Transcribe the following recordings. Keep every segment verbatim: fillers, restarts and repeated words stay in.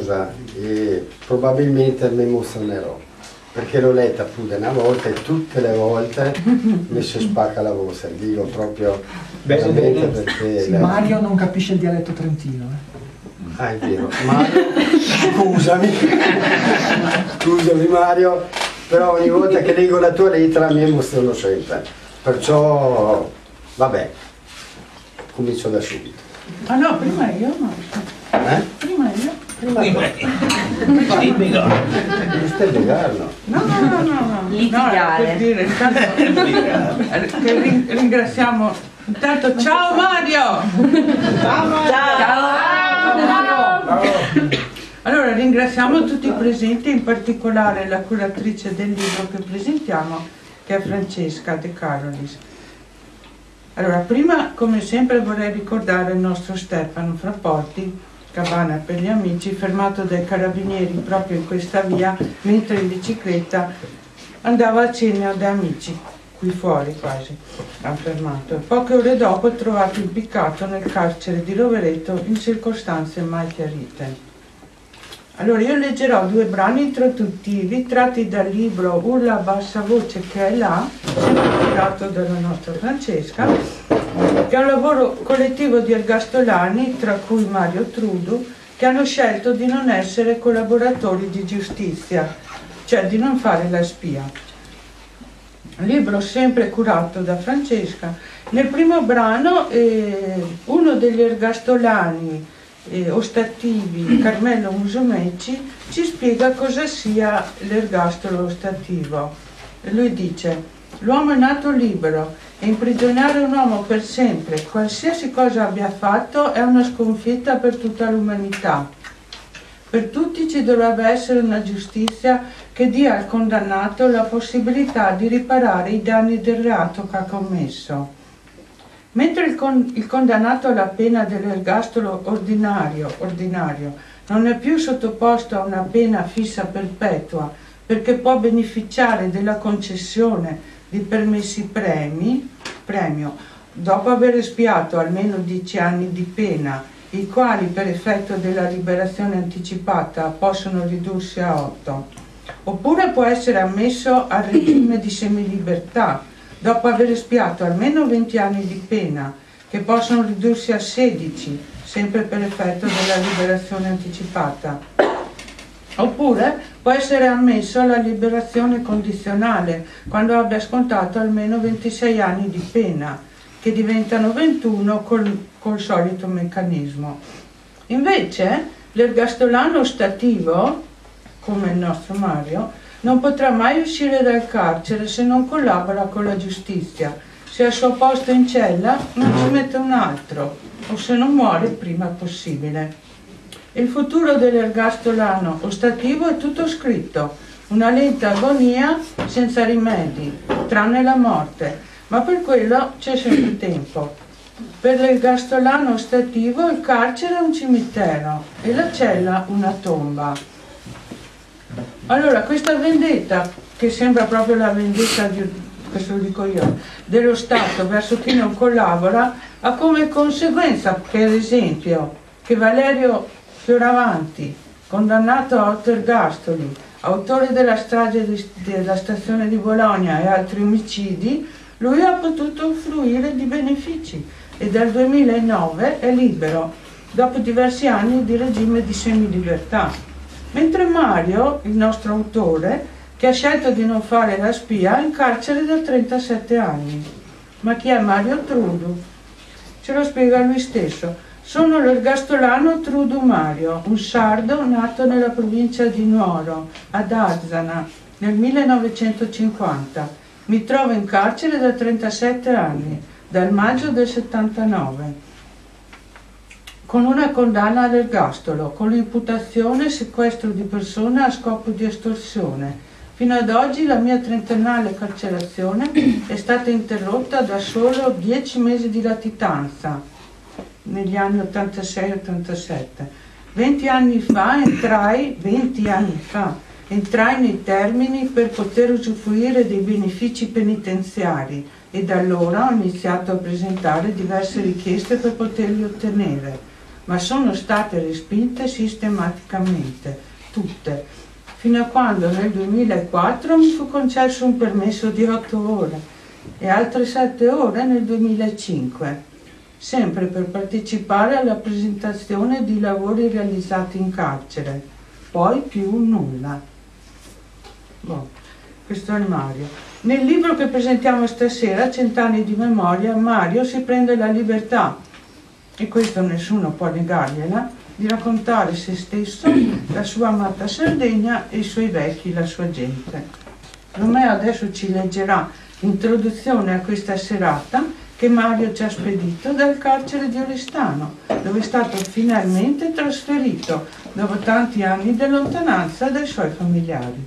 e probabilmente mi emozionerò perché l'ho letta più di una volta e tutte le volte mi si spacca la voce, dico proprio veramente perché sì, la... Mario non capisce il dialetto trentino, eh. Ah, è vero, Mario, scusami scusami Mario, però ogni volta che leggo la tua lettera mi emoziono sempre, perciò vabbè, comincio da subito. Ah no, prima io no. Eh? Prima io. Prima stai piegando? Mi stai piegando? No, no, no, no, no. Litigare. No, per dire, intanto, che ring- ringraziamo. Intanto, ciao Mario! Ciao Mario! Ciao Mario! Allora, ringraziamo tutti i presenti, in particolare la curatrice del libro che presentiamo, che è Francesca De Carolis. Allora, prima, come sempre, vorrei ricordare il nostro Stefano Frapporti, Cabana per gli amici, fermato dai carabinieri proprio in questa via, mentre in bicicletta andava a cena da amici, qui fuori quasi, l'hanno fermato. E poche ore dopo è trovato impiccato nel carcere di Rovereto in circostanze mai chiarite. Allora, io leggerò due brani introduttivi tratti dal libro Urla a bassa voce che è là, sempre curato dalla nostra Francesca, che è un lavoro collettivo di ergastolani, tra cui Mario Trudu, che hanno scelto di non essere collaboratori di giustizia, cioè di non fare la spia. Un libro sempre curato da Francesca. Nel primo brano eh, uno degli ergastolani eh, ostativi, Carmelo Musumeci, ci spiega cosa sia l'ergastolo ostativo. Lui dice: l'uomo è nato libero e imprigionare un uomo per sempre, qualsiasi cosa abbia fatto, è una sconfitta per tutta l'umanità. Per tutti ci dovrebbe essere una giustizia che dia al condannato la possibilità di riparare i danni del reato che ha commesso. Mentre il, con, il condannato alla pena dell'ergastolo ordinario, ordinario non è più sottoposto a una pena fissa perpetua, perché può beneficiare della concessione di permessi premi, premio, dopo aver espiato almeno dieci anni di pena, i quali per effetto della liberazione anticipata possono ridursi a otto. Oppure può essere ammesso al regime di semilibertà, dopo aver espiato almeno venti anni di pena, che possono ridursi a sedici, sempre per effetto della liberazione anticipata. Oppure può essere ammesso alla liberazione condizionale, quando abbia scontato almeno ventisei anni di pena, che diventano ventuno col, col solito meccanismo. Invece, l'ergastolano ostativo, come il nostro Mario, non potrà mai uscire dal carcere se non collabora con la giustizia, se al suo posto in cella non ci mette un altro, o se non muore il prima possibile. Il futuro dell'ergastolano ostativo è tutto scritto, una lenta agonia senza rimedi, tranne la morte, ma per quello c'è sempre tempo. Per l'ergastolano ostativo il carcere è un cimitero e la cella una tomba. Allora, questa vendetta, che sembra proprio la vendetta, di, questo lo dico io, dello Stato verso chi non collabora, ha come conseguenza, per esempio, che Valerio Fioravanti, condannato a otto ergastoli, autore della strage di, della stazione di Bologna e altri omicidi, lui ha potuto fruire di benefici e dal duemilanove è libero, dopo diversi anni di regime di semilibertà. Mentre Mario, il nostro autore, che ha scelto di non fare la spia, è in carcere da trentasette anni. Ma chi è Mario Trudu? Ce lo spiega lui stesso. Sono l'ergastolano Trudu Mario, un sardo nato nella provincia di Nuoro, ad Arzana, nel millenovecentocinquanta. Mi trovo in carcere da trentasette anni, dal maggio del settantanove, con una condanna all'ergastolo, con l'imputazione sequestro di persona a scopo di estorsione. Fino ad oggi la mia trentennale carcerazione è stata interrotta da solo dieci mesi di latitanza, negli anni ottantasei ottantasette. venti anni fa entrai, venti anni fa, entrai nei termini per poter usufruire dei benefici penitenziari e da allora ho iniziato a presentare diverse richieste per poterli ottenere. ma sono state respinte sistematicamente, tutte, fino a quando nel duemilaquattro mi fu concesso un permesso di otto ore e altre sette ore nel duemilacinque, sempre per partecipare alla presentazione di lavori realizzati in carcere, poi più nulla. Boh, questo è Mario. Nel libro che presentiamo stasera, Cent'anni di memoria, Mario si prende la libertà, e questo nessuno può negargliela, di raccontare se stesso, la sua amata Sardegna e i suoi vecchi, la sua gente. Romeo adesso ci leggerà l'introduzione a questa serata che Mario ci ha spedito dal carcere di Oristano, dove è stato finalmente trasferito dopo tanti anni di lontananza dai suoi familiari.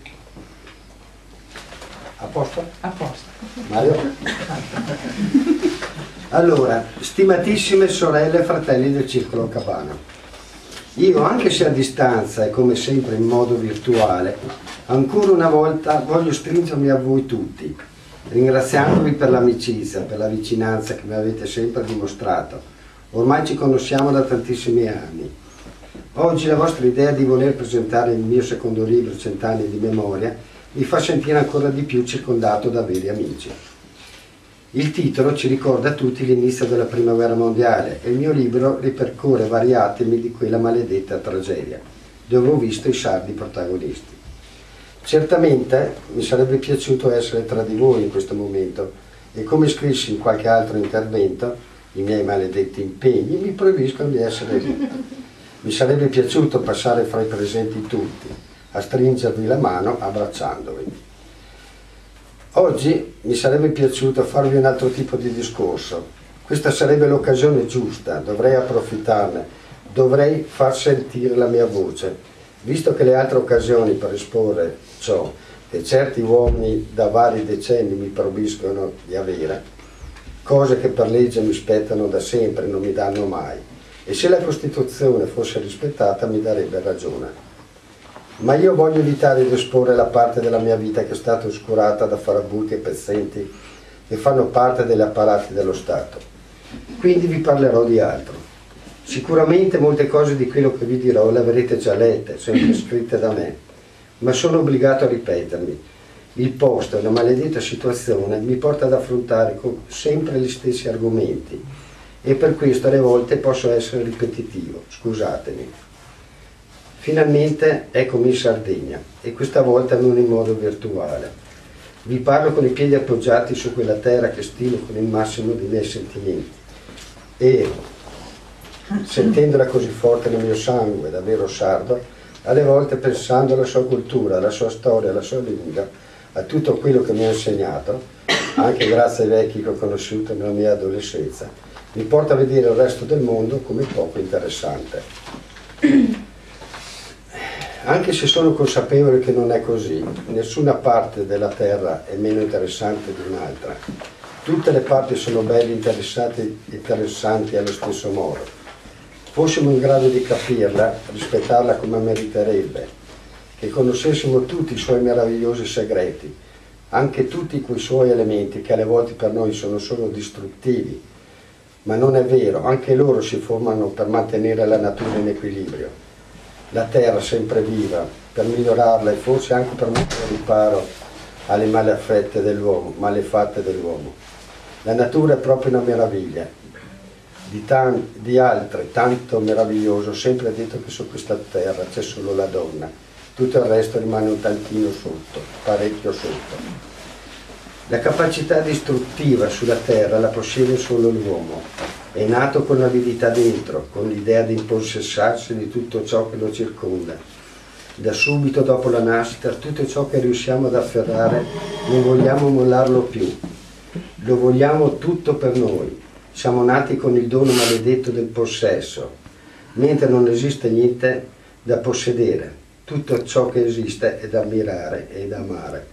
A posto? A posto. Mario? Allora, stimatissime sorelle e fratelli del Circolo Cabana, io, anche se a distanza e come sempre in modo virtuale, ancora una volta voglio stringermi a voi tutti, ringraziandovi per l'amicizia, per la vicinanza che mi avete sempre dimostrato. Ormai ci conosciamo da tantissimi anni. Oggi la vostra idea di voler presentare il mio secondo libro, Cent'anni di memoria, mi fa sentire ancora di più circondato da veri amici. Il titolo ci ricorda a tutti l'inizio della Prima Guerra Mondiale e il mio libro ripercorre vari attimi di quella maledetta tragedia, dove ho visto i sardi protagonisti. Certamente mi sarebbe piaciuto essere tra di voi in questo momento e, come scrissi in qualche altro intervento, i miei maledetti impegni mi proibiscono di essere lì. Mi sarebbe piaciuto passare fra i presenti tutti, a stringervi la mano abbracciandovi. Oggi mi sarebbe piaciuto farvi un altro tipo di discorso. Questa sarebbe l'occasione giusta, dovrei approfittarne, dovrei far sentire la mia voce, visto che le altre occasioni per esporre ciò che certi uomini da vari decenni mi proibiscono di avere, cose che per legge mi spettano da sempre e non mi danno mai, e se la Costituzione fosse rispettata mi darebbe ragione. Ma io voglio evitare di esporre la parte della mia vita che è stata oscurata da farabutti e pezzenti che fanno parte degli apparati dello Stato. Quindi vi parlerò di altro. Sicuramente molte cose di quello che vi dirò le avrete già lette, sempre scritte da me, ma sono obbligato a ripetermi. Il posto e la maledetta situazione mi porta ad affrontare sempre gli stessi argomenti e per questo alle volte posso essere ripetitivo, scusatemi. Finalmente eccomi in Sardegna e questa volta non in modo virtuale. Vi parlo con i piedi appoggiati su quella terra che stimo con il massimo dei miei sentimenti e, sentendola così forte nel mio sangue, davvero sardo, alle volte pensando alla sua cultura, alla sua storia, alla sua lingua, a tutto quello che mi ha insegnato, anche grazie ai vecchi che ho conosciuto nella mia adolescenza, mi porta a vedere il resto del mondo come poco interessante. Anche se sono consapevole che non è così, nessuna parte della terra è meno interessante di un'altra. Tutte le parti sono belle, interessanti, interessanti allo stesso modo. Fossimo in grado di capirla, rispettarla come meriterebbe, che conoscessimo tutti i suoi meravigliosi segreti, anche tutti quei suoi elementi che alle volte per noi sono solo distruttivi, ma non è vero, anche loro si formano per mantenere la natura in equilibrio. La terra sempre viva, per migliorarla e forse anche per mettere riparo alle malefatte dell'uomo, malefatte dell'uomo. La natura è proprio una meraviglia. Di, tan, di altre, tanto meraviglioso, ho sempre detto che su questa terra c'è solo la donna, tutto il resto rimane un tantino sotto, parecchio sotto. La capacità distruttiva sulla terra la possiede solo l'uomo. È nato con l'avidità dentro, con l'idea di impossessarsi di tutto ciò che lo circonda. Da subito dopo la nascita, tutto ciò che riusciamo ad afferrare non vogliamo mollarlo più. Lo vogliamo tutto per noi. Siamo nati con il dono maledetto del possesso, mentre non esiste niente da possedere. Tutto ciò che esiste è da ammirare e da amare.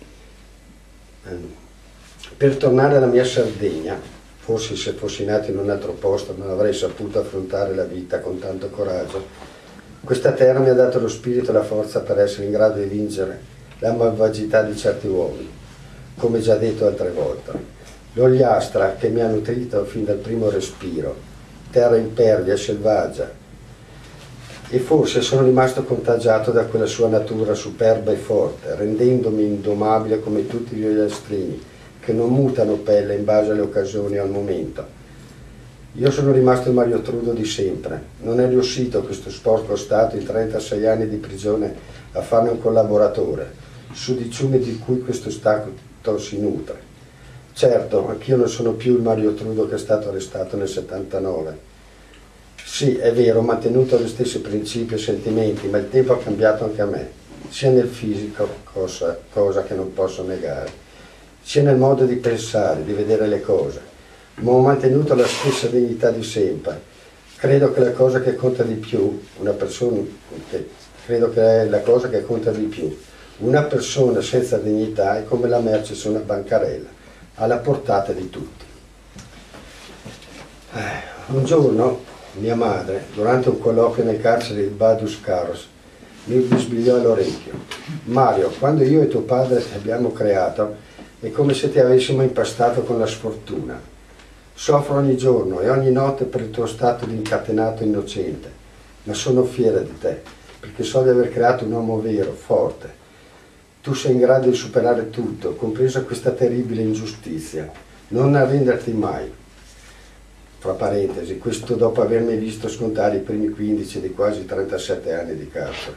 Per tornare alla mia Sardegna, forse se fossi nato in un altro posto non avrei saputo affrontare la vita con tanto coraggio. Questa terra mi ha dato lo spirito e la forza per essere in grado di vincere la malvagità di certi uomini, come già detto altre volte. L'ogliastra che mi ha nutrito fin dal primo respiro, terra impervia e selvaggia, e forse sono rimasto contagiato da quella sua natura superba e forte, rendendomi indomabile come tutti gli ogliastrini, che non mutano pelle in base alle occasioni e al momento. Io sono rimasto il Mario Trudo di sempre. Non è riuscito questo sporco stato in trentasei anni di prigione a farne un collaboratore, sudiciume di cui questo stato si nutre. Certo, anch'io non sono più il Mario Trudo che è stato arrestato nel settantanove. Sì, è vero, ho mantenuto gli stessi principi e sentimenti, ma il tempo ha cambiato anche a me, sia nel fisico, cosa, cosa che non posso negare, sia nel modo di pensare, di vedere le cose, ma ho mantenuto la stessa dignità di sempre. Credo che la cosa che conta di più, una persona, che, credo che è la cosa che conta di più, una persona senza dignità è come la merce su una bancarella, alla portata di tutti. Eh, un giorno mia madre, durante un colloquio nel carcere di Badus Caros, mi bisbigliò all'orecchio: Mario, quando io e tuo padre ti abbiamo creato è come se ti avessimo impastato con la sfortuna. Soffro ogni giorno e ogni notte per il tuo stato di incatenato innocente, ma sono fiera di te, perché so di aver creato un uomo vero, forte. Tu sei in grado di superare tutto, compresa questa terribile ingiustizia. Non arrenderti mai. Fra parentesi, questo dopo avermi visto scontare i primi quindici di quasi trentasette anni di carcere.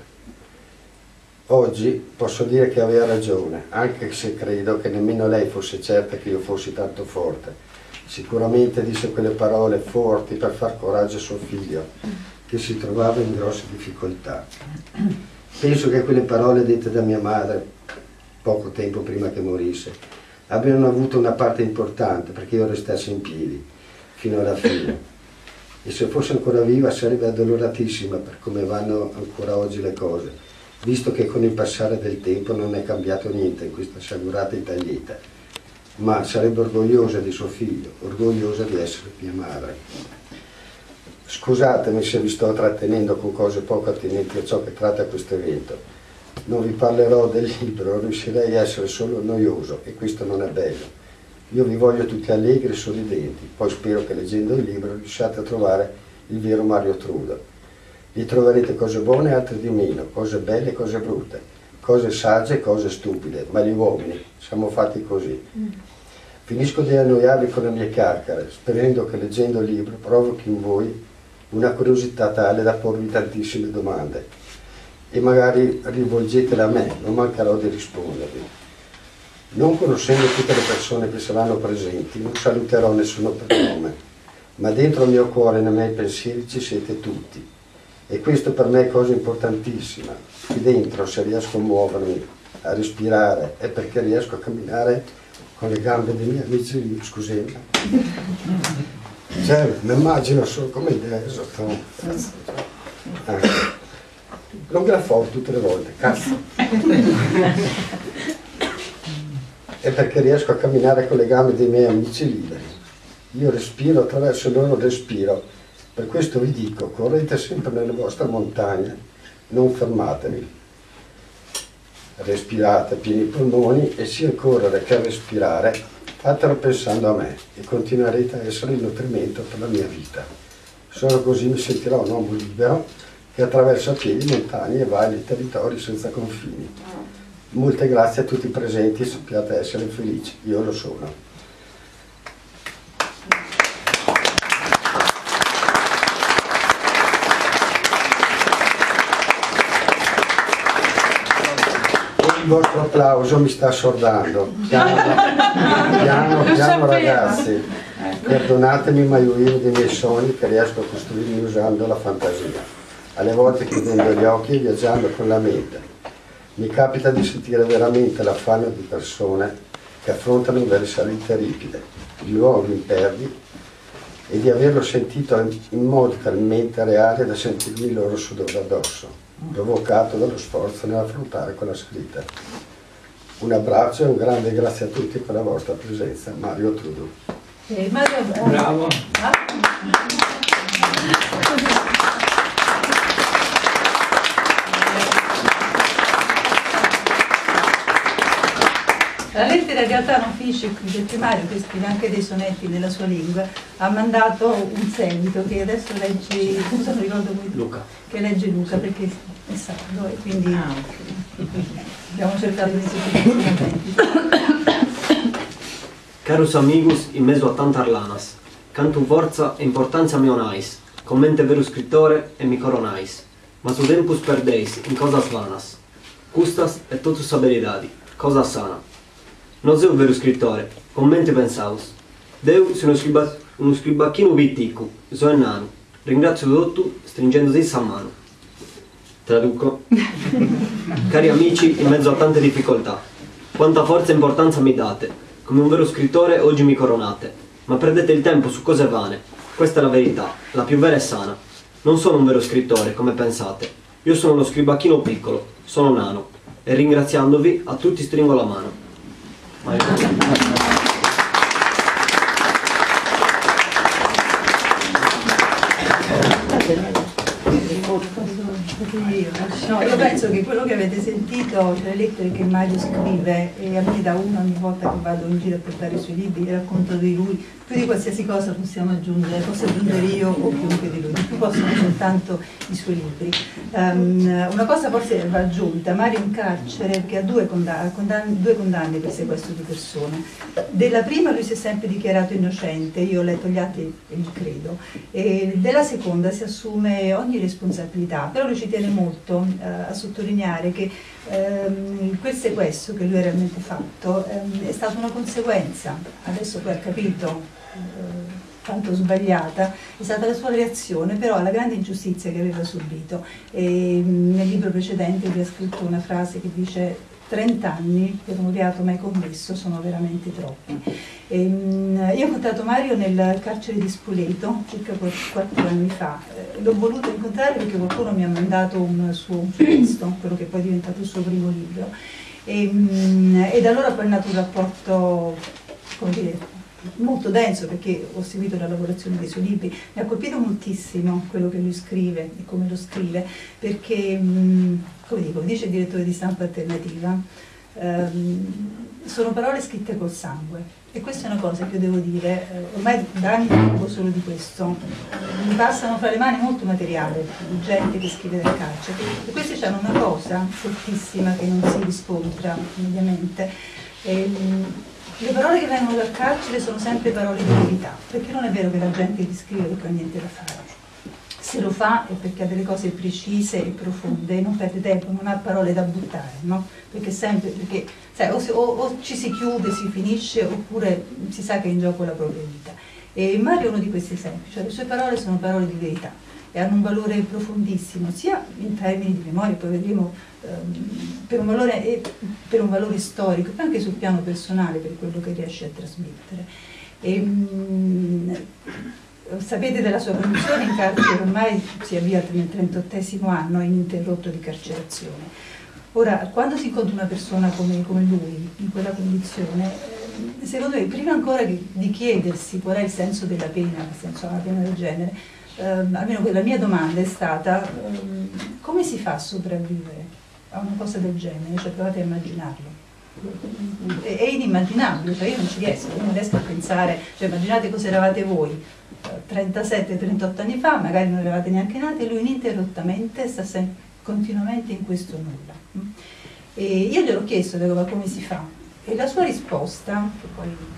Oggi posso dire che aveva ragione, anche se credo che nemmeno lei fosse certa che io fossi tanto forte. Sicuramente disse quelle parole forti per far coraggio a suo figlio, che si trovava in grosse difficoltà. Penso che quelle parole dette da mia madre, poco tempo prima che morisse, abbiano avuto una parte importante perché io restassi in piedi fino alla fine, e se fosse ancora viva sarebbe addoloratissima per come vanno ancora oggi le cose, visto che con il passare del tempo non è cambiato niente in questa sciagurata italietta, ma sarebbe orgogliosa di suo figlio, orgogliosa di essere mia madre. Scusatemi se vi sto trattenendo con cose poco attinenti a ciò che tratta questo evento. Non vi parlerò del libro, riuscirei a essere solo noioso e questo non è bello. Io vi voglio tutti allegri e sorridenti, poi spero che leggendo il libro riusciate a trovare il vero Mario Trudo. Vi troverete cose buone e altre di meno, cose belle e cose brutte, cose sagge e cose stupide, ma gli uomini siamo fatti così. Finisco di annoiarvi con le mie chiacchiere, sperando che leggendo il libro provochi in voi una curiosità tale da porvi tantissime domande e magari rivolgetele a me, non mancherò di rispondervi. Non conoscendo tutte le persone che saranno presenti, non saluterò nessuno per nome, ma dentro il mio cuore e nei miei pensieri ci siete tutti. E questo per me è cosa importantissima. Qui dentro, se riesco a muovermi, a respirare, è perché riesco a camminare con le gambe dei miei amici, scusate. Cioè, mi immagino solo come adesso. Eh. Non me la fo tutte le volte, cazzo. È perché riesco a camminare con le gambe dei miei amici liberi. Io respiro attraverso il loro respiro. Per questo vi dico, correte sempre nelle vostre montagne, non fermatevi. Respirate a pieni polmoni e sia a correre che a respirare, fatelo pensando a me e continuerete a essere il nutrimento per la mia vita. Solo così mi sentirò un uomo libero che attraversa a piedi montagne e va nei territori senza confini. Molte grazie a tutti i presenti e sappiate essere felici, io lo sono. Il vostro applauso mi sta assordando. Piano, piano, piano ragazzi. Perdonatemi, ma io vivo dei miei sogni che riesco a costruirmi usando la fantasia. Alle volte chiudendo gli occhi e viaggiando con la mente. Mi capita di sentire veramente l'affanno di persone che affrontano delle salite ripide, di luoghi impervi, e di averlo sentito in modo talmente reale da sentirmi il loro sudore addosso, provocato dallo sforzo nell'affrontare quella salita. Un abbraccio e un grande grazie a tutti per la vostra presenza. Mario Trudo. Eh, Mario, bravo. La lettera in realtà non finisce qui, perché Mario, che scrive anche dei sonetti nella sua lingua, ha mandato un seguito che adesso legge, scusa non ricordo come Luca, che legge Luca perché è sardo e quindi ah, okay. abbiamo cercato di seguire. Carus amigos in mezzo a tantas lanas, cantum forza e importanza me onais, commente veru scrittore e mi coronais, ma su tempus perdeis in cosas vanas, custas e totus habilidadi, cosa sana. Non sei un vero scrittore, commente pensaus. Deu se uno, scriba, uno scribacchino vittico, so è nano, ringrazio tutto stringendosi sa mano. Traduco. Cari amici, in mezzo a tante difficoltà, quanta forza e importanza mi date. Come un vero scrittore oggi mi coronate, ma perdete il tempo su cose vane. Questa è la verità, la più vera e sana. Non sono un vero scrittore, come pensate. Io sono uno scribacchino piccolo, sono nano, e ringraziandovi a tutti stringo la mano. No, io penso che quello che avete sentito, cioè le lettere che Mario scrive, e a me da una ogni volta che vado in giro a portare i suoi libri e racconto di lui, più di qualsiasi cosa possiamo aggiungere, posso aggiungere io o chiunque di lui, di più possono soltanto i suoi libri. Um, una cosa forse va aggiunta: Mario in carcere perché ha due condanne, condanne, due condanne per sequestro di persone. Della prima lui si è sempre dichiarato innocente, io ho letto gli atti e gli credo, e della seconda si assume ogni responsabilità, però lui ci tiene molto uh, a sottolineare che um, quel sequestro che lui ha realmente fatto um, è stata una conseguenza, adesso poi ha capito tanto sbagliata, è stata la sua reazione però alla grande ingiustizia che aveva subito. E nel libro precedente lui ha scritto una frase che dice: trenta anni per un reato mai commesso sono veramente troppi. E, io ho incontrato Mario nel carcere di Spoleto circa quattro anni fa, l'ho voluto incontrare perché qualcuno mi ha mandato un suo, un suo testo, quello che poi è diventato il suo primo libro, e, e da allora poi è nato un rapporto, come dire, molto denso, perché ho seguito la lavorazione dei suoi libri. Mi ha colpito moltissimo quello che lui scrive e come lo scrive, perché, come dico, dice il direttore di Stampa Alternativa, ehm, sono parole scritte col sangue, e questa è una cosa che io devo dire, eh, ormai da anni mi occupo solo di questo, mi passano fra le mani molto materiale di gente che scrive del carcere, e questi hanno una cosa fortissima che non si riscontra mediamente. E, le parole che vengono dal carcere sono sempre parole di verità, perché non è vero che la gente gli scrive perché ha niente da fare. Se lo fa è perché ha delle cose precise e profonde, non perde tempo, non ha parole da buttare, no? Perché sempre, perché sai, o, o, o ci si chiude, si finisce, oppure si sa che è in gioco la propria vita. E Mario è uno di questi esempi, cioè le sue parole sono parole di verità e hanno un valore profondissimo, sia in termini di memoria, poi vedremo um, per, un valore, eh, per un valore storico, ma anche sul piano personale, per quello che riesce a trasmettere. E, um, sapete della sua condizione in carcere, ormai si avvia nel trentottesimo anno ininterrotto di carcerazione. Ora, quando si incontra una persona come, come lui, in quella condizione, eh, secondo me, prima ancora che, di chiedersi qual è il senso della pena, il senso di una pena del genere, Um, almeno la mia domanda è stata um, come si fa a sopravvivere a una cosa del genere? Cioè, provate a immaginarlo, è, è inimmaginabile, cioè io non ci riesco, io non riesco a pensare, cioè immaginate cosa eravate voi uh, trentasette trentotto anni fa, magari non eravate neanche nati, e lui ininterrottamente sta continuamente in questo nulla. E io gliel'ho chiesto, dico, ma come si fa? E la sua risposta, che poi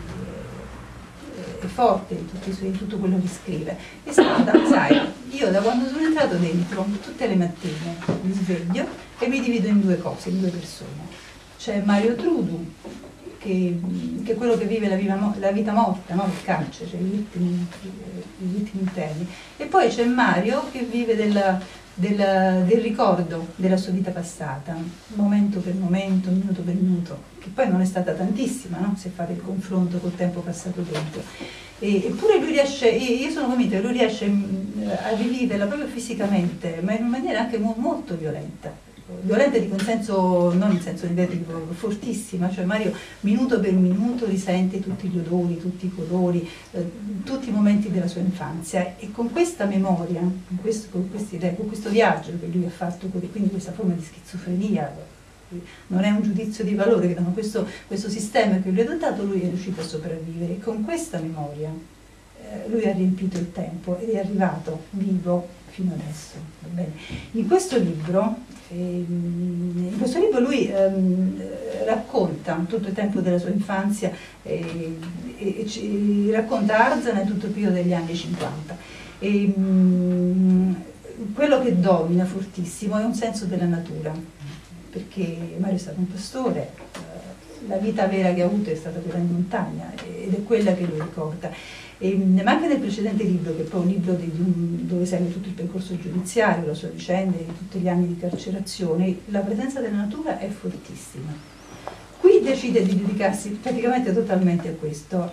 è forte in, tutti i suoi, in tutto quello che scrive, è stata: sai, io da quando sono entrato dentro, tutte le mattine mi sveglio e mi divido in due cose, in due persone. C'è Mario Trudu, che, che è quello che vive la, viva, la vita morta, no? Il carcere, cioè i vittimi, i vittimi interni, e poi c'è Mario che vive della, della, del ricordo della sua vita passata, momento per momento, minuto per minuto, che poi non è stata tantissima, no? Se fate il confronto col tempo passato dentro. E, eppure lui riesce, io sono convinta che lui riesce a riviverla proprio fisicamente, ma in una maniera anche mo, molto violenta. Violenta dico in senso, non in senso negativo, fortissima, cioè Mario minuto per minuto risente tutti gli odori, tutti i colori, eh, tutti i momenti della sua infanzia, e con questa memoria, con questo, con questi, con questo viaggio che lui ha fatto, quindi questa forma di schizofrenia non è un giudizio di valore, che questo, questo sistema che lui ha adottato, lui è riuscito a sopravvivere, e con questa memoria eh, lui ha riempito il tempo ed è arrivato vivo fino adesso. Va bene? In questo libro, ehm, in questo libro lui ehm, racconta tutto il tempo della sua infanzia eh, e, e ci racconta Arzana e tutto il periodo degli anni cinquanta. E, mh, quello che domina fortissimo è un senso della natura, perché Mario è stato un pastore, eh, la vita vera che ha avuto è stata quella in montagna ed è quella che lui ricorda. E, ma anche nel precedente libro, che è poi un libro di, di un, dove segue tutto il percorso giudiziario, la sua vicenda, di tutti gli anni di carcerazione, la presenza della natura è fortissima. Qui decide di dedicarsi praticamente totalmente a questo,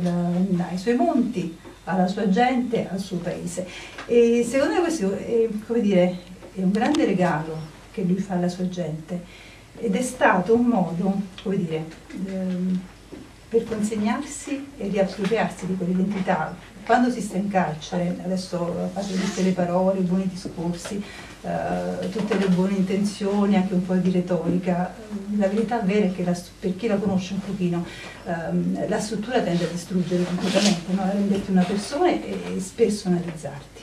ai suoi monti, alla sua gente, al suo paese. E secondo me questo è, come dire, è un grande regalo che lui fa alla sua gente, ed è stato un modo, come dire, ehm, per consegnarsi e riappropriarsi di quell'identità. Quando si sta in carcere, adesso faccio tutte le parole, i buoni discorsi, eh, tutte le buone intenzioni, anche un po' di retorica, la verità vera è che la, per chi la conosce un pochino, ehm, la struttura tende a distruggere completamente, no? A renderti una persona e, e spersonalizzarti.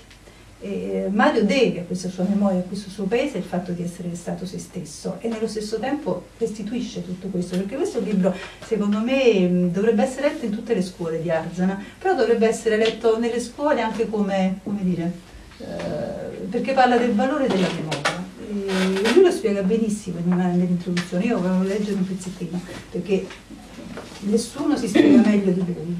E Mario deve a questa sua memoria, a questo suo paese, il fatto di essere stato se stesso, e nello stesso tempo restituisce tutto questo, perché questo libro secondo me dovrebbe essere letto in tutte le scuole di Arzana, però dovrebbe essere letto nelle scuole anche come, come dire, eh, perché parla del valore della memoria, e lui lo spiega benissimo nell'introduzione. Io volevo leggere un pezzettino perché nessuno si spiega meglio di lui,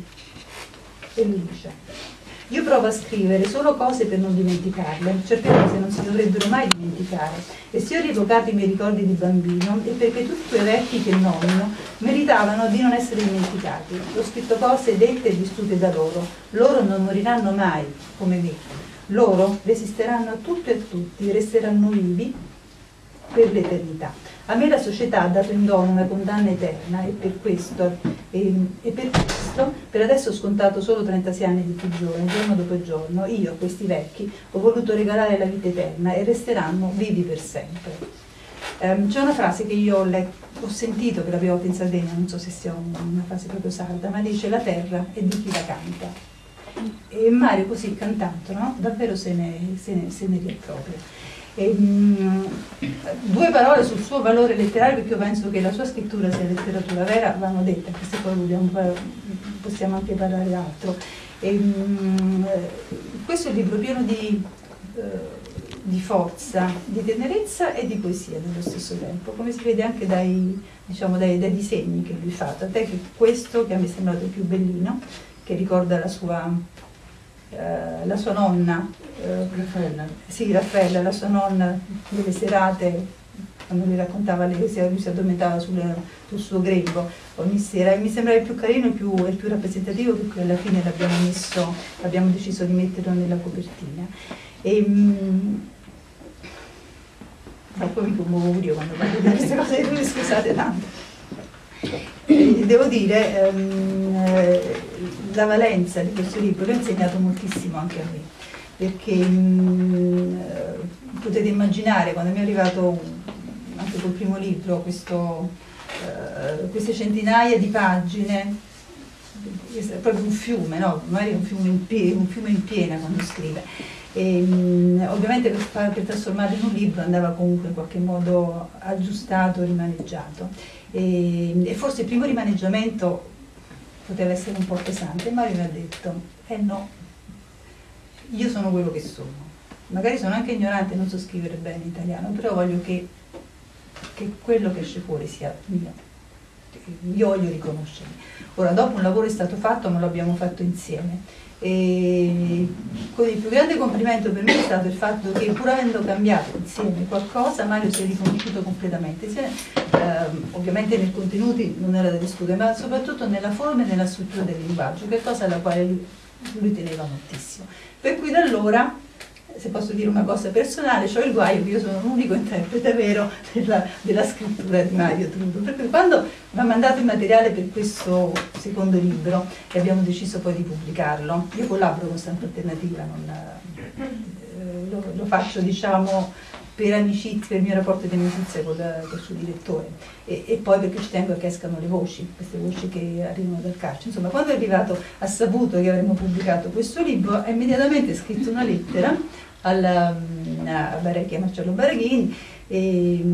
e lui dice: io provo a scrivere solo cose per non dimenticarle, certe cose non si dovrebbero mai dimenticare, e se ho rievocato i miei ricordi di bambino è perché tutti quei vecchi che nomino meritavano di non essere dimenticati. Ho scritto cose dette e vissute da loro, loro non moriranno mai come me, loro resisteranno a tutto e a tutti, resteranno vivi per l'eternità. A me la società ha dato in dono una condanna eterna, e per questo, e, e per questo, per adesso ho scontato solo trentasei anni di prigione, giorno dopo giorno, io a questi vecchi ho voluto regalare la vita eterna e resteranno vivi per sempre. Um, c'è una frase che io ho, letto, ho sentito per la prima volta in Sardegna, non so se sia un, una frase proprio sarda, ma dice: la terra è di chi la canta. E Mario così cantando, no? Davvero se ne, se ne, se ne riappropria. E, mh, due parole sul suo valore letterario, perché io penso che la sua scrittura sia letteratura vera, vanno dette, anche se poi vogliamo, possiamo anche parlare altro. E, mh, questo è un libro pieno di, uh, di forza, di tenerezza e di poesia nello stesso tempo, come si vede anche dai, diciamo, dai, dai disegni che lui fa, tant'è che questo, che a me è sembrato il più bellino, che ricorda la sua Uh, la sua nonna, uh, Raffaella. Sì, Raffaella, la sua nonna, delle serate, quando lui raccontava le sere, lui si addormentava sul, sul suo grembo ogni sera, e mi sembrava il più carino e il più, il più rappresentativo, perché alla fine l'abbiamo messo, abbiamo deciso di metterlo nella copertina. E, um, poi mi commuovo io quando parlo di queste cose, quindi scusate tanto. E devo dire, um, la valenza di questo libro l'ha insegnato moltissimo anche a me, perché um, potete immaginare, quando mi è arrivato anche col primo libro questo, uh, queste centinaia di pagine, è proprio un fiume, no? Magari un fiume in piena, un fiume in piena quando scrive. E, um, ovviamente per, far, per trasformarlo in un libro andava comunque in qualche modo aggiustato, rimaneggiato. E, e forse il primo rimaneggiamento poteva essere un po' pesante, ma Mario mi ha detto: eh no, io sono quello che sono, magari sono anche ignorante, non so scrivere bene in italiano, però voglio che, che quello che esce fuori sia mio, io voglio riconoscermi. Ora, dopo un lavoro è stato fatto, ma lo abbiamo fatto insieme, e il più grande complimento per me è stato il fatto che, pur avendo cambiato insieme qualcosa, Mario si è riconosciuto completamente, sia, ehm, ovviamente nei contenuti non era da discutere, ma soprattutto nella forma e nella struttura del linguaggio, che è cosa alla quale lui, lui teneva moltissimo. Per cui da allora, se posso dire una cosa personale, ho il guaio che io sono l'unico interprete vero della, della scrittura di Mario Trudo, perché quando mi ha mandato il materiale per questo secondo libro e abbiamo deciso poi di pubblicarlo, io collaboro con Stampa Alternativa, non, eh, lo, lo faccio, diciamo, per amicizia, per il mio rapporto di amicizia con il suo direttore, e, e poi perché ci tengo che escano le voci, queste voci che arrivano dal carcere. Insomma, quando è arrivato, ha saputo che avremmo pubblicato questo libro, ha immediatamente scritto una lettera alla, a, Baraghi, a Marcello Baraghini, e,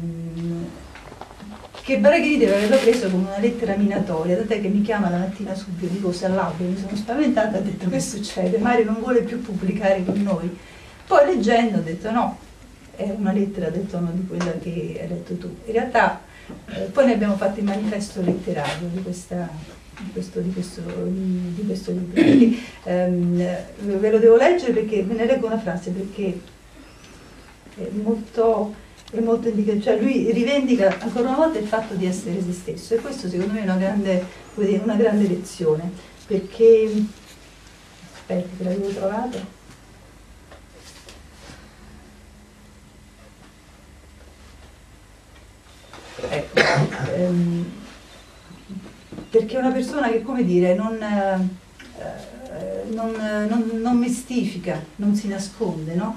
che Baraghini deve averlo preso come una lettera minatoria, tant'è che mi chiama la mattina subito, dico se all'albero, mi sono spaventata, ha detto che succede, Mario non vuole più pubblicare con noi. Poi leggendo ho detto no, è una lettera del tono di quella che hai letto tu. In realtà eh, poi ne abbiamo fatto il manifesto letterario di, questa, di, questo, di, questo, di, di questo libro. Quindi, ehm, ve lo devo leggere perché ve ne leggo una frase, perché è molto, è molto indicativa. Cioè lui rivendica ancora una volta il fatto di essere se stesso, e questo secondo me è una grande, una grande lezione, perché aspetta che l'avevo trovato. Ecco, ehm, perché è una persona che, come dire, non, eh, non, non, non mistifica, non si nasconde, no?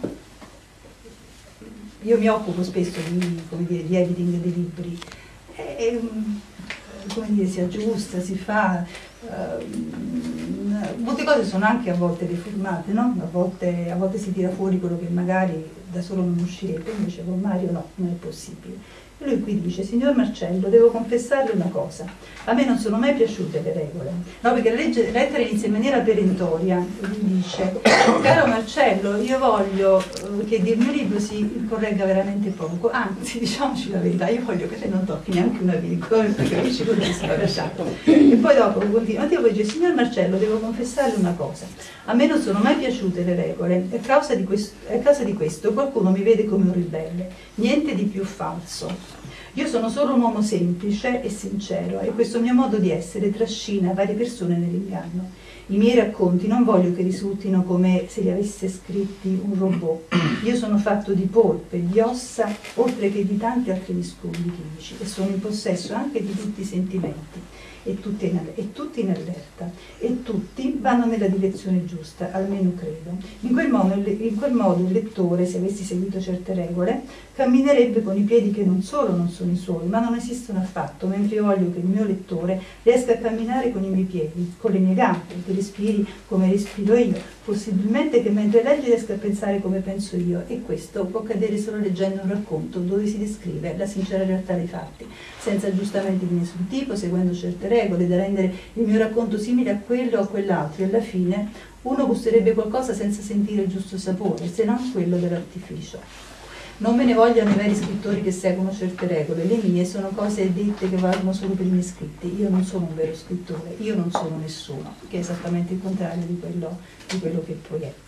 Io mi occupo spesso di, come dire, di editing dei libri e, come dire, si aggiusta, si fa, eh, molte cose sono anche a volte riformate, no? A volte, a volte si tira fuori quello che magari da solo non uscirebbe, invece con Mario no, non è possibile. E lui qui dice: signor Marcello, devo confessarle una cosa, a me non sono mai piaciute le regole, no, perché la, legge, la lettera inizia in maniera perentoria, e lui dice: caro Marcello, io voglio che del mio libro si corregga veramente poco, anzi, diciamoci la verità, io voglio che lei non tocchi neanche una virgola, perché capisci quello che sta lasciato. E poi dopo continua, poi dice: signor Marcello, devo confessarle una cosa, a me non sono mai piaciute le regole, e a causa di questo, a causa di questo qualcuno mi vede come un ribelle, niente di più falso. Io sono solo un uomo semplice e sincero, e questo mio modo di essere trascina varie persone nell'inganno. I miei racconti non voglio che risultino come se li avesse scritti un robot. Io sono fatto di polpe, di ossa, oltre che di tanti altri miscugli chimici, e sono in possesso anche di tutti i sentimenti, e tutti in, e tutti in allerta, e tutti vanno nella direzione giusta, almeno credo. In quel modo, in quel modo il lettore, se avessi seguito certe regole, camminerebbe con i piedi che non solo non sono i suoi, ma non esistono affatto, mentre io voglio che il mio lettore riesca a camminare con i miei piedi, con le mie gambe, che respiri come respiro io, possibilmente che mentre legge riesca a pensare come penso io, e questo può accadere solo leggendo un racconto dove si descrive la sincera realtà dei fatti, senza aggiustamenti di nessun tipo, seguendo certe regole da rendere il mio racconto simile a quello o a quell'altro, e alla fine uno gusterebbe qualcosa senza sentire il giusto sapore, se non quello dell'artificio. Non me ne vogliano i veri scrittori che seguono certe regole, le mie sono cose dette che valgono solo per i miei scritti. Io non sono un vero scrittore, io non sono nessuno, che è esattamente il contrario di quello, di quello che poi è.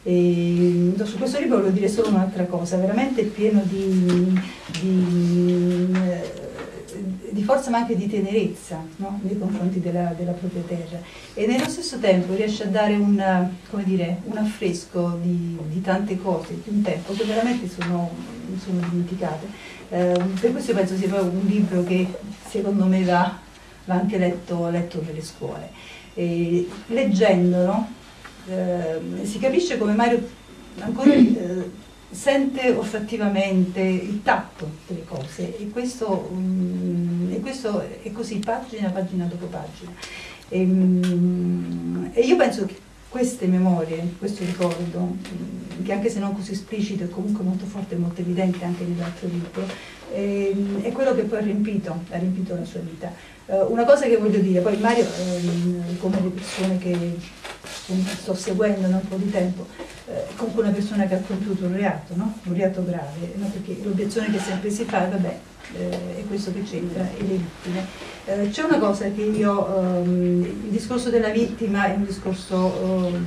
E su questo libro voglio dire solo un'altra cosa, veramente pieno di, di, di forza ma anche di tenerezza, no? Nei confronti della, della propria terra, e nello stesso tempo riesce a dare un, come dire, un affresco di, di tante cose di un tempo che veramente sono, sono dimenticate. Eh, per questo io penso sia proprio un libro che secondo me va, va anche letto, letto nelle scuole. E, leggendolo, no? Eh, si capisce come Mario ancora eh, sente olfattivamente il tatto delle cose, e questo, um, e questo è così pagina pagina dopo pagina, e, um, e io penso che queste memorie, questo ricordo, um, che anche se non così esplicito è comunque molto forte e molto evidente anche nell'altro libro, è, è quello che poi ha riempito, ha riempito la sua vita. Uh, una cosa che voglio dire, poi Mario, um, come le persone che sto seguendo da un po' di tempo, eh, comunque una persona che ha compiuto un reato, no? Un reato grave, no? Perché l'obiezione che sempre si fa è vabbè, eh, è questo che c'entra, e le vittime. Eh, c'è una cosa che io, um, il discorso della vittima è un discorso um,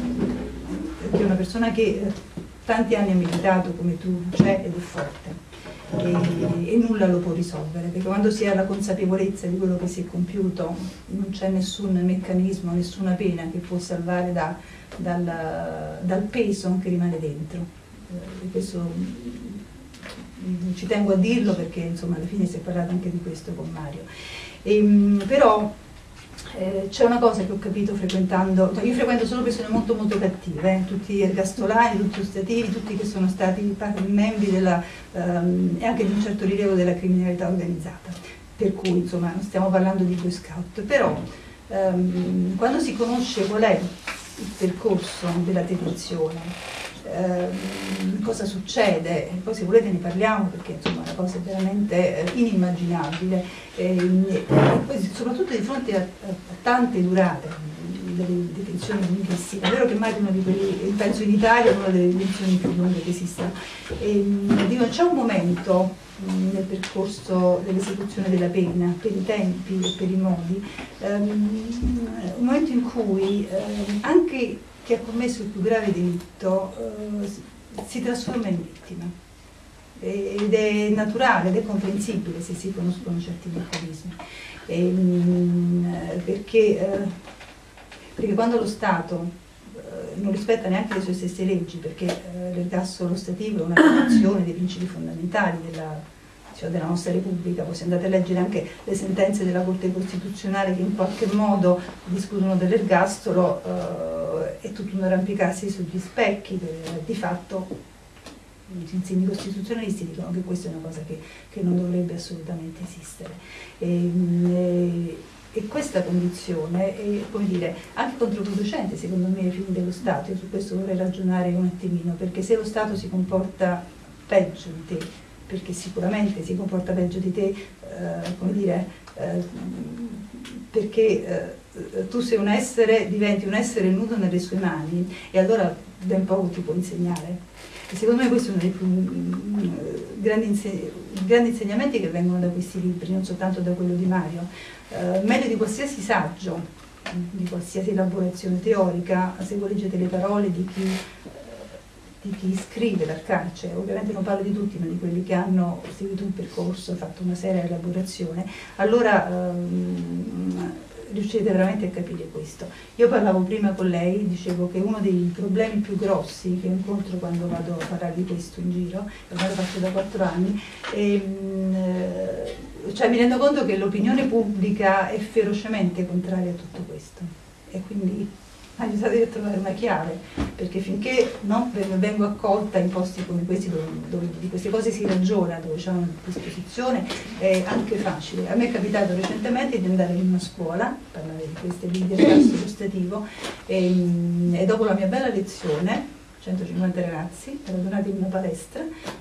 che una persona che eh, tanti anni ha militato come tu c'è ed è forte. E, e nulla lo può risolvere, perché quando si ha la consapevolezza di quello che si è compiuto non c'è nessun meccanismo, nessuna pena che può salvare da, dal, dal peso che rimane dentro. E questo ci tengo a dirlo perché insomma alla fine si è parlato anche di questo con Mario. E, però Eh, c'è una cosa che ho capito frequentando, io frequento solo persone molto molto cattive, eh, tutti gli ergastolani, tutti ostativi, tutti che sono stati membri della, ehm, e anche di un certo rilievo della criminalità organizzata, per cui insomma non stiamo parlando di Boy Scout, però ehm, quando si conosce qual è il percorso della detenzione, ehm, cosa succede, e poi se volete ne parliamo perché insomma la cosa è veramente eh, inimmaginabile, e, e poi soprattutto di fronte a, a, a tante durate delle detenzioni lunghissime, è vero che mai uno di quelli, penso in Italia, una delle detenzioni più lunghe che esistano, e dico, c'è un momento mh, nel percorso dell'esecuzione della pena, per i tempi e per i modi, ehm, un momento in cui ehm, anche chi ha commesso il più grave delitto eh, si trasforma in vittima, ed è naturale ed è comprensibile se si conoscono certi meccanismi, e, mh, perché, eh, perché quando lo Stato eh, non rispetta neanche le sue stesse leggi, perché eh, l'ergastolo ostativo è una violazione dei principi fondamentali della, cioè della nostra Repubblica, poi se andate a leggere anche le sentenze della Corte Costituzionale che in qualche modo discutono dell'ergastolo, eh, è tutto un arrampicarsi sugli specchi, per, di fatto gli insigni costituzionalisti dicono che questa è una cosa che, che non dovrebbe assolutamente esistere. E, e, e questa condizione è, come dire, anche controproducente secondo me ai fini dello Stato. Io su questo vorrei ragionare un attimino, perché se lo Stato si comporta peggio di te, perché sicuramente si comporta peggio di te, eh, come dire, eh, perché eh, tu sei un essere, diventi un essere nudo nelle sue mani, e allora ben poco ti può insegnare. E secondo me questo è uno dei più mm, grandi, inseg grandi insegnamenti che vengono da questi libri, non soltanto da quello di Mario. Eh, meglio di qualsiasi saggio, di qualsiasi elaborazione teorica, se voi leggete le parole di chi, di chi scrive dal carcere, ovviamente non parlo di tutti, ma di quelli che hanno seguito un percorso, fatto una seria elaborazione, allora ehm, riuscite veramente a capire questo. Io parlavo prima con lei, dicevo che uno dei problemi più grossi che incontro quando vado a parlare di questo in giro, ormai lo faccio da quattro anni, e, cioè mi rendo conto che l'opinione pubblica è ferocemente contraria a tutto questo, e quindi aiutate a trovare una chiave, perché finché no, vengo accolta in posti come questi dove, dove di queste cose si ragiona, dove c'è una disposizione, è anche facile. A me è capitato recentemente di andare in una scuola, parlare di queste linee del tasso ostativo, e, e dopo la mia bella lezione, centocinquanta ragazzi radunati in una palestra,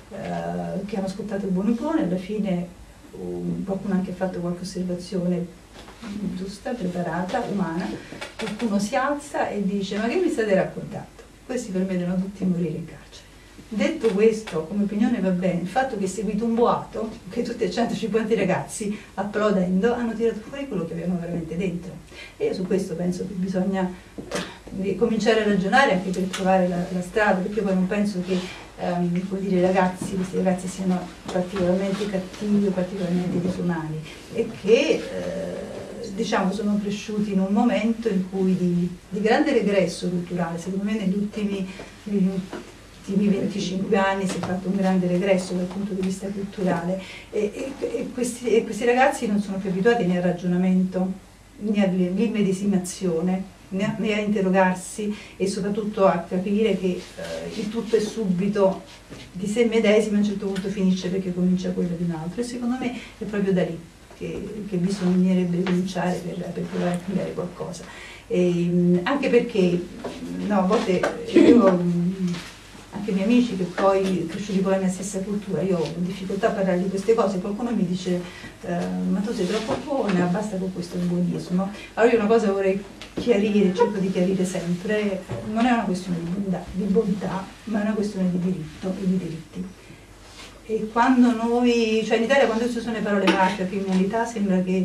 eh, che hanno ascoltato il buon buono, e alla fine um, qualcuno ha anche fatto qualche osservazione giusta, preparata, umana. Qualcuno si alza e dice: ma che mi state raccontando? Questi per me devono tutti morire in carcere. Detto questo, come opinione va bene, il fatto che è seguito un boato, che tutti e centocinquanta ragazzi applaudendo hanno tirato fuori quello che avevano veramente dentro, e io su questo penso che bisogna cominciare a ragionare anche per trovare la, la strada, perché poi non penso che um, vuol dire, i ragazzi, questi ragazzi siano particolarmente cattivi o particolarmente disumani, e che eh, diciamo sono cresciuti in un momento in cui di, di grande regresso culturale. Secondo me negli ultimi, negli ultimi venticinque anni si è fatto un grande regresso dal punto di vista culturale, e, e, e, questi, e questi ragazzi non sono più abituati né al ragionamento né all'immedesimazione, né a, né a interrogarsi, e soprattutto a capire che eh, il tutto è subito di sé medesimo, a un certo punto finisce perché comincia quello di un altro, e secondo me è proprio da lì che, che bisognerebbe cominciare per, per provare a cambiare qualcosa. E, anche perché no, a volte io, anche i miei amici che poi cresciuti poi nella stessa cultura, io ho difficoltà a parlare di queste cose, qualcuno mi dice eh, ma tu sei troppo buona, basta con questo buonismo. Allora io una cosa vorrei chiarire, cerco di chiarire sempre: non è una questione di bontà, di bontà, ma è una questione di diritto e di diritti. E quando noi, cioè in Italia quando ci sono le parole mafia, criminalità, sembra che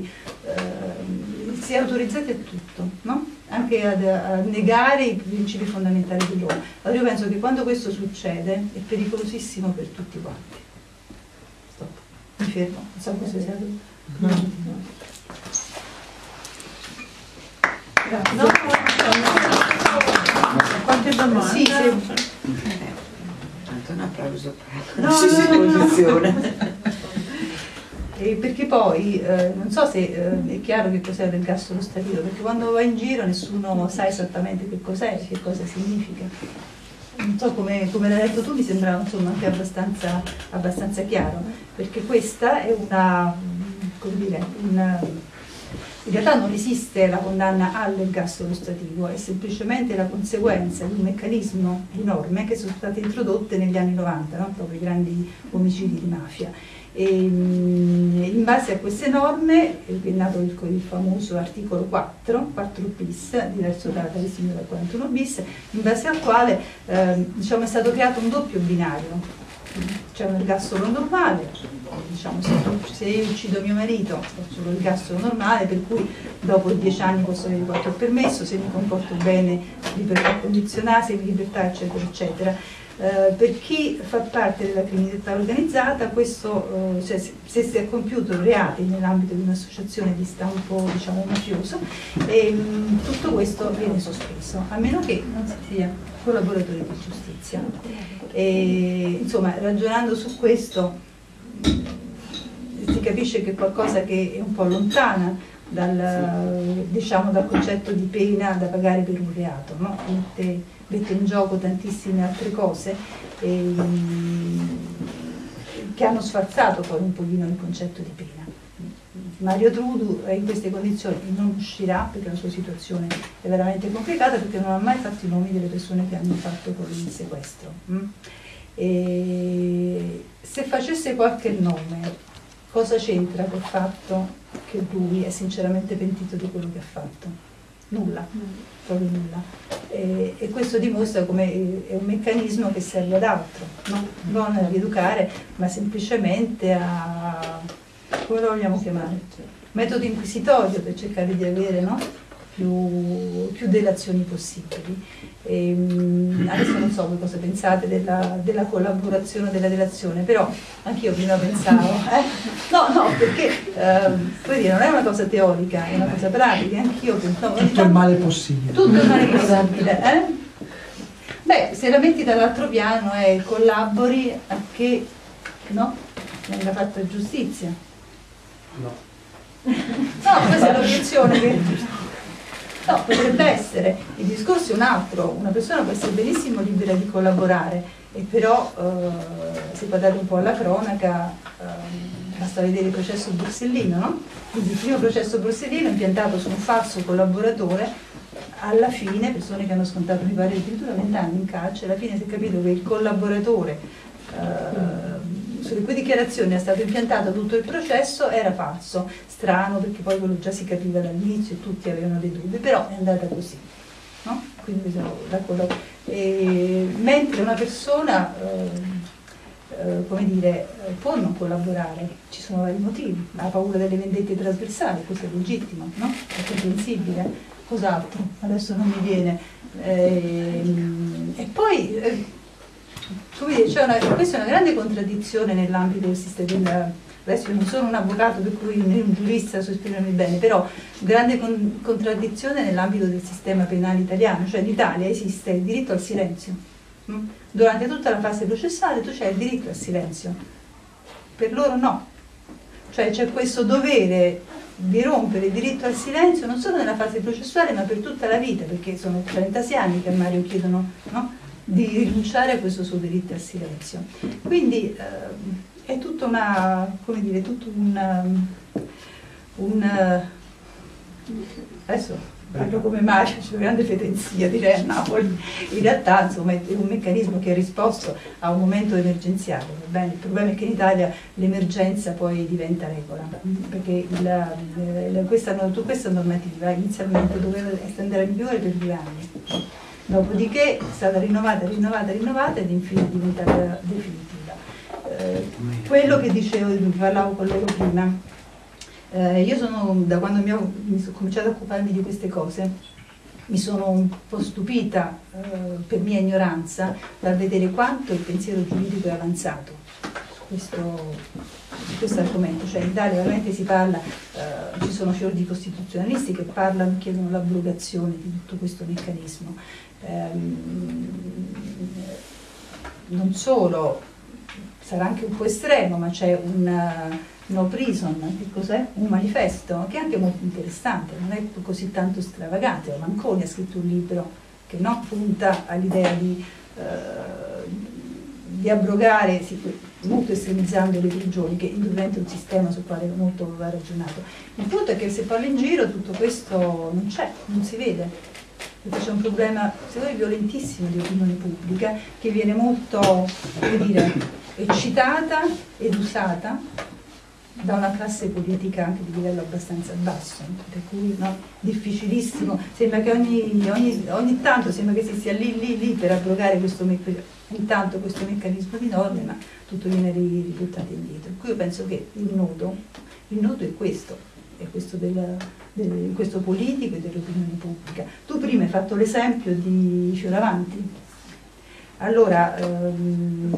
eh, si è autorizzati a tutto, no? Anche ad, a negare i principi fondamentali dell'uomo. Allora io penso che quando questo succede è pericolosissimo per tutti quanti. Stop, mi fermo, non so cosa sia. No. No. Quante domande? Sì, sì. Un applauso per No, la no, no, posizione. E perché poi, eh, non so se eh, è chiaro che cos'è l'ergastolo stativo, perché quando vai in giro nessuno sa esattamente che cos'è, che cosa significa. Non so come, come l'hai detto tu, mi sembrava insomma anche abbastanza, abbastanza chiaro, perché questa è una, come dire, una, in realtà non esiste la condanna all'ergastolo stativo, è semplicemente la conseguenza di un meccanismo di norme che sono state introdotte negli anni novanta, no? Dopo i grandi omicidi di mafia. E, in base a queste norme è nato il, il famoso articolo quattro, quattro bis, diverso da, dall'esime dal quarantuno bis, in base al quale eh, diciamo, è stato creato un doppio binario. C'è un ergastolo normale, diciamo, se, se io uccido mio marito faccio l'ergastolo normale, per cui dopo dieci anni posso avere qualche permesso, se mi comporto bene libertà condizionata, semi-libertà eccetera eccetera. Uh, per chi fa parte della criminalità organizzata, questo, uh, cioè, se, se si è compiuto reati nell'ambito di un'associazione di stampo diciamo, mafioso, e, um, tutto questo viene sospeso, a meno che non si sia collaboratori di giustizia. E, insomma, ragionando su questo si capisce che è qualcosa che è un po' lontana dal, diciamo, dal concetto di pena da pagare per un reato, no? Mette, mette in gioco tantissime altre cose e, che hanno sfarzato poi un pochino il concetto di pena. Mario Trudu in queste condizioni non uscirà perché la sua situazione è veramente complicata, perché non ha mai fatto i nomi delle persone che hanno fatto con il sequestro. E se facesse qualche nome, cosa c'entra col fatto che lui è sinceramente pentito di quello che ha fatto? Nulla, proprio nulla. E, e questo dimostra come è un meccanismo che serve ad altro, no? Non a rieducare, ma semplicemente a, come lo vogliamo chiamare? Metodo inquisitorio per cercare di avere, no? più, più delazioni possibili. E, adesso non so voi cosa pensate della, della collaborazione o della delazione, però anch'io prima pensavo, eh? no, no, perché eh, dire, non è una cosa teorica, è una cosa pratica, anch'io pensavo. Tutto il male possibile. Tutto il male possibile, eh? Beh, se la metti dall'altro piano e collabori a che, no? Venga fatta giustizia. No. No, questa è l'obiezione che... No, potrebbe essere, il discorso è un altro, una persona può essere benissimo libera di collaborare, e però eh, se guardate un po' alla cronaca, eh, basta vedere il processo Borsellino, no? Quindi il primo processo Borsellino impiantato su un falso collaboratore, alla fine, persone che hanno scontato mi pare addirittura vent'anni in carcere, alla fine si è capito che il collaboratore eh, sulle cui dichiarazioni è stato impiantato tutto il processo era falso, strano perché poi quello già si capiva dall'inizio e tutti avevano dei dubbi, però è andata così, no? Quindi da quello, e, mentre una persona eh, eh, come dire, può non collaborare, ci sono vari motivi, ha paura delle vendette trasversali, questo è legittimo, no? È comprensibile, cos'altro? Adesso non mi viene. E, e poi eh, come dire, c'è una, questa è una grande contraddizione nell'ambito del sistema del, adesso io non sono un avvocato per cui né un giurista so esprimermi bene, però grande con, contraddizione nell'ambito del sistema penale italiano, cioè in Italia esiste il diritto al silenzio, hm? Durante tutta la fase processale tu c'hai il diritto al silenzio, per loro no, cioè c'è questo dovere di rompere il diritto al silenzio non solo nella fase processuale ma per tutta la vita, perché sono trentasei anni che a Mario chiedono, no? Di rinunciare a questo suo diritto al silenzio. Quindi eh, è tutta una, come dire, tutto un, un adesso parlo come Mario, c'è una grande fetenzia direi a Napoli, in realtà insomma è un meccanismo che ha risposto a un momento emergenziale, va bene? Il problema è che in Italia l'emergenza poi diventa regola, perché il, il, questa, questa normativa inizialmente doveva andare in vigore per due anni. Dopodiché è stata rinnovata, rinnovata, rinnovata ed infine è diventata definitiva. Eh, quello che dicevo, parlavo con loro prima, eh, io sono, da quando mi ho, mi sono cominciato a occuparmi di queste cose, mi sono un po' stupita, eh, per mia ignoranza, dal vedere quanto il pensiero giuridico è avanzato su questo, su questo argomento. Cioè in Italia veramente si parla, eh, ci sono fior di costituzionalisti che parlano, chiedono l'abrogazione di tutto questo meccanismo. Non solo, sarà anche un po' estremo, ma c'è un, No Prison, che cos'è? Un manifesto, che è anche molto interessante, non è così tanto stravagante. Manconi ha scritto un libro che no, punta all'idea di, eh, di abrogare, sì, molto estremizzando le prigioni, che indubbiamente è un sistema sul quale molto va ragionato. Il punto è che se parla in giro tutto questo non c'è, non si vede, perché c'è un problema, secondo me, violentissimo di opinione pubblica, che viene molto, come dire, eccitata ed usata da una classe politica anche di livello abbastanza basso, per cui no, difficilissimo, sembra che ogni, ogni, ogni tanto sembra che si sia lì lì lì per abrogare questo, intanto questo meccanismo di norme, ma tutto viene ributtato indietro. Per cui io penso che il nodo, il nodo è questo, è questo, del, del, questo politico e dell'opinione pubblica. Tu prima hai fatto l'esempio di Fioravanti. Allora, ehm,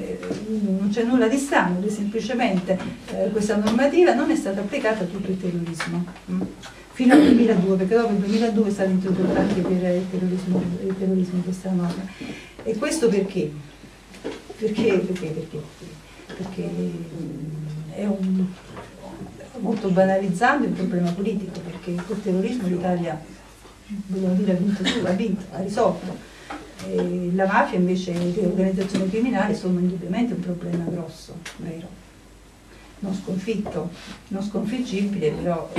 non c'è nulla di strano, che semplicemente eh, questa normativa non è stata applicata a tutto il terrorismo, mh? fino al duemiladue, perché dopo il duemiladue è stata introdotta anche per il terrorismo, il terrorismo questa norma. E questo perché? Perché? Perché? Perché? Perché è un, molto banalizzando il problema politico, perché col terrorismo l'Italia, vogliamo dire, ha vinto su, ha vinto, ha risolto. E la mafia invece e le organizzazioni criminali sono indubbiamente un problema grosso, vero? Non sconfitto, non sconfiggibile, però,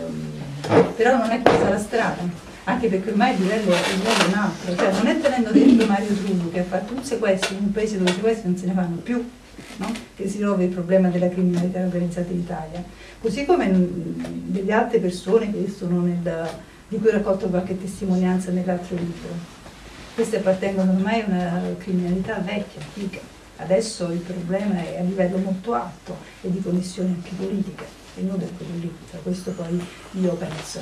ehm, però non è questa la strada, anche perché ormai il livello, il livello è un altro, cioè non è tenendo dentro Mario Trudu che ha fatto un sequestro in un paese dove i sequestri non se ne fanno più, no? Che si risolve il problema della criminalità organizzata in Italia, così come delle altre persone che sono nel, di cui ho raccolto qualche testimonianza nell'altro libro. Queste appartengono ormai a una criminalità vecchia, antica. Adesso il problema è a livello molto alto e di connessioni anche politiche. Il nodo è quello lì, cioè questo poi io penso.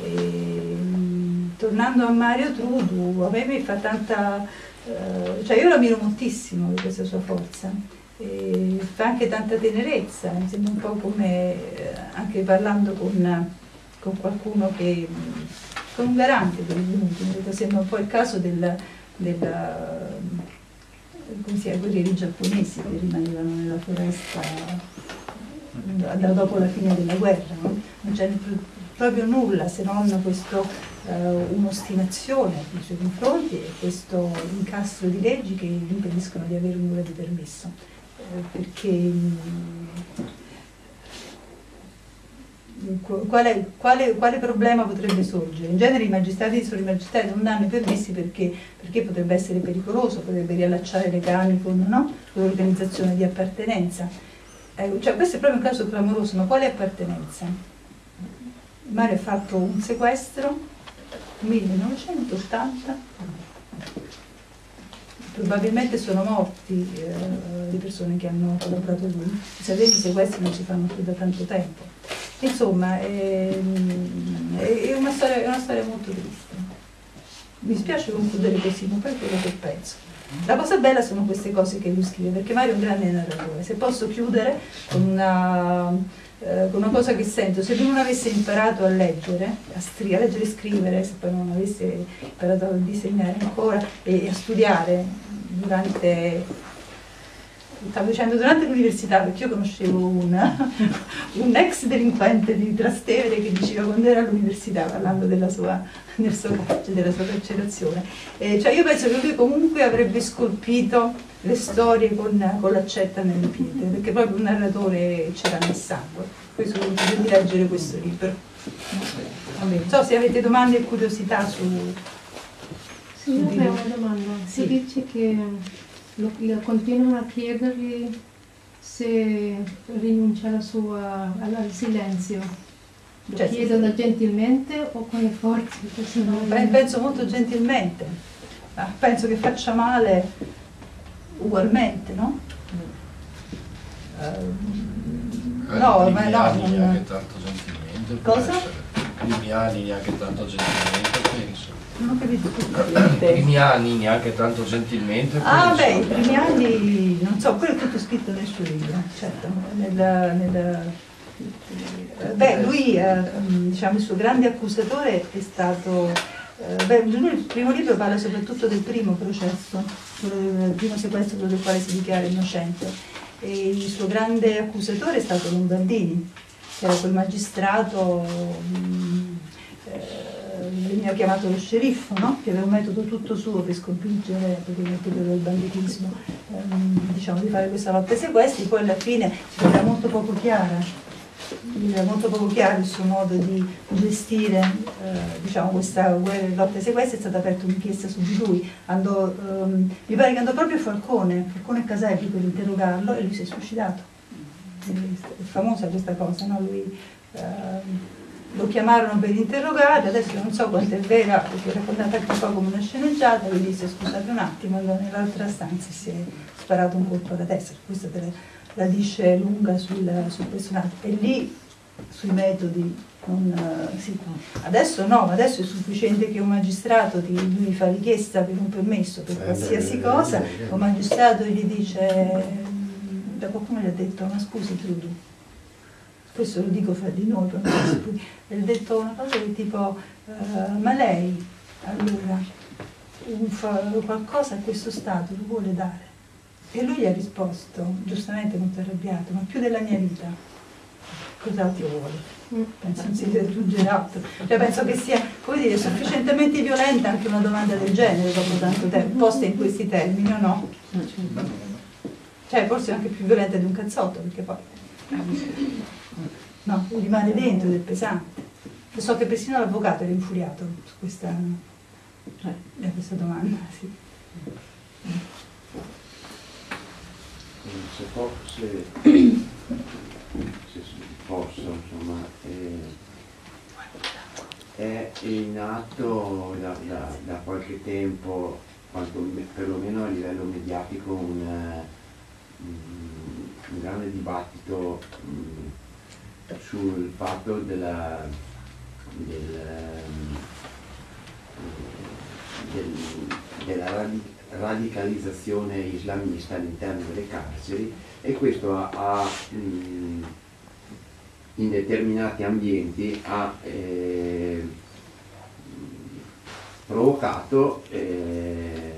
E, tornando a Mario Trudu, a me mi fa tanta... Eh, cioè io lo ammiro moltissimo per questa sua forza. E fa anche tanta tenerezza, mi sembra un po' come, eh, anche parlando con, con qualcuno che... con un garante per i venuti, sembra un po' il caso del, del come si chiama, guerrieri giapponesi che rimanevano nella foresta da dopo la fine della guerra, no? Non c'è proprio nulla se non questo, uh, un'ostinazione nei suoi confronti e questo incastro di leggi che gli impediscono di avere nulla di permesso, eh, perché mh, Quale, quale, quale problema potrebbe sorgere? In genere i magistrati sono i magistrati non danno i permessi perché, perché potrebbe essere pericoloso, potrebbe riallacciare legami con, no? con l'organizzazione di appartenenza. Eh, cioè, questo è proprio un caso clamoroso, ma quale appartenenza? Mario ha fatto un sequestro nel millenovecentottanta, probabilmente sono morti eh, le persone che hanno collaborato con lui. Sapete, i sequestri non si fanno più da tanto tempo. Insomma, è, è, una storia, è una storia molto triste. Mi spiace concludere così, ma poi è quello che penso. La cosa bella sono queste cose che lui scrive, perché Mario è un grande narratore. Se posso chiudere con una, eh, con una cosa che sento, se lui non avesse imparato a leggere, a, stri- a leggere e scrivere, se poi non avesse imparato a disegnare ancora e, e a studiare durante... Stavo dicendo durante l'università, perché io conoscevo un, un ex delinquente di Trastevere che diceva quando era all'università, parlando della sua, del suo, della sua carcerazione. Eh, cioè io penso che lui comunque avrebbe scolpito le storie con, con l'accetta nelle pietre, perché proprio un narratore c'era nel sangue. Questo consiglio di leggere questo libro. Vabbè, non so se avete domande e curiosità su... Sì, io avevo una domanda. Si sì. dice che... Lo, lo continuano a chiedergli se rinuncia alla sua, al silenzio. Lo cioè, chiedono sì. gentilmente o con le forze? No, penso molto gentilmente. Ah, penso che faccia male ugualmente, no? Uh, no, ma no. Non neanche tanto gentilmente. Cosa? Limiani neanche tanto gentilmente, penso. Non ho capito I primi anni neanche tanto gentilmente. Ah beh, i primi anni, non so, quello è tutto scritto nel suo libro, certo. Nel, nel, beh, lui, eh, diciamo, il suo grande accusatore è stato... Eh, beh, lui, il primo libro parla soprattutto del primo processo, quello del primo sequestro, quello del quale si dichiara innocente. e il suo grande accusatore è stato Lombardini, che era quel magistrato mh, eh, mi ha chiamato lo sceriffo, no? Che aveva un metodo tutto suo per sconfiggere, perché nel periodo del banditismo, ehm, diciamo, di fare questa lotta ai sequestri. Poi alla fine era molto poco chiara, era molto poco chiaro il suo modo di gestire eh, diciamo, questa lotta ai sequestri. È stata aperta un'inchiesta su di lui, andò, ehm, mi pare che andò proprio a Falcone, Falcone e Caselli per interrogarlo, e lui si è suicidato. È famosa questa cosa, no? Lui, ehm, lo chiamarono per interrogare, adesso non so quanto è vera, perché è raccontata anche un po' come una sceneggiata. Lui disse: scusate un attimo, andò nell'altra stanza e si è sparato un colpo alla testa. Questa te la dice lunga sul, sul personaggio. E lì sui metodi non, uh, sì. Adesso no, ma adesso è sufficiente che un magistrato ti, lui fa richiesta per un permesso per qualsiasi cosa, un magistrato gli dice, da qualcuno gli ha detto: ma scusi Trudu, questo lo dico fra di noi, gli ha detto una cosa che tipo uh, ma lei allora un, fa, qualcosa a questo Stato lo vuole dare? E lui gli ha risposto, giustamente molto arrabbiato: ma più della mia vita cos'altro vuole? Penso non si raggiungerà altro. Cioè, penso che sia, come dire, sufficientemente violenta anche una domanda del genere dopo tanto tempo, posta in questi termini, o no? Cioè forse anche più violenta di un cazzotto, perché poi no, rimane dentro ed è pesante. E so che persino l'avvocato era infuriato su questa, cioè, questa domanda, sì. Se, po se, se posso, insomma, eh, è in atto da, da, da qualche tempo, quanto, perlomeno a livello mediatico, un, un grande dibattito mh, sul fatto della, del, del, della radicalità radicalizzazione islamista all'interno delle carceri, e questo ha, ha mh, in determinati ambienti ha eh, provocato eh,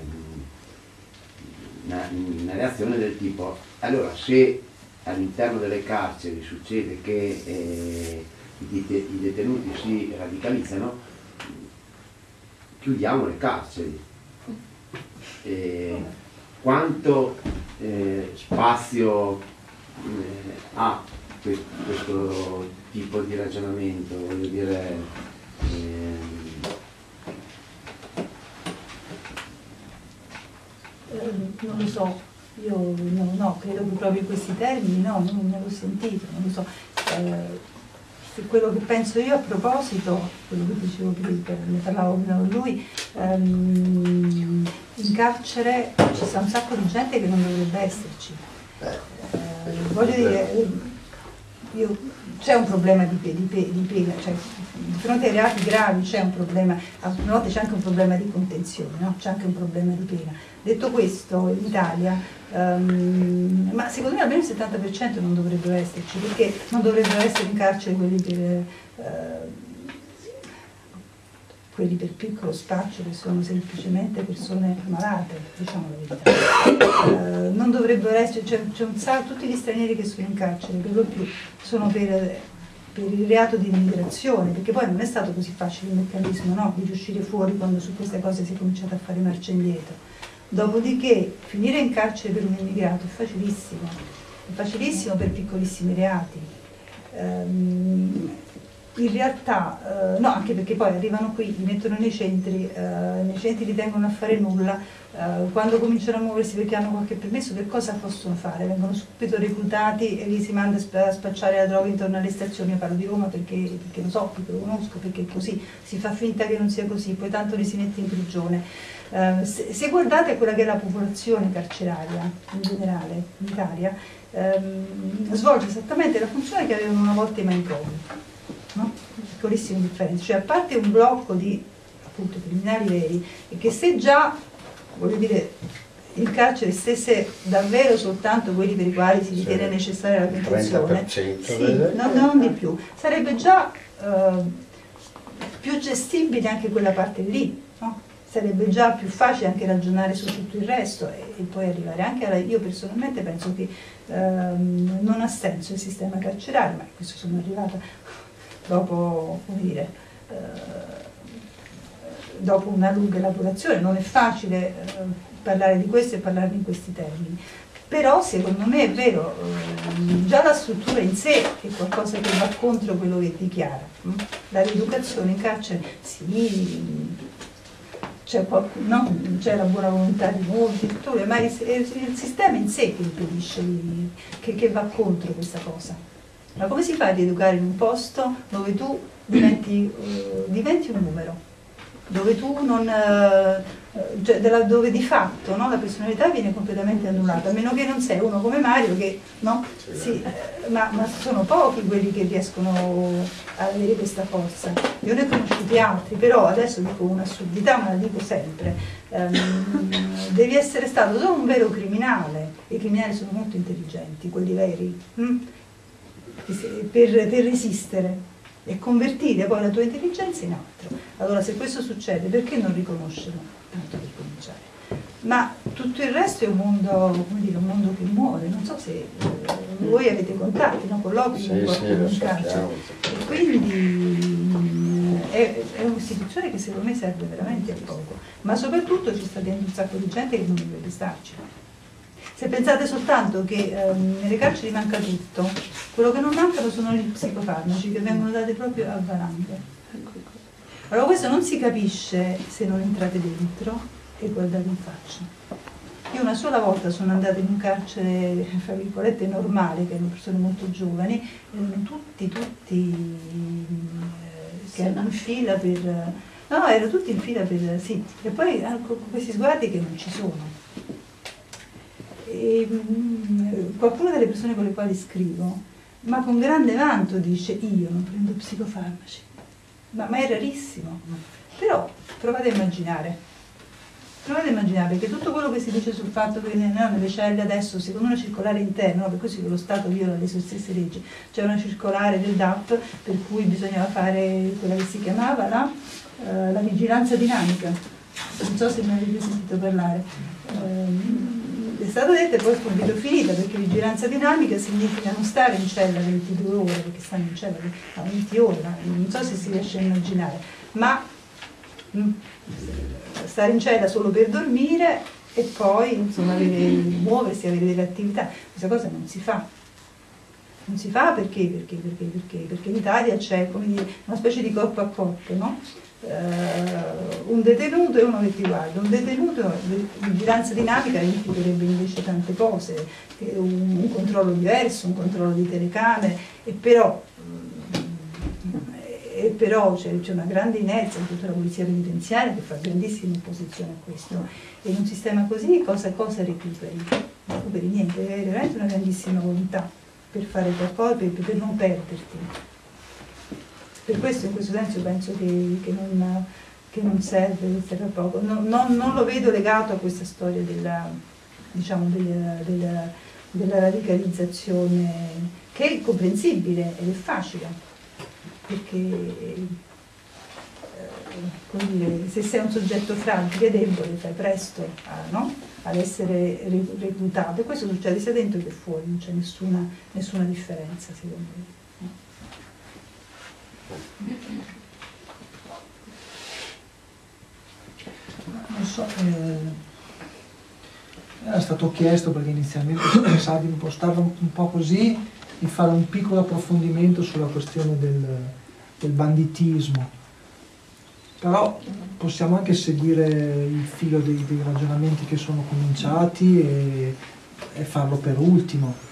una, una reazione del tipo: allora, se all'interno delle carceri succede che eh, i, i detenuti si radicalizzano, chiudiamo le carceri. Eh, quanto eh, spazio eh, ha questo, questo tipo di ragionamento? Voglio dire, ehm... eh, non lo so, io no, no, credo che proprio in questi termini no, non, non l'ho sentito, non lo so. Eh, quello che penso io a proposito, quello che dicevo prima, ne parlavo prima con lui, ehm, in carcere ci sta un sacco di gente che non dovrebbe esserci. Eh, voglio dire, c'è un problema di, di, di pena, cioè di fronte ai reati gravi c'è un problema, a volte c'è anche un problema di contenzione, no? C'è anche un problema di pena. Detto questo, in Italia, um, ma secondo me almeno il settanta per cento non dovrebbero esserci, perché non dovrebbero essere in carcere quelli per, uh, quelli per piccolo spaccio, che sono semplicemente persone malate, diciamo la verità. Uh, non dovrebbero essere, c'è cioè, un sacco, tutti gli stranieri che sono in carcere, per lo più, sono per, per il reato di immigrazione, perché poi non è stato così facile il meccanismo, no? Di uscire fuori quando su queste cose si è cominciato a fare marcia indietro. Dopodiché finire in carcere per un immigrato è facilissimo, è facilissimo per piccolissimi reati. Um, in realtà, uh, no, anche perché poi arrivano qui, li mettono nei centri, uh, nei centri li tengono a fare nulla, uh, quando cominciano a muoversi perché hanno qualche permesso, che cosa possono fare? Vengono subito reclutati e li si manda a spacciare la droga intorno alle stazioni. Io parlo di Roma perché, perché lo so, perché lo conosco, perché è così, si fa finta che non sia così, poi tanto li si mette in prigione. Uh, se, se guardate quella che è la popolazione carceraria in generale in Italia, um, svolge esattamente la funzione che avevano una volta i manicomi, no? Piccolissime differenze, cioè a parte un blocco di appunto criminali veri, e che se già, voglio dire, in carcere stesse davvero soltanto quelli per i quali si ritiene necessaria la contenzione, sì, no, non di più, sarebbe già uh, più gestibile anche quella parte lì, no? sarebbe già più facile anche ragionare su tutto il resto e, e poi arrivare anche alla... Io personalmente penso che ehm, non ha senso il sistema carcerario, ma questo sono arrivata dopo, come dire, eh, dopo una lunga elaborazione, non è facile eh, parlare di questo e parlarne in questi termini. Però secondo me è vero, eh, già la struttura in sé è qualcosa che va contro quello che dichiara. Hm? La rieducazione in carcere, sì, c'è no? C'è la buona volontà di molti, ma è il sistema in sé che impedisce, che, che va contro questa cosa. Ma come si fa a rieducare in un posto dove tu diventi, uh, diventi un numero? Dove tu non, uh, cioè della, dove di fatto no, la personalità viene completamente annullata, a meno che non sei uno come Mario che no, sì, eh, ma, ma sono pochi quelli che riescono a avere questa forza. Io ne ho conosciuti altri, però adesso dico un'assurdità, ma la dico sempre. Um, devi essere stato solo un vero criminale, i criminali sono molto intelligenti, quelli veri, hm? per, per resistere e convertire poi la tua intelligenza in altro. Allora se questo succede, perché non riconoscerlo? Tanto per cominciare. Ma tutto il resto è un mondo, come dire, un mondo che muore, non so se eh, voi avete contatti, no? Colloqui con qualcuno in carcere. E quindi è, è un'istituzione che secondo me serve veramente a poco, ma soprattutto ci sta dentro un sacco di gente che non dovrebbe starci. Se pensate soltanto che ehm, nelle carceri manca tutto, quello che non mancano sono gli psicofarmaci che vengono dati proprio a valanga. Allora questo non si capisce se non entrate dentro e guardate in faccia. Io una sola volta sono andata in un carcere, fra virgolette, normale, che erano persone molto giovani, erano tutti, tutti eh, che erano in fila per... No, erano tutti in fila per... sì, e poi con questi sguardi che non ci sono. E, mh, qualcuna delle persone con le quali scrivo, ma con grande vanto dice io non prendo psicofarmaci, ma, ma è rarissimo. Però provate a immaginare, provate a immaginare, perché tutto quello che si dice sul fatto che no, nelle celle adesso, secondo una circolare interna, no, per così che lo Stato viola le sue stesse leggi, c'è una circolare del D A P per cui bisognava fare quella che si chiamava la, uh, la vigilanza dinamica, non so se ne avete sentito parlare. Um, È stato detto e poi subito finita, perché vigilanza dinamica significa non stare in cella ventidue ore, perché stanno in cella a venti ore, non so se si riesce a immaginare, ma mh, stare in cella solo per dormire e poi insomma avere, muoversi, avere delle attività. Questa cosa non si fa. Non si fa perché? Perché, perché, perché, perché in Italia c'è come dire, una specie di corpo a corpo, no? Uh, un detenuto e uno che ti guarda. Un detenuto, vigilanza dinamica implicherebbe invece tante cose, un, un controllo diverso, un controllo di telecamere, e però, e però c'è, c'è una grande inerzia in tutta la polizia penitenziaria che fa grandissima opposizione a questo. E in un sistema così cosa, cosa recuperi? Non recuperi niente, è veramente una grandissima volontà per fare qualcosa, per, per non perderti. Per questo, in questo senso, penso che, che, non, che non serve, che serve a poco. Non, non, non lo vedo legato a questa storia della, diciamo, della, della, della radicalizzazione, che è comprensibile ed è facile, perché eh, come dire, se sei un soggetto fragile e debole fai presto a, no? ad essere reclutato, e questo succede sia dentro che fuori, non c'è nessuna, nessuna differenza secondo me. Non so, eh, era stato chiesto, perché inizialmente si pensava di impostarlo un po' così, di fare un piccolo approfondimento sulla questione del, del banditismo, però possiamo anche seguire il filo dei, dei ragionamenti che sono cominciati e, e farlo per ultimo.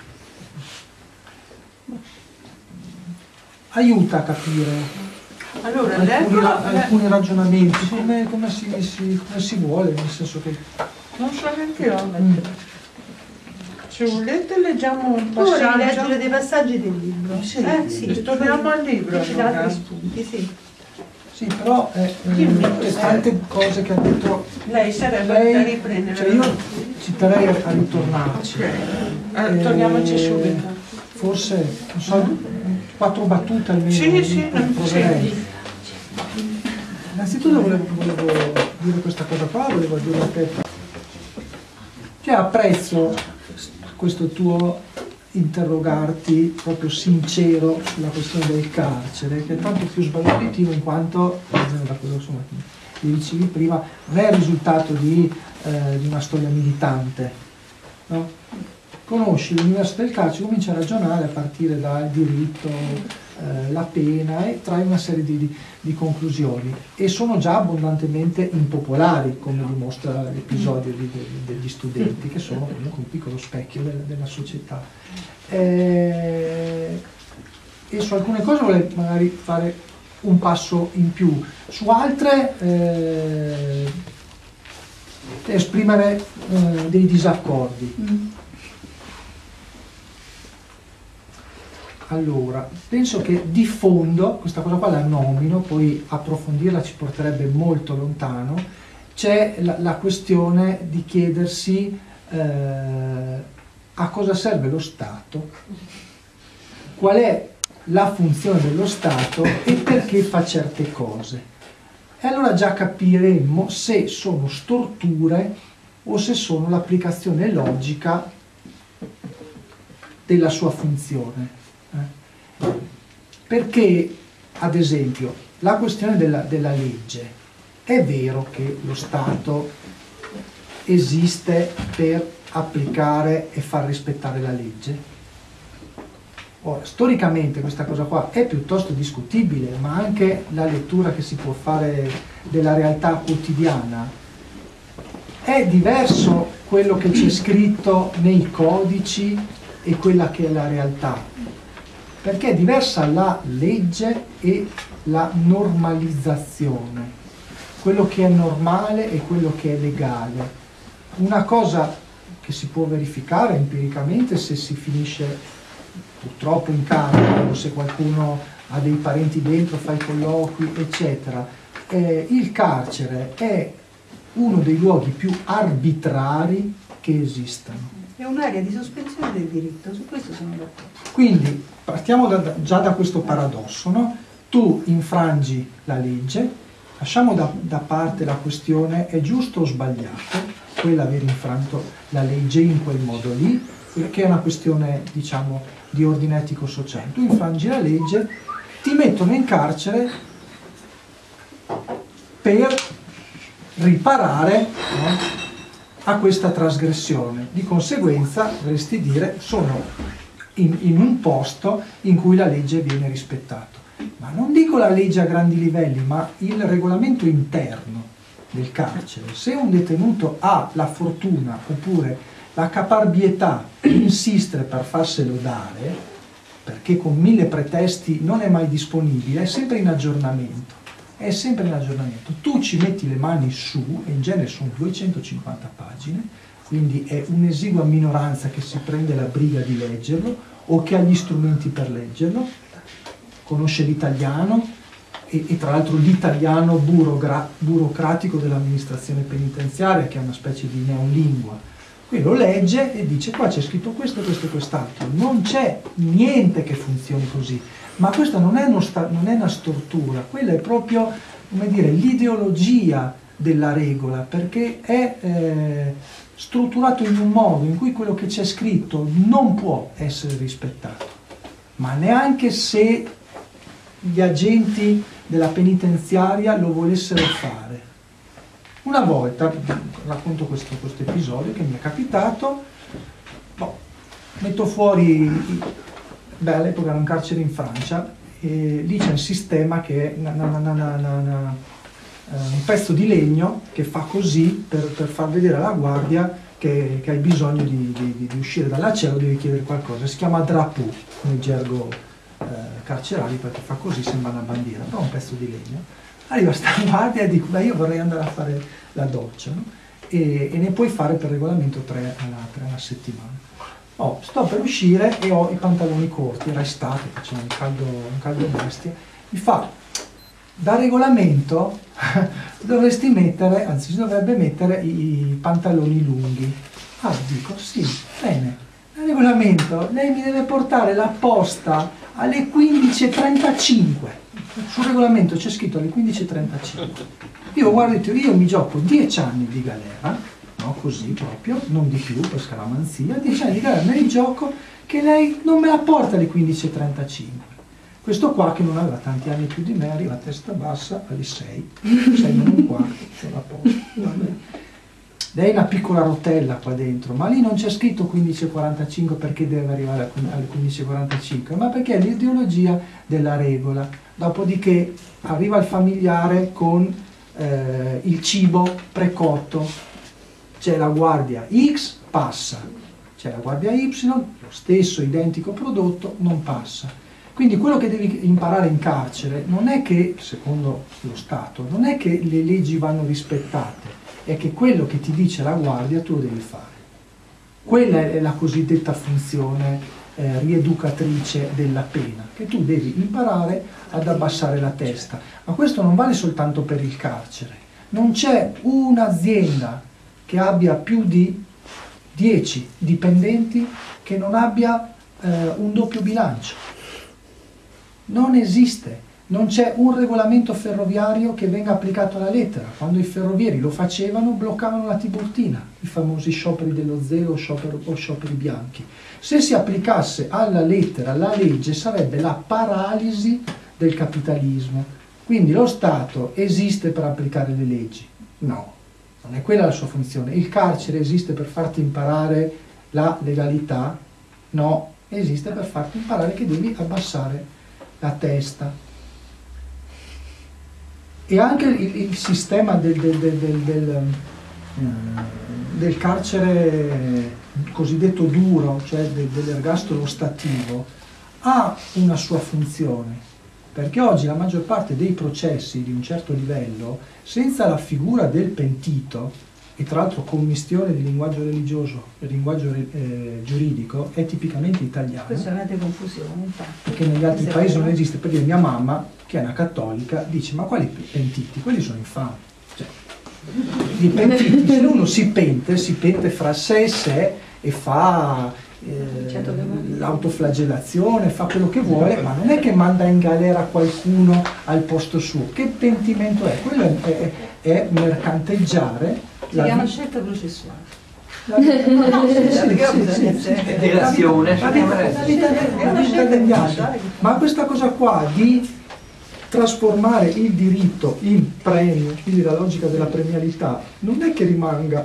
Aiuta a capire allora, alcuni, leggo, alcuni ragionamenti, come, come, si, si, come si vuole, nel senso che... non so neanche io a mettere. Se volete leggiamo un Tu volevi passaggio. leggere dei passaggi del libro? Sì, eh, sì. torniamo al libro. Ci Allora. dà altri spunti, sì. Sì, però eh, eh, tante cose che ha detto Lei sarebbe lei, da riprendere. cioè io ci terrei a ritornarci. Okay. Eh, torniamoci subito. Forse, non so, quattro battute almeno. Sì, sì, proverei. sì. Innanzitutto volevo, volevo dire questa cosa qua, volevo dire a te. Cioè apprezzo questo tuo interrogarti proprio sincero sulla questione del carcere, che è tanto più sbalorditivo in quanto, da quello insomma, che dicevi prima, non è il risultato di, eh, di una storia militante, no? Conosci l'universo del carcere, cominci a ragionare a partire dal diritto, eh, la pena, e trai una serie di, di, di conclusioni, e sono già abbondantemente impopolari, come dimostra l'episodio di, de, degli studenti, che sono comunque un piccolo specchio della, della società. Eh, e su alcune cose vorrei magari fare un passo in più, su altre eh, esprimere eh, dei disaccordi. Mm. Allora, penso che di fondo, questa cosa qua la nomino, poi approfondirla ci porterebbe molto lontano, c'è la, la questione di chiedersi eh, a cosa serve lo Stato, qual è la funzione dello Stato e perché fa certe cose. E allora già capiremmo se sono storture o se sono l'applicazione logica della sua funzione. Perché, ad esempio, la questione della, della legge, è vero che lo Stato esiste per applicare e far rispettare la legge? Ora, storicamente questa cosa qua è piuttosto discutibile, ma anche la lettura che si può fare della realtà quotidiana è diverso quello che c'è scritto nei codici e quella che è la realtà. Perché è diversa la legge e la normalizzazione, quello che è normale e quello che è legale. Una cosa che si può verificare empiricamente se si finisce purtroppo in carcere o se qualcuno ha dei parenti dentro, fa i colloqui, eccetera. Eh, il carcere è uno dei luoghi più arbitrari che esistano. È un'area di sospensione del diritto, su questo sono d'accordo. Quindi partiamo da, già da questo paradosso, no? Tu infrangi la legge, lasciamo da, da parte la questione è giusto o sbagliato, quell'aver infranto la legge in quel modo lì, che è una questione, diciamo, di ordine etico-sociale. Tu infrangi la legge, ti mettono in carcere per riparare, no, a questa trasgressione. Di conseguenza dovresti dire sono in, in un posto in cui la legge viene rispettata. Ma non dico la legge a grandi livelli, ma il regolamento interno del carcere. Se un detenuto ha la fortuna oppure la caparbietà di insistere per farselo dare, perché con mille pretesti non è mai disponibile, è sempre in aggiornamento. È sempre in aggiornamento. Tu ci metti le mani su, e in genere sono duecentocinquanta pagine, quindi è un'esigua minoranza che si prende la briga di leggerlo o che ha gli strumenti per leggerlo, conosce l'italiano e, e tra l'altro l'italiano burocratico dell'amministrazione penitenziaria, che è una specie di neolingua. Quindi lo legge e dice qua c'è scritto questo, questo e quest'altro. Non c'è niente che funzioni così. Ma questa non è, uno sta, non è una stortura, quella è proprio, come dire, l'ideologia della regola, perché è eh, strutturato in un modo in cui quello che c'è scritto non può essere rispettato, ma neanche se gli agenti della penitenziaria lo volessero fare. Una volta, racconto questo, questo episodio che mi è capitato, boh, metto fuori... Beh, all'epoca era un carcere in Francia e lì c'è un sistema che è una, una, una, una, una, un pezzo di legno che fa così per, per far vedere alla guardia che, che hai bisogno di, di, di uscire dalla cella o devi chiedere qualcosa. Si chiama drapeau nel gergo eh, carcerario, perché fa così, sembra una bandiera, però è un pezzo di legno. Arriva sta guardia e dico, beh, io vorrei andare a fare la doccia, no? e, e ne puoi fare per regolamento tre alla, tre alla settimana. Oh, sto per uscire e ho i pantaloni corti, era estate, faceva un caldo, un caldo bestia. Mi fa, da regolamento dovresti mettere, anzi si dovrebbe mettere i pantaloni lunghi. Ah, dico, sì, bene. Da regolamento lei mi deve portare la posta alle quindici e trentacinque. Sul regolamento c'è scritto alle quindici e trentacinque. Io guardate, io mi gioco dieci anni di galera, no, così proprio, non di più per scaramanzia, dieci anni di galera me li gioco che lei non me la porta alle quindici e trentacinque. Questo qua che non aveva tanti anni più di me arriva a testa bassa alle sei, sei meno un quarto, ce la posto. Lei è una piccola rotella qua dentro, ma lì non c'è scritto quindici e quarantacinque perché deve arrivare alle quindici e quarantacinque, ma perché è l'ideologia della regola. Dopodiché arriva il familiare con eh, il cibo precotto, c'è la guardia X, passa, c'è la guardia Y, lo stesso identico prodotto, non passa. Quindi quello che devi imparare in carcere non è che, secondo lo Stato, non è che le leggi vanno rispettate, è che quello che ti dice la guardia tu lo devi fare. Quella è la cosiddetta funzione eh, rieducatrice della pena, che tu devi imparare ad abbassare la testa. Ma questo non vale soltanto per il carcere. Non c'è un'azienda che abbia più di dieci dipendenti che non abbia eh, un doppio bilancio. Non esiste. Non c'è un regolamento ferroviario che venga applicato alla lettera. Quando i ferrovieri lo facevano, bloccavano la Tiburtina, i famosi scioperi dello zelo o scioperi, o scioperi bianchi. Se si applicasse alla lettera la legge, sarebbe la paralisi del capitalismo. Quindi lo Stato esiste per applicare le leggi? No, non è quella la sua funzione. Il carcere esiste per farti imparare la legalità? No, esiste per farti imparare che devi abbassare la testa. E anche il, il sistema del, del, del, del, del, del carcere cosiddetto duro, cioè del, dell'ergastolo stativo, ha una sua funzione, perché oggi la maggior parte dei processi di un certo livello, senza la figura del pentito, e tra l'altro commistione di linguaggio religioso e linguaggio eh, giuridico, è tipicamente italiano. Questa è una confusione, infatti. Perché negli altri Se paesi vero. non esiste, perché mia mamma, che è una cattolica, dice: ma quali pentiti? Quelli sono infami. Cioè, i pentiti, se uno si pente, si pente fra sé e sé e fa eh, l'autoflagellazione, fa quello che vuole, ma non è che manda in galera qualcuno al posto suo. Che pentimento è? Quello è, è, è mercanteggiare. Si chiama scelta processuale. La vita, no, no, sì, sì, perché sì, bisogna sì, essere- sì, la vita, la vita, la vita, la vita degli altri. Ma questa cosa qua di trasformare il diritto in premio, quindi la logica della premialità, non è che rimanga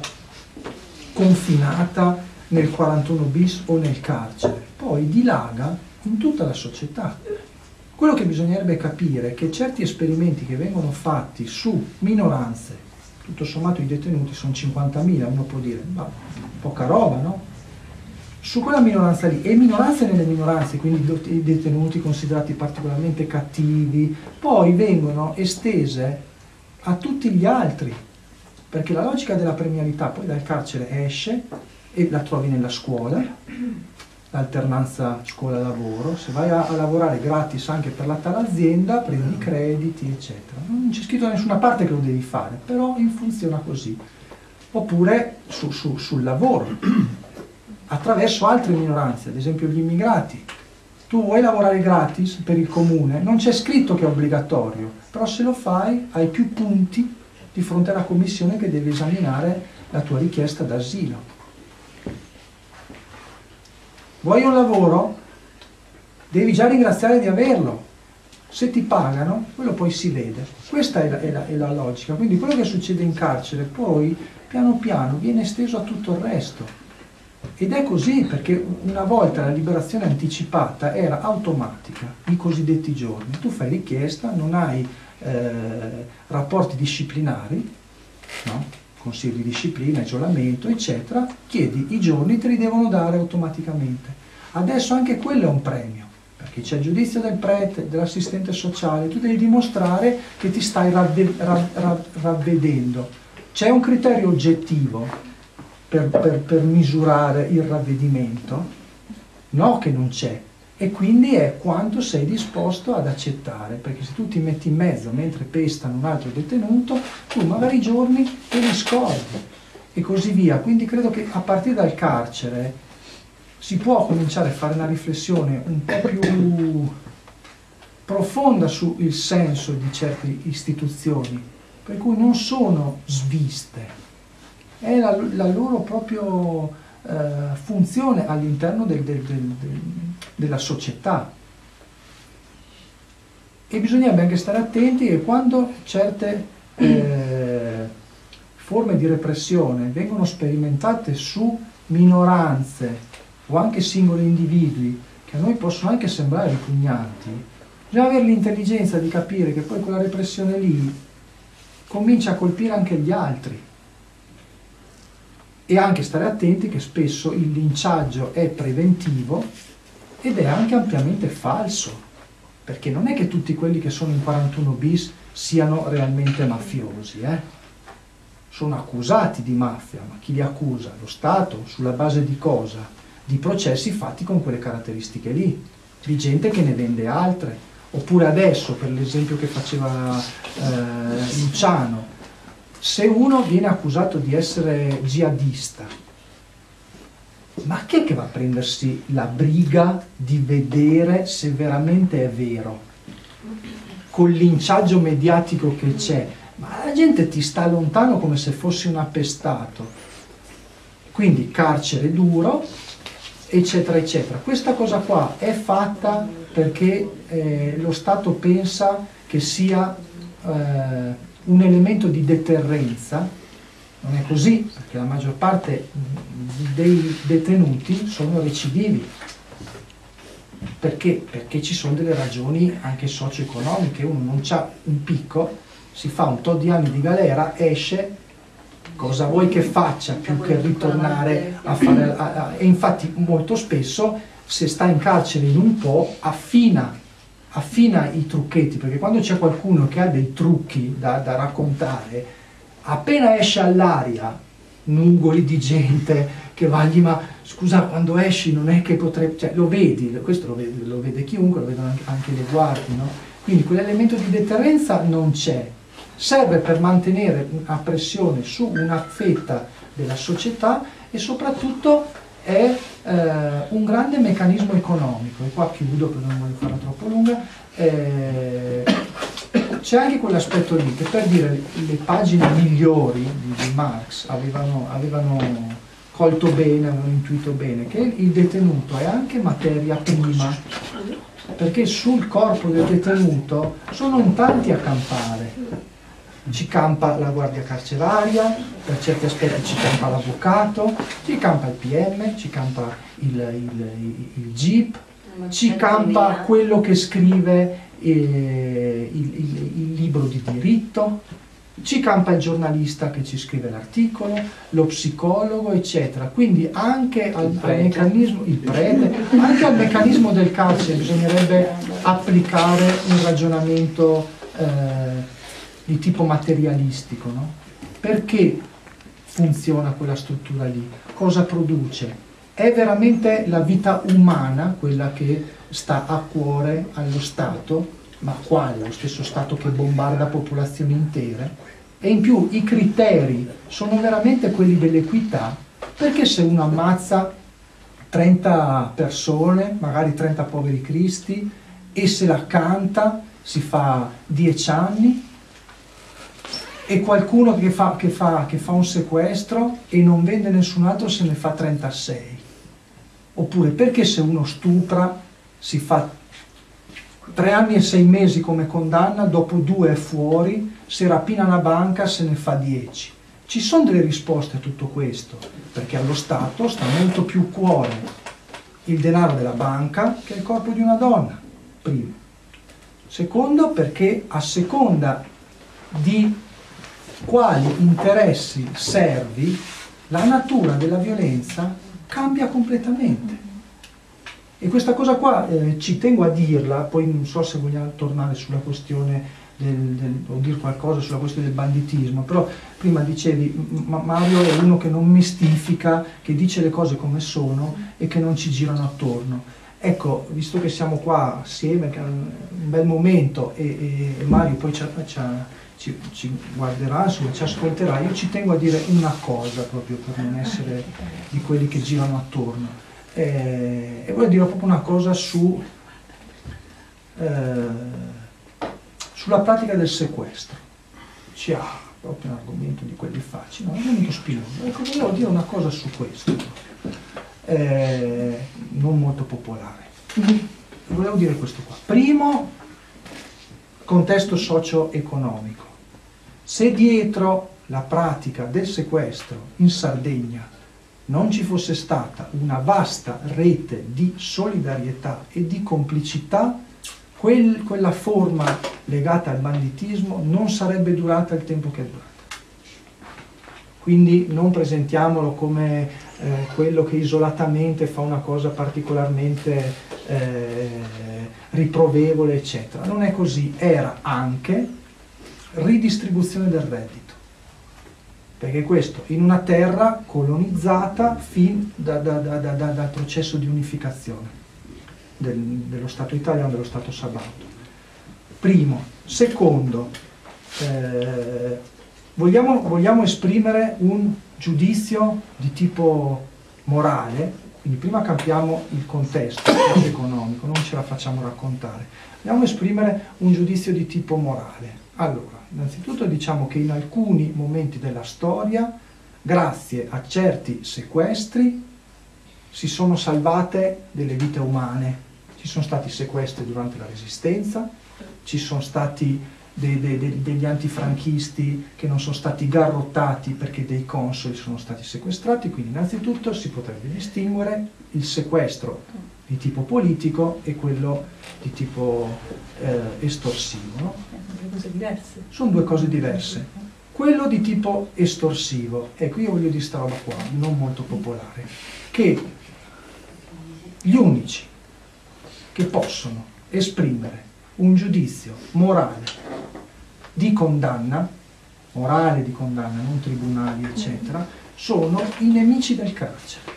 confinata nel quarantuno bis o nel carcere, poi dilaga in tutta la società. Quello che bisognerebbe capire è che certi esperimenti che vengono fatti su minoranze, tutto sommato i detenuti sono cinquantamila, uno può dire, ma poca roba, no? Su quella minoranza lì, e minoranze nelle minoranze, quindi i detenuti considerati particolarmente cattivi, poi vengono estese a tutti gli altri, perché la logica della premialità poi dal carcere esce e la trovi nella scuola, l'alternanza scuola-lavoro, se vai a, a lavorare gratis anche per la tale azienda, prendi crediti, eccetera. Non c'è scritto da nessuna parte che lo devi fare, però funziona così. Oppure su, su, sul lavoro, attraverso altre minoranze, ad esempio gli immigrati. Tu vuoi lavorare gratis per il comune, non c'è scritto che è obbligatorio, però se lo fai hai più punti di fronte alla commissione che deve esaminare la tua richiesta d'asilo. Vuoi un lavoro? Devi già ringraziare di averlo. Se ti pagano, quello poi si vede. Questa è la, è la, è la logica. Quindi quello che succede in carcere poi, piano piano, viene esteso a tutto il resto. Ed è così perché una volta la liberazione anticipata era automatica, i cosiddetti giorni. Tu fai richiesta, non hai eh, rapporti disciplinari, no? Consigli di disciplina, isolamento, eccetera, chiedi i giorni, te li devono dare automaticamente. Adesso anche quello è un premio, perché c'è il giudizio del prete, dell'assistente sociale, tu devi dimostrare che ti stai ravve, rav, rav, ravvedendo. C'è un criterio oggettivo per, per, per misurare il ravvedimento? No, che non c'è. E quindi è quanto sei disposto ad accettare, perché se tu ti metti in mezzo mentre pestano un altro detenuto, tu magari i giorni te li scordi e così via. Quindi credo che a partire dal carcere si può cominciare a fare una riflessione un po' più profonda sul senso di certe istituzioni per cui non sono sviste, è la, la loro proprio eh, funzione all'interno del, del, del, del, della società. E bisognerebbe anche stare attenti che quando certe eh, forme di repressione vengono sperimentate su minoranze o anche singoli individui che a noi possono anche sembrare ripugnanti, bisogna avere l'intelligenza di capire che poi quella repressione lì comincia a colpire anche gli altri, e anche stare attenti che spesso il linciaggio è preventivo ed è anche ampiamente falso, perché non è che tutti quelli che sono in quarantuno bis siano realmente mafiosi, eh? Sono accusati di mafia, ma chi li accusa? Lo Stato, sulla base di cosa? Di processi fatti con quelle caratteristiche lì, di gente che ne vende altre. Oppure adesso, per l'esempio che faceva eh, Luciano, se uno viene accusato di essere jihadista, ma chi è che va a prendersi la briga di vedere se veramente è vero? Col linciaggio mediatico che c'è, ma la gente ti sta lontano come se fossi un appestato. Quindi carcere duro, eccetera, eccetera. Questa cosa qua è fatta perché eh, lo Stato pensa che sia eh, un elemento di deterrenza. Non è così, perché la maggior parte dei detenuti sono recidivi. Perché? Perché ci sono delle ragioni anche socio-economiche. Uno non ha un picco, si fa un tot di anni di galera, esce, cosa vuoi che faccia più che ritornare a fare... A, a, e infatti molto spesso, se sta in carcere in un po', affina, affina i trucchetti, perché quando c'è qualcuno che ha dei trucchi da, da raccontare, appena esce all'aria, nugoli di gente che va lì, ma scusa, quando esci non è che potrebbe... Cioè, lo vedi, questo lo vede, lo vede chiunque, lo vedono anche, anche le guardie, no? Quindi quell'elemento di deterrenza non c'è. Serve per mantenere una pressione su una fetta della società e soprattutto è eh, un grande meccanismo economico. E qua chiudo perché non voglio farla troppo lunga. Eh, c'è anche quell'aspetto lì che, per dire, le pagine migliori di, di Marx avevano, avevano colto bene, avevano intuito bene che il detenuto è anche materia prima, perché sul corpo del detenuto sono in tanti a campare. Ci campa la guardia carceraria, per certi aspetti ci campa l'avvocato, ci campa il P M, ci campa il, il, il G I P, ci campa quello che scrive eh, il, il, il libro di diritto, ci campa il giornalista che ci scrive l'articolo, lo psicologo, eccetera. Quindi anche al, al meccanismo, il prete, anche al meccanismo del carcere bisognerebbe applicare un ragionamento eh, di tipo materialistico, no? Perché funziona quella struttura lì? Cosa produce? È veramente la vita umana quella che sta a cuore allo Stato, ma quale? Lo stesso Stato che bombarda popolazioni intere? E in più i criteri sono veramente quelli dell'equità, perché se uno ammazza trenta persone, magari trenta poveri cristi, e se la canta si fa dieci anni, e qualcuno che fa, che, fa, che fa un sequestro e non vende nessun altro se ne fa trentasei. Oppure perché se uno stupra si fa tre anni e sei mesi come condanna, dopo due è fuori, se rapina una banca se ne fa dieci. Ci sono delle risposte a tutto questo, perché allo Stato sta molto più a cuore il denaro della banca che il corpo di una donna, primo. Secondo, perché a seconda di quali interessi servi, la natura della violenza cambia completamente. E questa cosa qua eh, ci tengo a dirla, poi non so se vogliamo tornare sulla questione del, del, o dire qualcosa sulla questione del banditismo, però prima dicevi ma Mario è uno che non mistifica, che dice le cose come sono e che non ci girano attorno. Ecco, visto che siamo qua assieme, che è un bel momento, e, e, e Mario poi ci, ci, ci, ci guarderà, insomma, ci ascolterà, io ci tengo a dire una cosa proprio per non essere di quelli che girano attorno. Eh, e voglio dire proprio una cosa su, eh, sulla pratica del sequestro. ci ha proprio un argomento di quelli facili, no? È un argomento spinoso. Ecco, volevo dire una cosa su questo, eh, non molto popolare. Volevo dire questo qua. Primo, contesto socio-economico. Se dietro la pratica del sequestro in Sardegna non ci fosse stata una vasta rete di solidarietà e di complicità, quel, quella forma legata al banditismo non sarebbe durata il tempo che è durata. Quindi non presentiamolo come eh, quello che isolatamente fa una cosa particolarmente eh, riprovevole, eccetera. Non è così, era anche ridistribuzione del reddito. Perché questo in una terra colonizzata fin da, da, da, da, da, dal processo di unificazione del, dello Stato italiano, dello Stato sabaudo. Primo. Secondo, eh, vogliamo, vogliamo esprimere un giudizio di tipo morale, quindi prima capiamo il contesto economico, non ce la facciamo raccontare. Vogliamo esprimere un giudizio di tipo morale. Allora, innanzitutto diciamo che in alcuni momenti della storia, grazie a certi sequestri, si sono salvate delle vite umane. Ci sono stati sequestri durante la Resistenza, ci sono stati de, de, de, degli antifranchisti che non sono stati garrottati perché dei consoli sono stati sequestrati, quindi innanzitutto si potrebbe distinguere il sequestro di tipo politico e quello di tipo eh, estorsivo. No? Sono due cose diverse. Sono due cose diverse. Quello di tipo estorsivo, ecco, io voglio dire sta roba qua, non molto popolare, che gli unici che possono esprimere un giudizio morale di condanna, morale di condanna, non tribunali, eccetera, sono i nemici del carcere.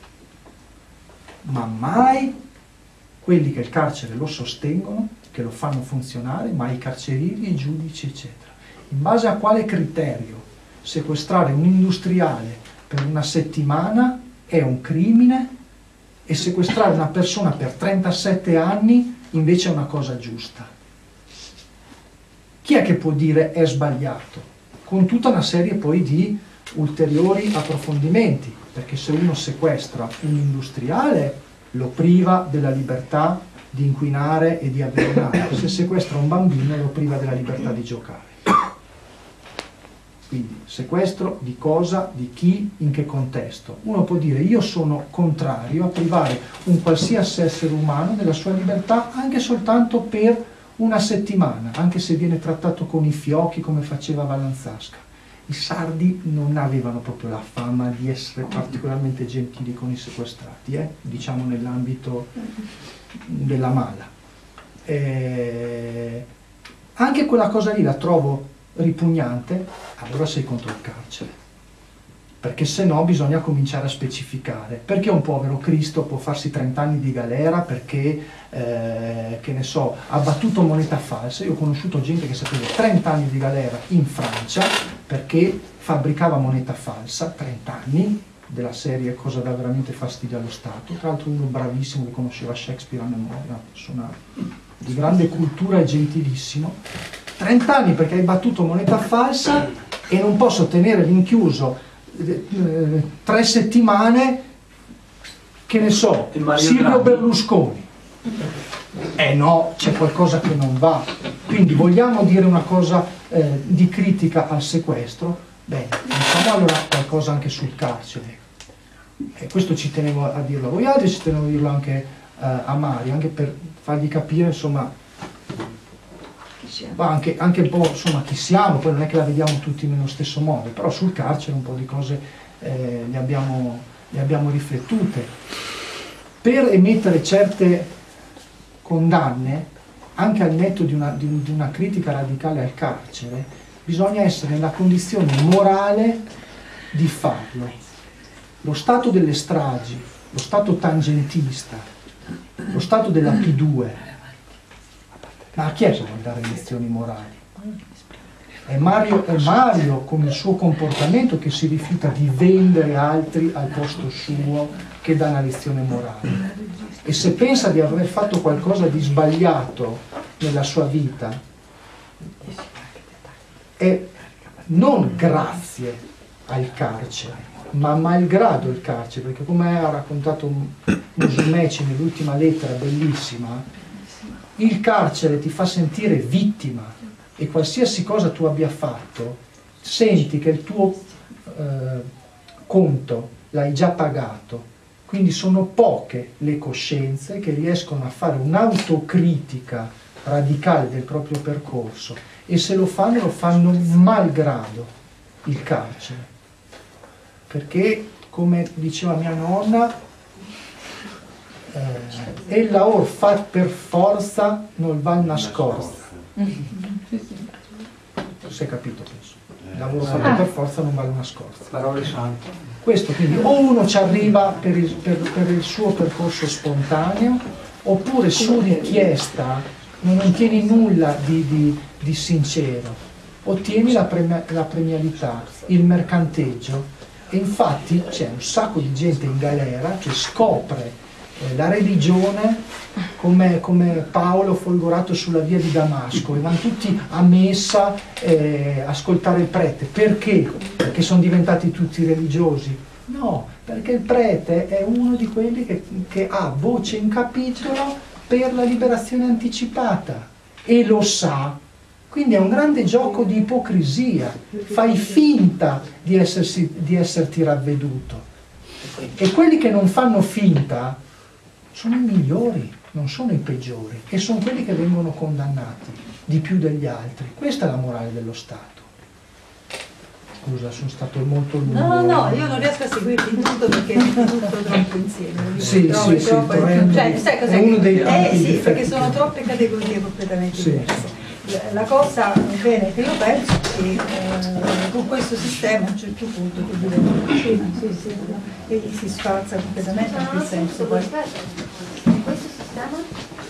Ma mai quelli che il carcere lo sostengono, che lo fanno funzionare, ma i carcerieri, i giudici, eccetera. In base a quale criterio sequestrare un industriale per una settimana è un crimine e sequestrare una persona per trentasette anni invece è una cosa giusta? Chi è che può dire è sbagliato? Con tutta una serie poi di ulteriori approfondimenti, perché se uno sequestra un industriale lo priva della libertà di inquinare e di avvelenare, se sequestra un bambino lo priva della libertà di giocare. Quindi sequestro di cosa, di chi, in che contesto. Uno può dire io sono contrario a privare un qualsiasi essere umano della sua libertà anche soltanto per una settimana, anche se viene trattato con i fiocchi come faceva Vallanzasca. I sardi non avevano proprio la fama di essere particolarmente gentili con i sequestrati, eh? diciamo nell'ambito della mala. Eh, anche quella cosa lì la trovo ripugnante, allora sei contro il carcere. Perché se no bisogna cominciare a specificare. Perché un povero Cristo può farsi trenta anni di galera perché, eh, che ne so, ha battuto moneta falsa. Io ho conosciuto gente che sapeva trenta anni di galera in Francia perché fabbricava moneta falsa, trenta anni, della serie cosa dà veramente fastidio allo Stato. Tra l'altro uno bravissimo che conosceva Shakespeare a memoria, una persona di grande cultura e gentilissimo. trenta anni perché hai battuto moneta falsa e non posso tenere rinchiuso eh, tre settimane, che ne so, Silvio Berlusconi. Eh no, c'è qualcosa che non va. Quindi vogliamo dire una cosa eh, di critica al sequestro? Bene, diciamo allora qualcosa anche sul carcere. E questo ci tenevo a dirlo a voi altri, ci tenevo a dirlo anche eh, a Mario, anche per fargli capire, insomma, ma anche, anche un po' insomma chi siamo, poi non è che la vediamo tutti nello stesso modo, però sul carcere un po' di cose eh, le, abbiamo, le abbiamo riflettute. Per emettere certe condanne, anche al netto di una, di, di una critica radicale al carcere, bisogna essere nella condizione morale di farlo. Lo stato delle stragi, lo stato tangentista, lo stato della P due, ma a chi è che vuole dare lezioni morali? È Mario, è Mario con il suo comportamento che si rifiuta di vendere altri al posto suo che dà una lezione morale. E se pensa di aver fatto qualcosa di sbagliato nella sua vita, è non grazie al carcere, ma malgrado il carcere, perché come ha raccontato Musumeci nell'ultima lettera bellissima, il carcere ti fa sentire vittima e qualsiasi cosa tu abbia fatto, senti che il tuo eh, conto l'hai già pagato. Quindi sono poche le coscienze che riescono a fare un'autocritica radicale del proprio percorso, e se lo fanno, lo fanno malgrado il carcere. Perché, come diceva mia nonna, eh, ella or fa per forza non va nascosta. Si è capito, penso. Il lavoro fatto per forza non vale nascosto. Parole sante. Questo, quindi, o uno ci arriva per il, per, per il suo percorso spontaneo, oppure su richiesta non ottieni nulla di, di, di sincero, ottieni la, premia, la premialità, il mercanteggio, e infatti c'è un sacco di gente in galera che scopre eh, la religione come, come Paolo folgorato sulla via di Damasco, e vanno tutti a messa, eh, ascoltare il prete. Perché? Perché sono diventati tutti religiosi? No, perché il prete è uno di quelli che, che ha voce in capitolo per la liberazione anticipata, e lo sa. Quindi è un grande gioco di ipocrisia, fai finta di, essersi, di esserti ravveduto, e quelli che non fanno finta sono i migliori, non sono i peggiori, e sono quelli che vengono condannati di più degli altri. Questa è la morale dello Stato. Scusa, sono stato molto lungo. No, no, no, io non riesco a seguirti in tutto perché è tutto troppo insieme. Sì, troppo, sì, sì, troppo, Torrendo cioè, sai cos'è? è uno dei tanti Eh sì, difetti perché sono che- troppe categorie completamente Sì. diverse. La cosa bene che io penso è che eh, con questo sistema a un certo punto tu diventi sì, sì, sì, e si spazza completamente in quel senso. Poi. In questo sistema?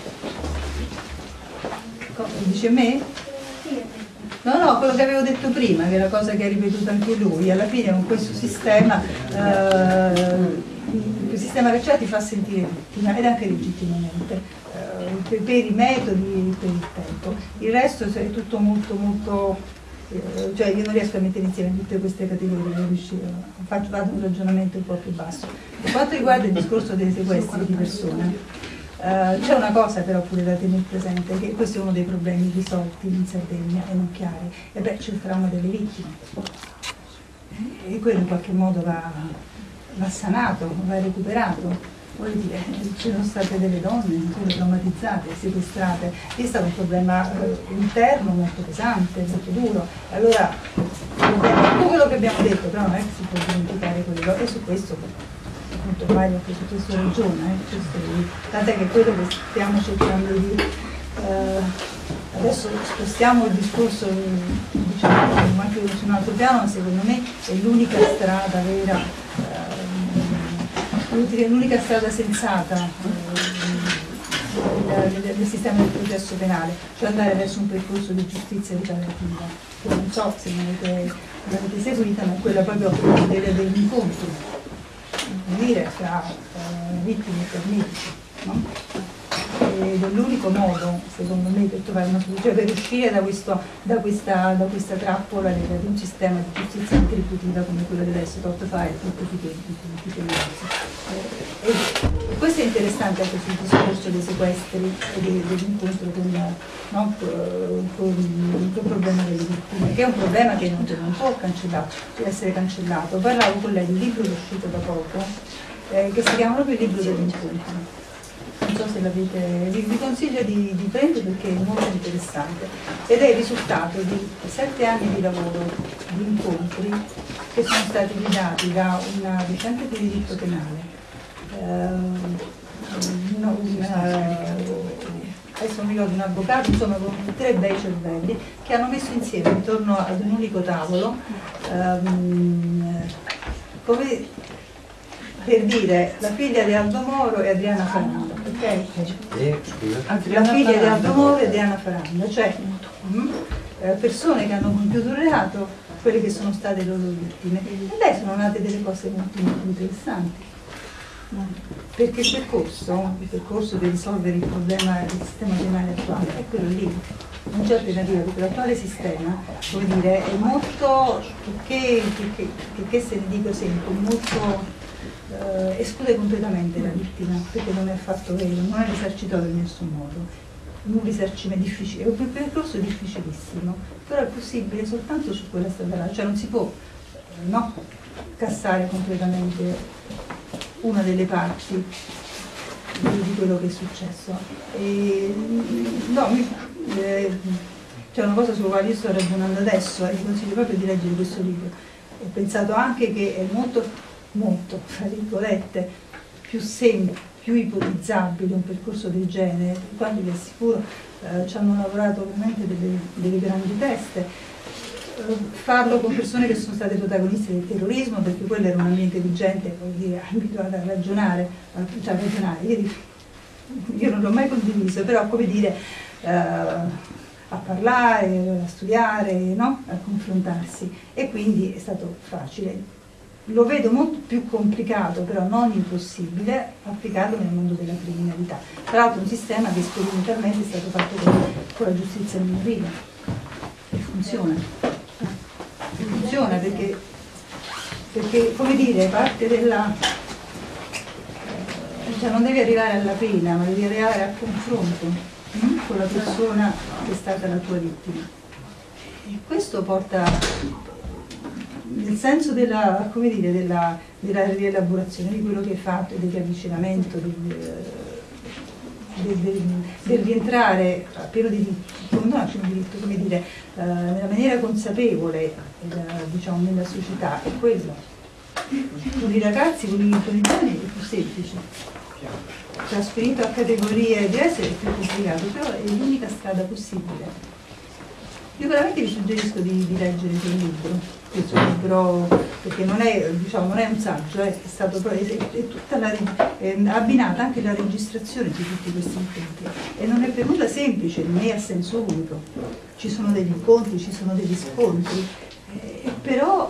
Co- Dice me? No, no, quello che avevo detto prima, che è la cosa che ha ripetuto anche lui, alla fine con questo sistema, eh, il sistema carcerario ti fa sentire vittima, ed anche legittimamente, eh, per, per i metodi, per il tempo. Il resto è tutto molto, molto, eh, cioè io non riesco a mettere insieme tutte queste categorie, non riuscire, faccio vado un ragionamento un po' più basso. Per quanto riguarda il discorso dei sequestri di persone, Uh, c'è una cosa però pure da tenere presente, che questo è uno dei problemi risolti in Sardegna e non chiari, e beh c'è il trauma delle vittime, e quello in qualche modo va, va sanato, va recuperato. Voglio dire, ci sono state delle donne ancora traumatizzate, sequestrate, è stato un problema eh, interno molto pesante, molto duro. Allora, tutto quello che abbiamo detto, però non è che si può dimenticare quello, e su questo appunto Mario ha preso questo ragione, eh, questo, tant'è che quello che stiamo cercando di eh, adesso spostiamo il discorso, diciamo, anche su un altro piano, ma secondo me è l'unica strada vera, eh, l'unica strada sensata eh, del, del sistema del processo penale, cioè andare verso un percorso di giustizia riparativa, che non so se l'avete, l'avete seguita, ma è quella proprio delle, degli incontri, dire, tra eh, vittime e carnefici, no? Ed è l'unico modo, secondo me, per trovare una soluzione, per uscire da, questo, da, questa, da questa trappola di un sistema di giustizia antirecutiva come quello dell'S tot file, tutti i e, e questo è interessante anche sul discorso dei sequestri e dell'incontro con, no, con il problema delle vittime, che è un problema che non, non può cancellato, deve essere cancellato. Parlavo con lei di un libro che è uscito da poco, eh, che si chiama proprio il libro dell'incontro. Non so se l'avete, vi, vi consiglio di, di prendere perché è molto interessante, ed è il risultato di sette anni di lavoro, di incontri che sono stati guidati da una docente di diritto penale, eh, no, una, adesso non ricordo, un avvocato, insomma con tre bei cervelli che hanno messo insieme intorno ad un unico tavolo, ehm, come per dire la figlia di Aldo Moro e Adriana Faranda, ok? Eh, scusa. La figlia di Aldo Moro e Adriana Faranda, cioè mm, eh, persone che hanno compiuto un reato, quelle che sono state le loro vittime. E lei sono nate delle cose molto, molto interessanti. Perché il percorso, il percorso per risolvere il problema del sistema penale attuale è quello lì. non c'è alternativa, perché l'attuale sistema, come dire, è molto, che, che, che, che se ne dico sempre, molto eh, esclude completamente la vittima, perché non è affatto vero, non è risarcitorio in nessun modo. Un risarcimento difficile, è un percorso difficilissimo, però è possibile soltanto su quella strada là, cioè non si può eh, no, cassare completamente una delle parti di, di quello che è successo. E, no, mi, eh, c'è una cosa sulla quale io sto ragionando adesso e vi consiglio proprio di leggere questo libro. Ho pensato anche che è molto, molto, tra virgolette, più semplice, più ipotizzabile un percorso del genere, quando vi assicuro eh, ci hanno lavorato ovviamente delle, delle grandi teste, eh, farlo con persone che sono state protagoniste del terrorismo, perché quello era un ambiente di gente, vuol dire, abituata a ragionare, a, cioè a ragionare, io, io non l'ho mai condiviso, però come dire, eh, a parlare, a studiare, no? A confrontarsi, e quindi è stato facile. Lo vedo molto più complicato, però non impossibile, applicarlo nel mondo della criminalità. Tra l'altro un sistema che sperimentalmente è stato fatto con, con la giustizia minorile e funziona. E funziona perché, perché, come dire, parte della... cioè non devi arrivare alla pena, ma devi arrivare al confronto hm? con la persona che è stata la tua vittima. E questo porta... nel senso della, come dire, della, della rielaborazione di quello che hai fatto, del riavvicinamento, del, del, del, del rientrare a pieno diritto, non a pieno diritto, come dire, uh, nella maniera consapevole, eh, diciamo, nella società, è quello. Con i ragazzi, con i, con i giovani è più semplice. Trasferito a categorie diverse è più complicato, però è l'unica strada possibile. Io veramente vi suggerisco di, di leggere quel libro, questo libro, perché non è, diciamo, non è un saggio, è, è stato è, è tutta la, è abbinata anche la registrazione di tutti questi incontri, e non è per nulla semplice né a senso unico. Ci sono degli incontri, ci sono degli scontri, e, e però,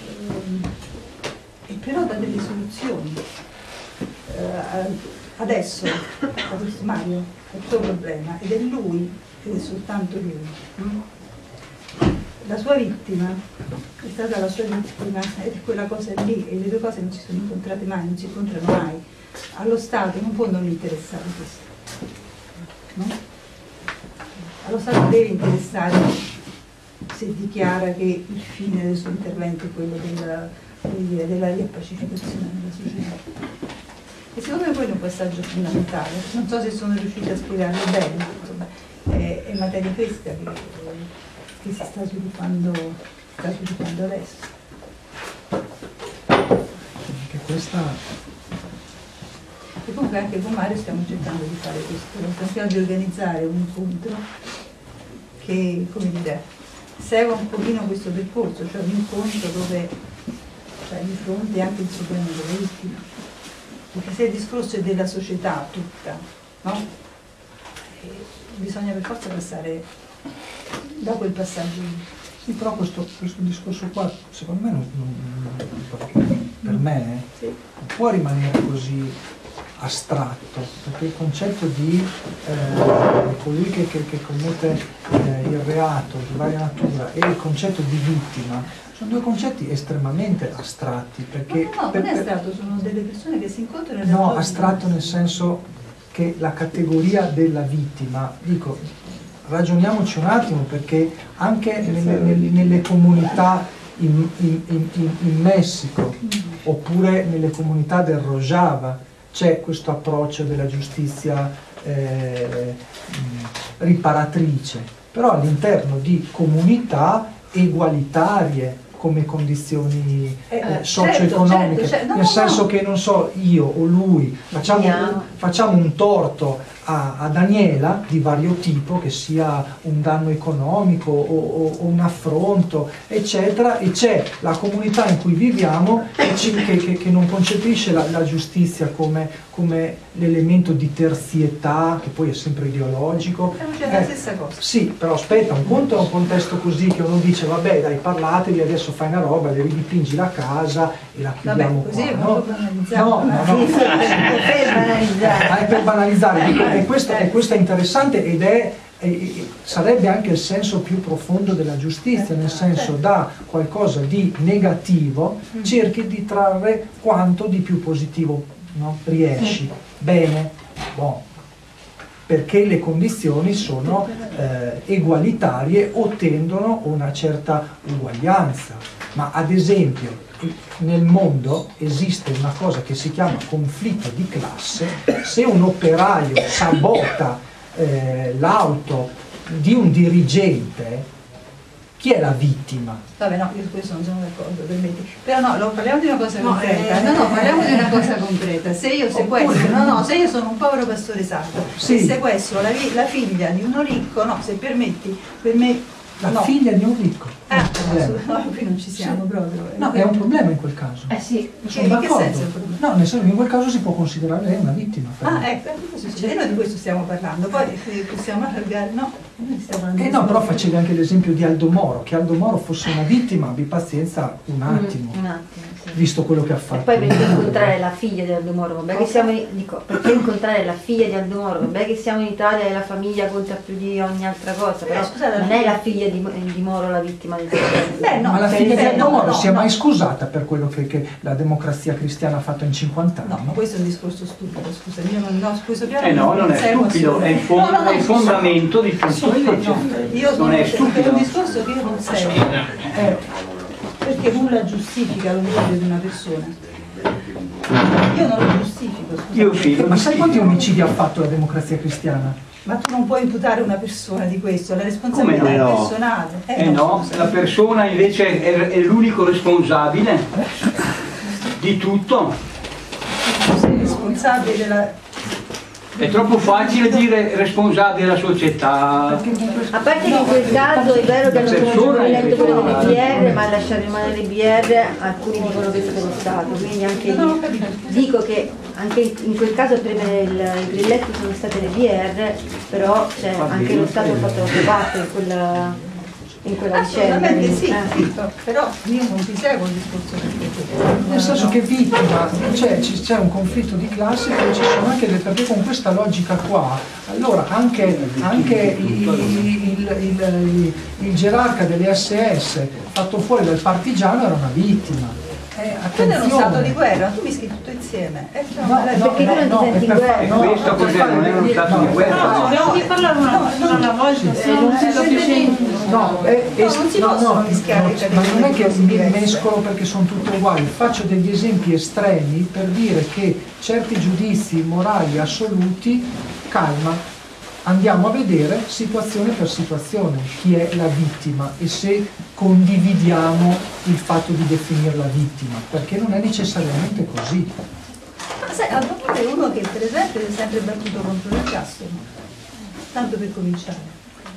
e però da delle soluzioni. Uh, adesso Mario è il suo problema ed è lui, ed è soltanto lui. Mm? La sua vittima è stata la sua vittima ed è quella cosa lì, e le due cose non si sono incontrate mai, non si incontrano mai. Allo Stato non può non interessare questo, no? Allo Stato deve interessare se dichiara che il fine del suo intervento è quello della, della riappacificazione della società. E secondo me quello è un passaggio fondamentale. Non so se sono riuscita a spiegarlo bene, insomma, è, è materia fresca che, che si sta sviluppando, sta sviluppando adesso. Anche questa... E comunque anche con Mario stiamo cercando di fare questo, stiamo cercando di organizzare un incontro che, come dire, segue un pochino questo percorso, cioè un incontro dove cioè, di fronte anche il problema delle vittime. Perché se il discorso è della società tutta, no? E bisogna per forza passare da quel passaggio lì. Sì, però questo, questo discorso qua, secondo me, non, non, per me eh, sì. non può rimanere così astratto, perché il concetto di eh, colui che, che, che commette eh, il reato di varia natura e il concetto di vittima sono due concetti estremamente astratti, perché... No, no, per, non è astratto, sono delle persone che si incontrano... No, astratto nel senso che la categoria della vittima, dico, ragioniamoci un attimo, perché anche nelle, nelle, nelle comunità in, in, in, in Messico, oppure nelle comunità del Rojava, c'è questo approccio della giustizia eh, riparatrice, però all'interno di comunità egualitarie come condizioni eh, socio-economiche, certo, certo, no, nel no, senso no. che non so, io o lui facciamo, facciamo un torto a, a Daniela di vario tipo, che sia un danno economico o, o, o un affronto, eccetera, e c'è la comunità in cui viviamo che, ci, che, che, che non concepisce la, la giustizia come, come l'elemento di terzietà, che poi è sempre ideologico. È eh, la stessa cosa. Sì, però aspetta, un conto è un contesto così che uno dice vabbè dai, parlatevi, adesso fai una roba, le ridipingi la casa e la chiudiamo. Vabbè, così qua, è no? molto banalizzato. No, no, no. Per banalizzare. È per banalizzare, dico, e questo, e questo è interessante ed è e, e, sarebbe anche il senso più profondo della giustizia, nel senso da qualcosa di negativo cerchi di trarre quanto di più positivo, no? riesci. Bene, boh. Perché le condizioni sono eh, egualitarie o tendono a una certa uguaglianza. Ma ad esempio nel mondo esiste una cosa che si chiama conflitto di classe. Se un operaio sabota eh, l'auto di un dirigente, chi è la vittima? Vabbè, no, io su questo non sono d'accordo, permetti. Però no, lo, parliamo di una cosa No, concreta. eh, no, no, parliamo di una cosa concreta. Se io sequestro, no, no, se io sono un povero pastore sardo Sì. e sequestro la, vi- la figlia di uno ricco, no, se permetti, per me. La no. figlia di un ricco. Eh, È un problema. no, qui non ci siamo proprio. No, è un problema in quel caso. Eh sì, Sono in che d'accordo. senso è un problema? No, nel senso che in quel caso si può considerare lei una vittima. per me. Ah, ecco, cosa succede? E noi di questo stiamo parlando, poi eh, possiamo allargare, no? Noi stiamo parlando Eh di no, però questo. facevi anche l'esempio di Aldo Moro, che Aldo Moro fosse una vittima, abbi pazienza un attimo, Un attimo, sì. visto quello che ha E fatto. poi perché incontrare la figlia di Aldo Moro, vabbè che siamo in, dico, perché incontrare la figlia di Aldo Moro, vabbè che siamo in Italia e la famiglia conta più di ogni altra cosa, però Eh, scusate, non la è figlia- la figlia di, di Moro la vittima del sistema. Beh, no, Ma la per figlia di esempio, Aldo Moro no, si è no. mai scusata per quello che, che la democrazia cristiana ha fatto in cinquanta anni? No, ma questo è un discorso stupido, scusa, io non no, su questo piano Eh no, non è seguo stupido, è il, fon- assolutamente. No, no, no, è il su- fondamento di tutto su- invece. no, io Non è è stupido. un discorso che io non seguo, eh, perché nulla giustifica l'omicidio di una persona. Io non lo giustifico, scusa. Io sì, lo Ma sai quanti giustifico. omicidi ha fatto la democrazia cristiana? Ma tu non puoi imputare una persona di questo, la responsabilità Come è no? personale. Eh no, la persona invece è, è l'unico responsabile di tutto. Tu sei responsabile della... È troppo facile dire responsabile della società. A parte che in quel caso è vero che non sono persona è letto quello delle responsabile. B R, ma a lasciare rimanere le B R alcuni dicono che è stato lo Stato, quindi anche lì dico che anche in quel caso prima il, il grilletto sono state le B R, però cioè, anche lo Stato ha fatto la sua parte in quella, in quella vicenda. Assolutamente sì, quindi, sì, però io non ti seguo il discorso che Nel senso che vittima, cioè ci- c'è un conflitto di classe, poi ci sono anche le, perché con questa logica qua, allora anche, anche il, il- il- il- il gerarca delle S S fatto fuori dal partigiano era una vittima. Eh, quello è uno stato di attenzione. guerra, tu mischi tutto insieme. Eh, No, no, perché tu non ti no, senti è per in fare- guerra. no, E questo per cos'è? fare- Non è uno stato di no, guerra? No, dobbiamo di parlare una persona alla volta, se non si capisce. No, è- è- No, non si no, possono no, mischiare no, le categorie ma non è che così mi diverse. mescolo perché sono tutte uguali, faccio degli esempi estremi per dire che certi giudizi morali assoluti, calma, andiamo a vedere situazione per situazione chi è la vittima e se condividiamo il fatto di definirla vittima, perché non è necessariamente così. Ma sai, Aldo è uno che per esempio si è sempre battuto contro l'ergastolo, tanto per cominciare.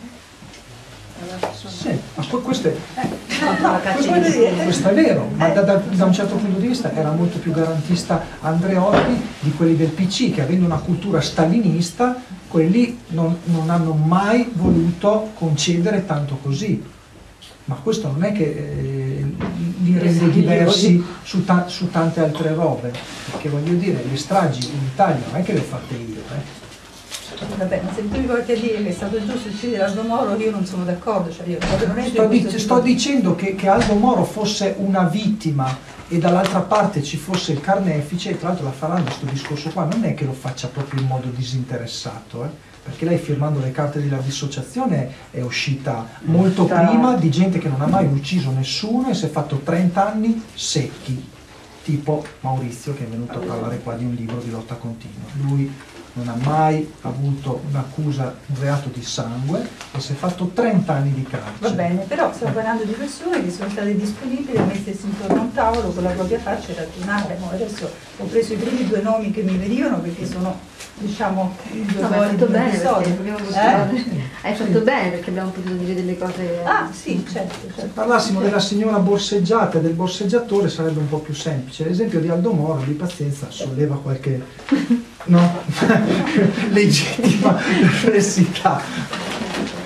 Sì, ma que- questo è, No, no, questo voglio dire, questo è vero, ma da, da- da un certo punto di vista era molto più garantista Andreotti di quelli del P C, che avendo una cultura stalinista, quelli non, non hanno mai voluto concedere tanto così. Ma questo non è che eh, li rende diversi su, ta- su tante altre robe, perché voglio dire, le stragi in Italia non è che le ho fatte io, eh. vabbè, ma se tu mi porti a dire che è stato giusto uccidere Aldo Moro, io non sono d'accordo, cioè io proprio non entro Sto, in di- questo sto tipo- dicendo che, che Aldo Moro fosse una vittima e dall'altra parte ci fosse il carnefice, e tra l'altro la Falanda questo discorso qua non è che lo faccia proprio in modo disinteressato, eh, perché lei firmando le carte della dissociazione è uscita molto prima di gente che non ha mai ucciso nessuno e si è fatto trenta anni secchi, tipo Maurizio che è venuto a parlare qua di un libro di lotta continua. Lui non ha mai avuto un'accusa, un reato di sangue e si è fatto trenta anni di carcere. Va bene, però stiamo parlando di persone che sono state disponibili a mettersi intorno a un tavolo con la propria faccia e ragionare. Mo adesso ho preso i primi due nomi che mi venivano perché sono, diciamo, i due No, ma hai poli fatto di un bene perché episodio. abbiamo potuto, Eh? hai fatto bene perché abbiamo potuto dire delle cose. Ah, sì, certo, Se certo. parlassimo della signora borseggiata e del borseggiatore sarebbe un po' più semplice. L'esempio di Aldo Moro, di pazienza, solleva qualche no? legittima perplessità.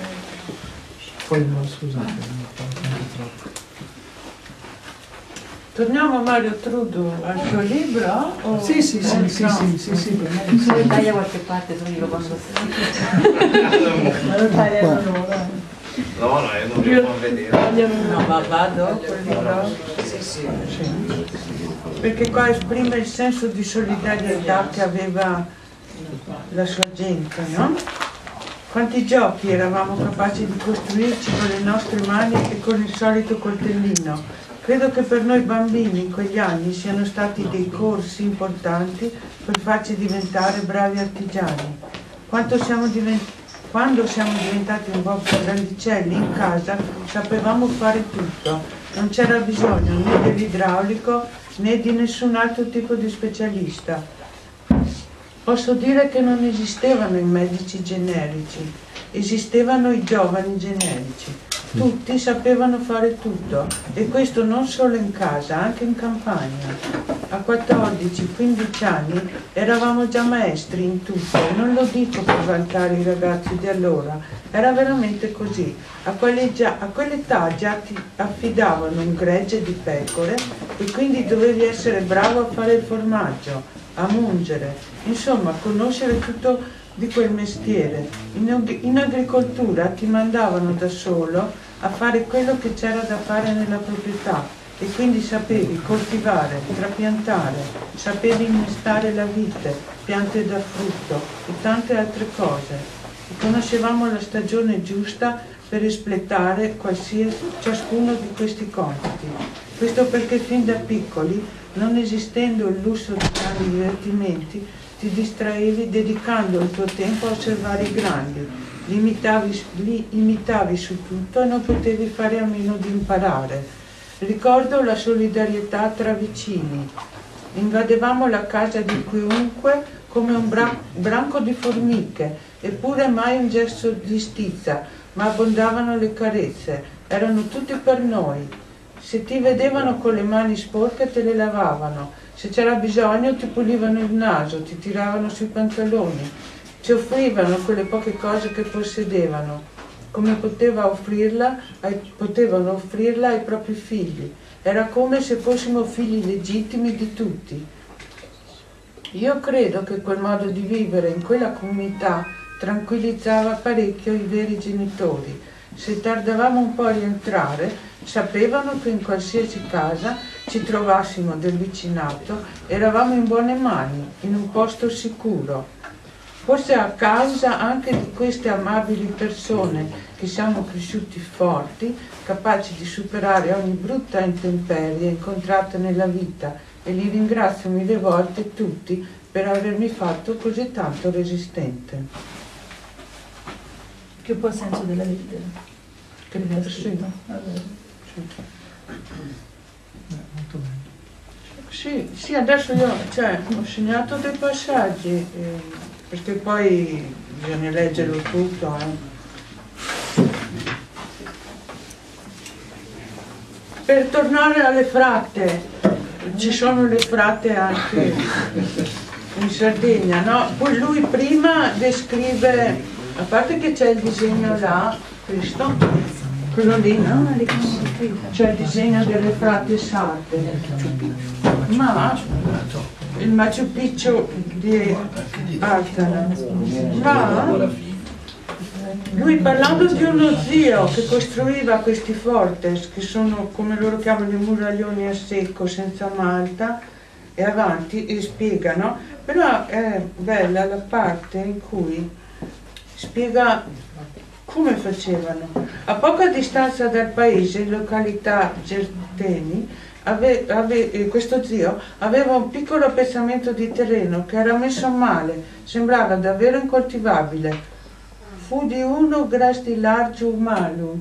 Poi no, scusate, non ho parlato anche troppo. Torniamo Mario Trudo al suo libro? O... Sì, sì, sì, o sì, no? sì, sì, sì, per me Se lo sì. taglia qualche parte, se lo quando Ma lo tagliano loro. No, no, io non riesco a vedere. No, ma vado col libro? Sì, sì. Perché qua esprime il senso di solidarietà che aveva la sua gente, no? Quanti giochi eravamo capaci di costruirci con le nostre mani e con il solito coltellino. Credo che per noi bambini in quegli anni siano stati dei corsi importanti per farci diventare bravi artigiani. Quanto siamo diventati Quando siamo diventati un po' più grandicelli in casa sapevamo fare tutto, non c'era bisogno né dell'idraulico né di nessun altro tipo di specialista. Posso dire che non esistevano i medici generici, esistevano i giovani generici. Tutti sapevano fare tutto e questo non solo in casa, anche in campagna. A quattordici quindici anni eravamo già maestri in tutto, non lo dico per vantare i ragazzi di allora, era veramente così. A quell'età già ti affidavano un gregge di pecore e quindi dovevi essere bravo a fare il formaggio, a mungere, insomma conoscere tutto di quel mestiere. In, in agricoltura ti mandavano da solo a fare quello che c'era da fare nella proprietà e quindi sapevi coltivare, trapiantare, sapevi innestare la vite, piante da frutto e tante altre cose. E conoscevamo la stagione giusta per espletare qualsiasi, ciascuno di questi compiti. Questo perché fin da piccoli, non esistendo il lusso di grandi divertimenti, ti distraevi dedicando il tuo tempo a osservare i grandi, li imitavi, li imitavi su tutto e non potevi fare a meno di imparare. Ricordo la solidarietà tra vicini. Invadevamo la casa di chiunque come un bra branco di formiche, eppure mai un gesto di stizza, ma abbondavano le carezze, erano tutti per noi. Se ti vedevano con le mani sporche te le lavavano, se c'era bisogno ti pulivano il naso, ti tiravano sui pantaloni, ci offrivano quelle poche cose che possedevano, come poteva offrirla ai, potevano offrirla ai propri figli. Era come se fossimo figli legittimi di tutti. Io credo che quel modo di vivere in quella comunità tranquillizzava parecchio i veri genitori. Se tardavamo un po' a rientrare, sapevano che in qualsiasi casa ci trovassimo del vicinato, eravamo in buone mani, in un posto sicuro. Forse a causa anche di queste amabili persone che siamo cresciuti forti, capaci di superare ogni brutta intemperie incontrata nella vita, e li ringrazio mille volte tutti per avermi fatto così tanto resistente. Che poi è il senso della lettera. Che mi ha scritto. Molto bene. Sì, sì, adesso io cioè, ho segnato dei passaggi, eh, perché poi bisogna leggerlo tutto. Eh. Per tornare alle fratte, ci sono le fratte anche in Sardegna, no? Poi lui prima descrive, a parte che c'è il disegno là, questo, quello lì, no? C'è il disegno delle fratte sarde, ma il Machu Picchu di Altara, ma lui parlando di uno zio che costruiva questi fortes, che sono come loro chiamano i muraglioni a secco senza malta, e avanti, e spiegano, però è bella la parte in cui spiega come facevano. A poca distanza dal paese, in località Gerteni, ave, ave, questo zio aveva un piccolo appezzamento di terreno che era messo male, sembrava davvero incoltivabile. Fu di uno gras di largo malu.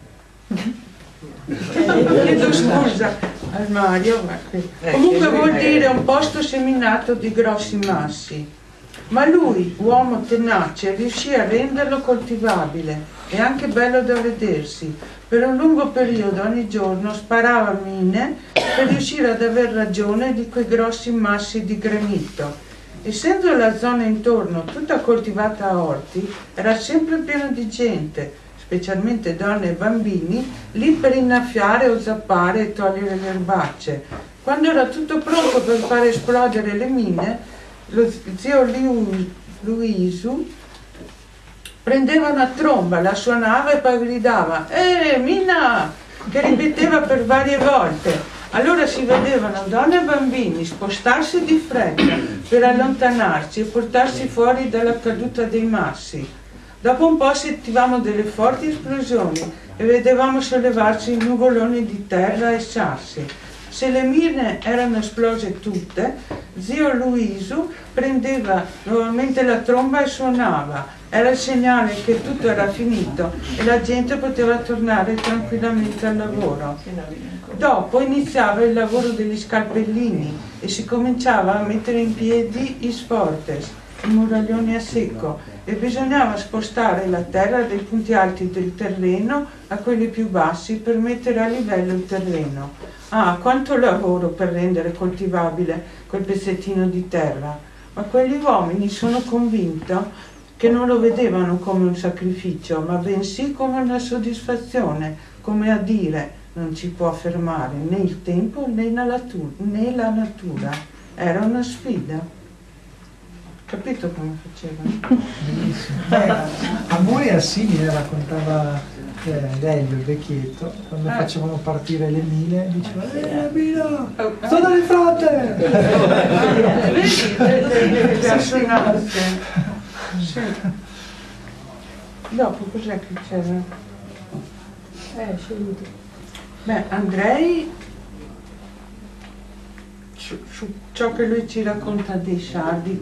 Chiedo scusa al Mario, ma comunque vuol dire un posto seminato di grossi massi. Ma lui, uomo tenace, riuscì a renderlo coltivabile e anche bello da vedersi. Per un lungo periodo, ogni giorno, sparava mine per riuscire ad aver ragione di quei grossi massi di granito. Essendo la zona intorno tutta coltivata a orti, era sempre pieno di gente, specialmente donne e bambini, lì per innaffiare o zappare e togliere le erbacce. Quando era tutto pronto per far esplodere le mine, lo zio Liu, Luisu prendeva una tromba, la suonava e poi gridava «Eh, mina!», che ripeteva per varie volte. Allora si vedevano donne e bambini spostarsi di fretta per allontanarsi e portarsi fuori dalla caduta dei massi. Dopo un po' sentivamo delle forti esplosioni e vedevamo sollevarsi nuvoloni di terra e sassi. Se le mine erano esplose tutte, zio Luisu prendeva nuovamente la tromba e suonava. Era il segnale che tutto era finito e la gente poteva tornare tranquillamente al lavoro. Dopo iniziava il lavoro degli scalpellini e si cominciava a mettere in piedi i sfortes, i muraglioni a secco, e bisognava spostare la terra dai punti alti del terreno a quelli più bassi per mettere a livello il terreno. Ah, quanto lavoro per rendere coltivabile quel pezzettino di terra! Ma quegli uomini, sono convinto, che non lo vedevano come un sacrificio, ma bensì come una soddisfazione, come a dire non ci può fermare né il tempo né la natura. Né la natura. Era una sfida. Capito come facevano? Bellissimo. Beh, a Muri è simile, raccontava eh, Lelio, il vecchietto, quando eh. facevano partire le mine, diceva «Eh, mina, sto nel fronte!» Vedi le, le assonanze? Sì. Dopo cos'è che c'era? Eh, scegliete. Beh, Andrei, su, su ciò che lui ci racconta dei sardi,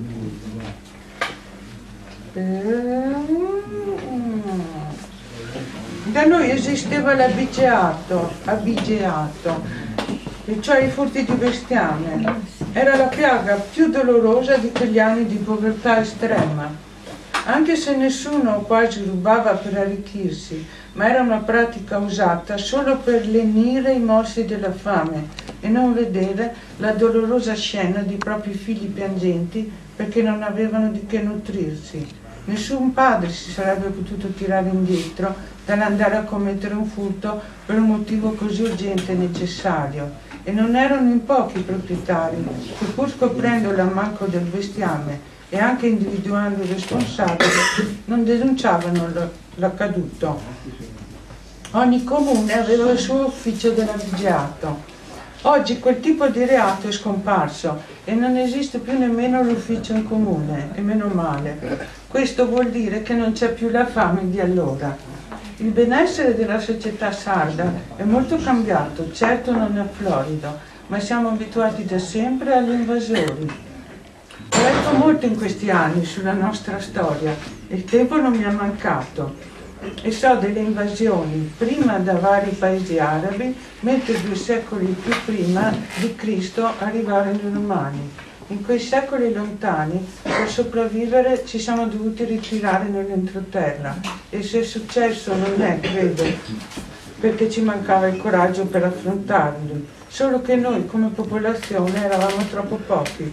da noi esisteva l'abigeato, abigeato, e cioè i furti di bestiame. Era la piaga più dolorosa di quegli anni di povertà estrema. Anche se nessuno quasi rubava per arricchirsi, ma era una pratica usata solo per lenire i morsi della fame e non vedere la dolorosa scena di propri figli piangenti perché non avevano di che nutrirsi. Nessun padre si sarebbe potuto tirare indietro dall'andare a commettere un furto per un motivo così urgente e necessario. E non erano in pochi i proprietari che, pur scoprendo l'ammanco del bestiame e anche individuando il responsabile, non denunciavano l'accaduto. Ogni comune aveva il suo ufficio dell'abigeato. Oggi quel tipo di reato è scomparso e non esiste più nemmeno l'ufficio in comune, e meno male. Questo vuol dire che non c'è più la fame di allora. Il benessere della società sarda è molto cambiato, certo non è florido, ma siamo abituati da sempre agli invasori. Ho letto molto in questi anni sulla nostra storia e il tempo non mi è mancato. E so delle invasioni prima da vari paesi arabi, mentre due secoli più prima di Cristo arrivarono i Romani. In quei secoli lontani, per sopravvivere, ci siamo dovuti ritirare nell'entroterra e se è successo non è, credo, perché ci mancava il coraggio per affrontarli, solo che noi come popolazione eravamo troppo pochi.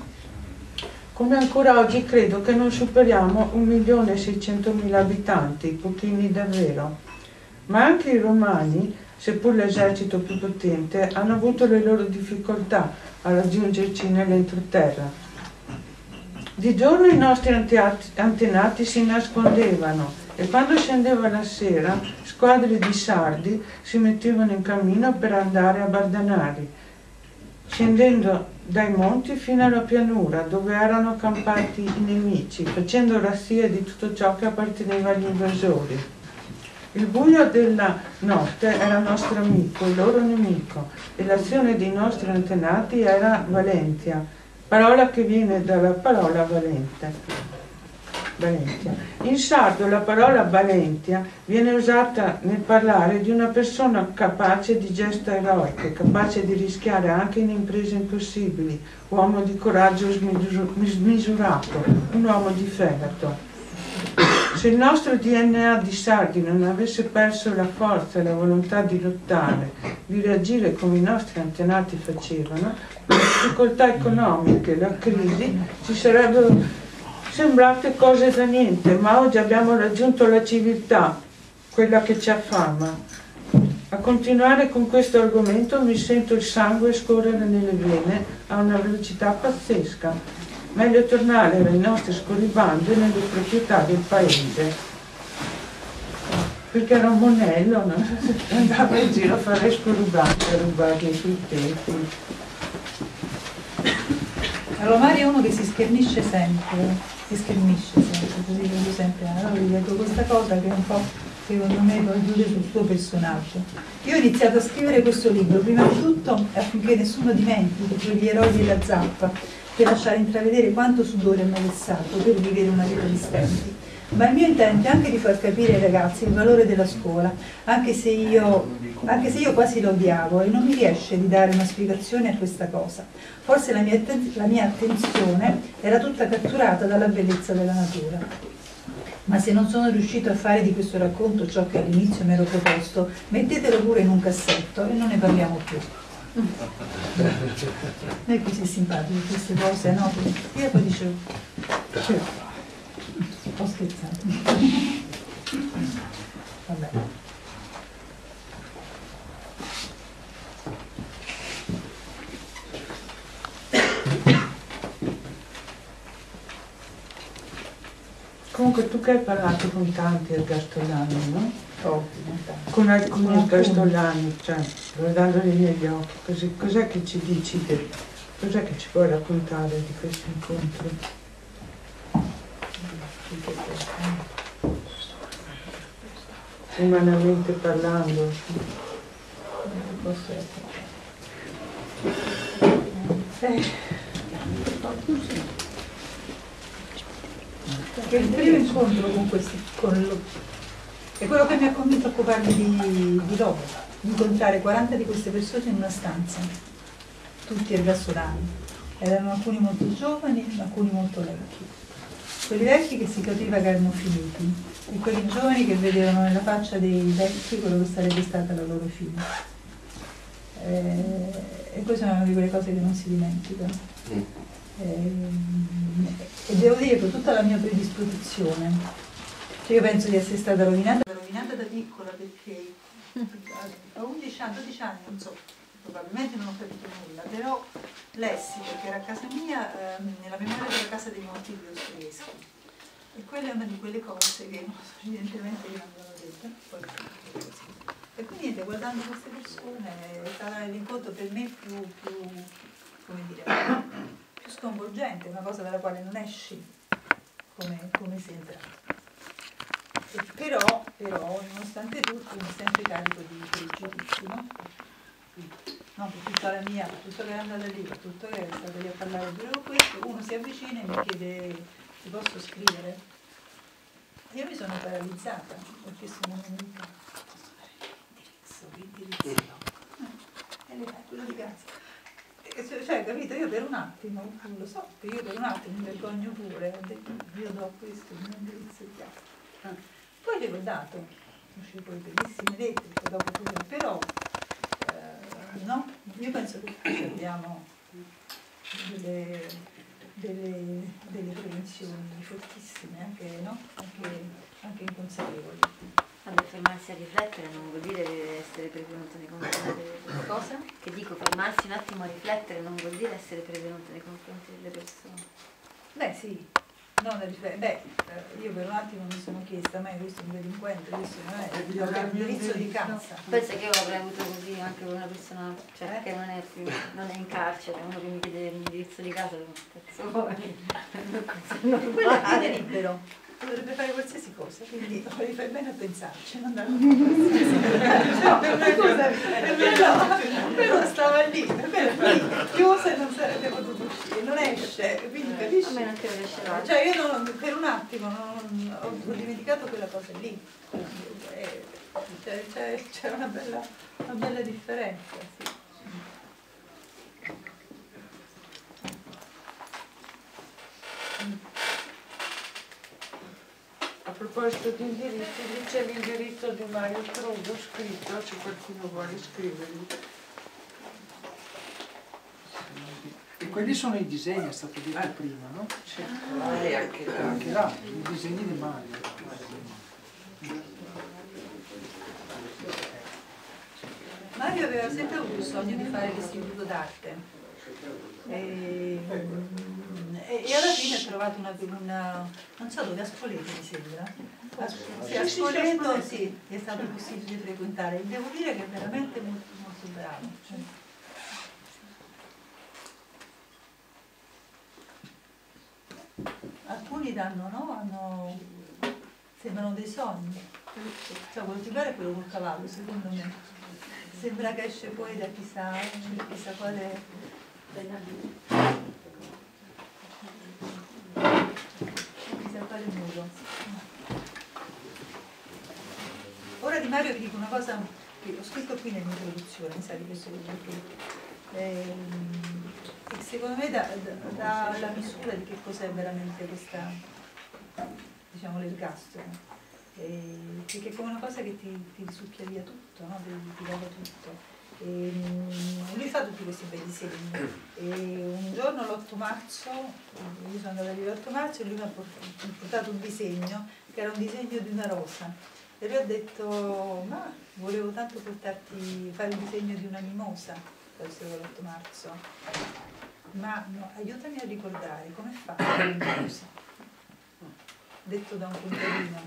Come ancora oggi credo che non superiamo un milione e seicentomila abitanti, pochini davvero. Ma anche i romani, seppur l'esercito più potente, hanno avuto le loro difficoltà a raggiungerci nell'entroterra. Di giorno i nostri antenati si nascondevano e quando scendeva la sera squadre di sardi si mettevano in cammino per andare a Bardanari, scendendo dai monti fino alla pianura dove erano accampati i nemici, facendo razzia di tutto ciò che apparteneva agli invasori. Il buio della notte era nostro amico, il loro nemico, e l'azione dei nostri antenati era valentia, parola che viene dalla parola valente. Valentia. In sardo la parola valentia viene usata nel parlare di una persona capace di gesta eroiche, capace di rischiare anche in imprese impossibili, uomo di coraggio smisurato, un uomo di fegato. Se il nostro D N A di sardi non avesse perso la forza e la volontà di lottare, di reagire come i nostri antenati facevano, le difficoltà economiche, la crisi ci sarebbero sembrate cose da niente, ma oggi abbiamo raggiunto la civiltà, quella che ci affama. A continuare con questo argomento mi sento il sangue scorrere nelle vene a una velocità pazzesca. Meglio tornare ai nostri scorribandi nelle proprietà del paese. Perché era un monello, no? Andava in giro a fare scorribandi, a rubarli sui tempi. Allora Mario è uno che si schernisce sempre, si schernisce sempre, così vedo sempre, allora gli dico questa cosa che è un po', secondo me, poi chiude sul suo personaggio. Io ho iniziato a scrivere questo libro, prima di tutto affinché nessuno dimentichi quegli eroi della zappa, per lasciare intravedere quanto sudore hanno versato per vivere una vita di stenti. Ma il mio intento è anche di far capire ai ragazzi il valore della scuola, anche se io, anche se io quasi lo odiavo e non mi riesce di dare una spiegazione a questa cosa. Forse la mia, la mia attenzione era tutta catturata dalla bellezza della natura. Ma se non sono riuscito a fare di questo racconto ciò che all'inizio mi ero proposto, mettetelo pure in un cassetto e non ne parliamo più. Non è così simpatico queste cose, no? Io poi dicevo, cioè, ho scherzato. Vabbè. Comunque tu che hai parlato con tanti ergastolani, no? Ottimo, con alcuni ergastolani, cioè guardandoli negli occhi, così, cos'è che ci dici? Di, cos'è che ci puoi raccontare di questo incontro? Umanamente parlando. Eh. Perché il primo incontro con questi, con lo, è quello che mi ha convinto a occuparmi di, di Lobo, incontrare quaranta di queste persone in una stanza, tutti ergastolani. Erano alcuni molto giovani, alcuni molto vecchi. Quelli vecchi che si capiva che erano finiti e quelli giovani che vedevano nella faccia dei vecchi quello che sarebbe stata la loro fine. Eh, e questa è una di quelle cose che non si dimenticano. E devo dire che tutta la mia predisposizione, cioè io penso di essere stata rovinata, rovinata da piccola perché a undici anni, dodici anni, non so, probabilmente non ho capito nulla, però lessi perché era a casa mia, ehm, nella memoria della casa dei morti di Dostoevskij. E quella è una di quelle cose che evidentemente io non avevo detto, poi così. E quindi niente, guardando queste persone sarà l'incontro per me più, più come dire, più sconvolgente, una cosa dalla quale non esci come, come sei entrato. E però, però, nonostante tutto, mi sento carico di pregiudizi, no? No, per tutta la mia, per tutto che è andata lì, per tutto che è stata lì a parlare pure con questo, uno si avvicina e mi chiede se posso scrivere. Io mi sono paralizzata, ho chiesto un nome di indirizzo, l'indirizzo. E lei fa quello di casa. Cioè, capito, io per un attimo, non lo so, che io per un attimo mi vergogno pure, ho detto, io do questo, il mio indirizzo di casa. Poi gliel'ho dato, uscì poi bellissime lettere, dopo pure, però, eh, no, io penso che abbiamo delle, delle, delle prevenzioni fortissime, anche, no? anche, anche inconsapevoli. Vabbè, fermarsi a riflettere non vuol dire essere prevenuto nei confronti delle persone. Cosa? Che dico, fermarsi un attimo a riflettere non vuol dire essere prevenuto nei confronti delle persone. Beh sì, non a riflettere. Beh, io per un attimo mi sono chiesta, ma questo è un delinquente, questo non è l'indirizzo di casa. Penso che io avrei avuto così anche con una persona, cioè eh? che non è, più, non è in carcere, uno che mi chiede l'indirizzo di casa, cazzo vuoi? Quello è piede libero. Potrebbe fare qualsiasi cosa, quindi fai bene a pensarci, non darlo no, però, però stava lì, però lì, chiusa e non sarebbe potuto uscire, non esce, quindi capisci? A me non credo riuscirà. Cioè io non, per un attimo non, ho, ho dimenticato quella cosa lì, c'è, c'è, c'è una, bella, una bella differenza, sì. A proposito di indirizzi, lì c'è l'indirizzo di Mario Trudo scritto, se qualcuno vuole scriverli. E quelli sono i disegni, è stato detto eh. prima, no? Sì, ah, e anche là. Anche là, i disegni di Mario. Mario aveva sempre avuto il sogno di fare l'istituto d'arte e, e, e alla fine ha trovato una, una non so dove, a Spoleto mi sembra. A, sì, a Spoleto sì, è stato possibile frequentare. Devo dire che è veramente molto, molto bravo. Cioè. Alcuni danno, no? Hanno, sembrano dei sogni. Cioè, quello più bello è quello col cavallo, secondo me. Sembra che esce poi da chissà, chissà quale. Chissà quale modo. Ora di Mario vi dico una cosa che ho scritto qui nell'introduzione, mi sa di questo libro che. Ehm, e secondo me dà, dà la misura di che cos'è veramente questa, diciamo, l'ergastolo, eh, perché è come una cosa che ti, ti risucchia via tutto, no? ti, ti lava tutto. E, um, lui fa tutti questi bei disegni e un giorno l'otto marzo, io sono andata lì l'otto marzo e lui mi ha portato un disegno che era un disegno di una rosa e lui ha detto ma volevo tanto portarti, fare un disegno di una mimosa questo l'otto marzo, ma no, aiutami a ricordare come fa detto da un contadino.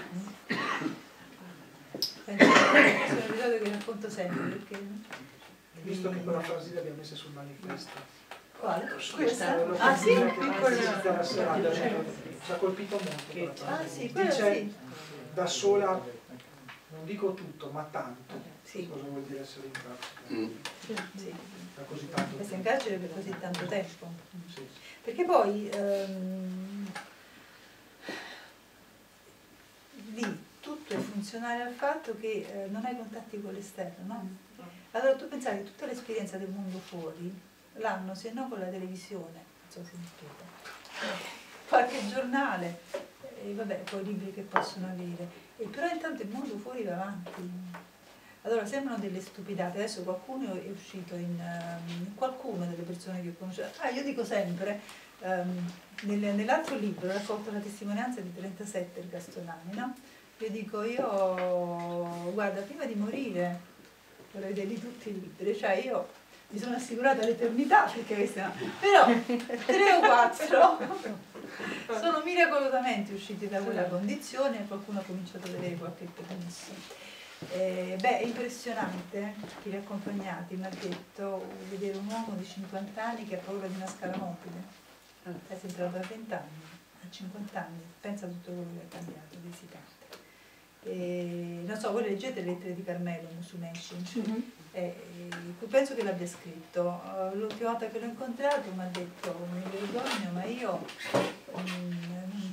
Penso che è un episodio che racconto sempre perché visto che quella frase l'abbiamo messa sul manifesto. Quale? Questa? Ah sì? Piccola serata, ci ha colpito molto. Ah sì, quella dice sì. Da sola, non dico tutto, ma tanto. Sì. Cosa vuol dire essere in carcere? Mm. Sì. Da così tanto Essere in carcere per così tanto tempo. Sì. Perché poi ehm, lì tutto è funzionale al fatto che eh, non hai contatti con l'esterno, no? Allora tu pensavi che tutta l'esperienza del mondo fuori l'hanno, se no con la televisione, non so se mi spiego, qualche giornale, e vabbè, poi libri che possono avere, e però intanto il mondo fuori va avanti. Allora sembrano delle stupidate, adesso qualcuno è uscito in, um, qualcuno delle persone che ho conosciuto, ah io dico sempre, um, nel, nell'altro libro raccolto la testimonianza di trentasette ergastolani, no? Io dico, io, guarda, prima di morire, vorrei vederli tutti liberi, cioè io mi sono assicurata l'eternità, perché questa, però tre o quattro sono miracolosamente usciti da quella condizione e qualcuno ha cominciato a vedere qualche permesso. Eh, beh, è impressionante, chi li ha accompagnati mi ha detto vedere un uomo di cinquanta anni che ha paura di una scaramopide, è sempre da venti anni, a cinquanta anni, pensa a tutto quello che è cambiato, visitante. E, non so, voi leggete le lettere di Carmelo Musumeci? Mm-hmm. eh, penso che l'abbia scritto. L'ultima volta che l'ho incontrato mi ha detto mi vergogno ma io mm,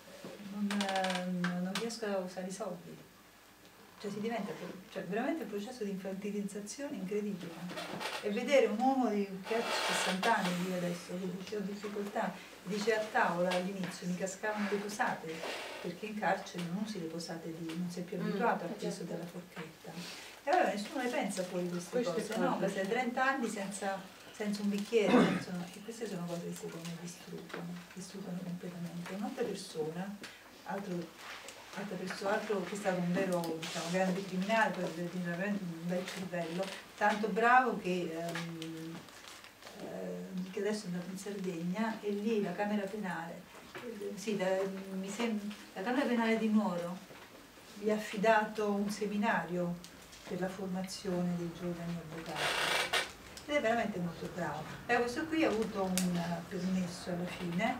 non, non riesco a usare i soldi, cioè si diventa, cioè, veramente un processo di infantilizzazione incredibile e vedere un uomo di che ha sessanta anni lì adesso che dice ho difficoltà, dice a tavola all'inizio mi cascavano le posate perché in carcere non usi le posate di, non sei più abituato al peso della forchetta e allora nessuno ne pensa poi di queste, queste cose, cose, no? Perché trenta anni senza, senza un bicchiere, senza una, e queste sono cose che secondo me distruggono, distruggono completamente. Un'altra persona, altro altra persona, altro che è stato un vero, diciamo, grande criminale, poi veramente un bel cervello, tanto bravo che, ehm, ehm, che adesso è andato in Sardegna e lì la Camera Penale, eh, sì, la, mi sembra, la Camera Penale di Nuoro gli ha affidato un seminario per la formazione dei giovani avvocati ed è veramente molto bravo. E questo qui ha avuto un permesso alla fine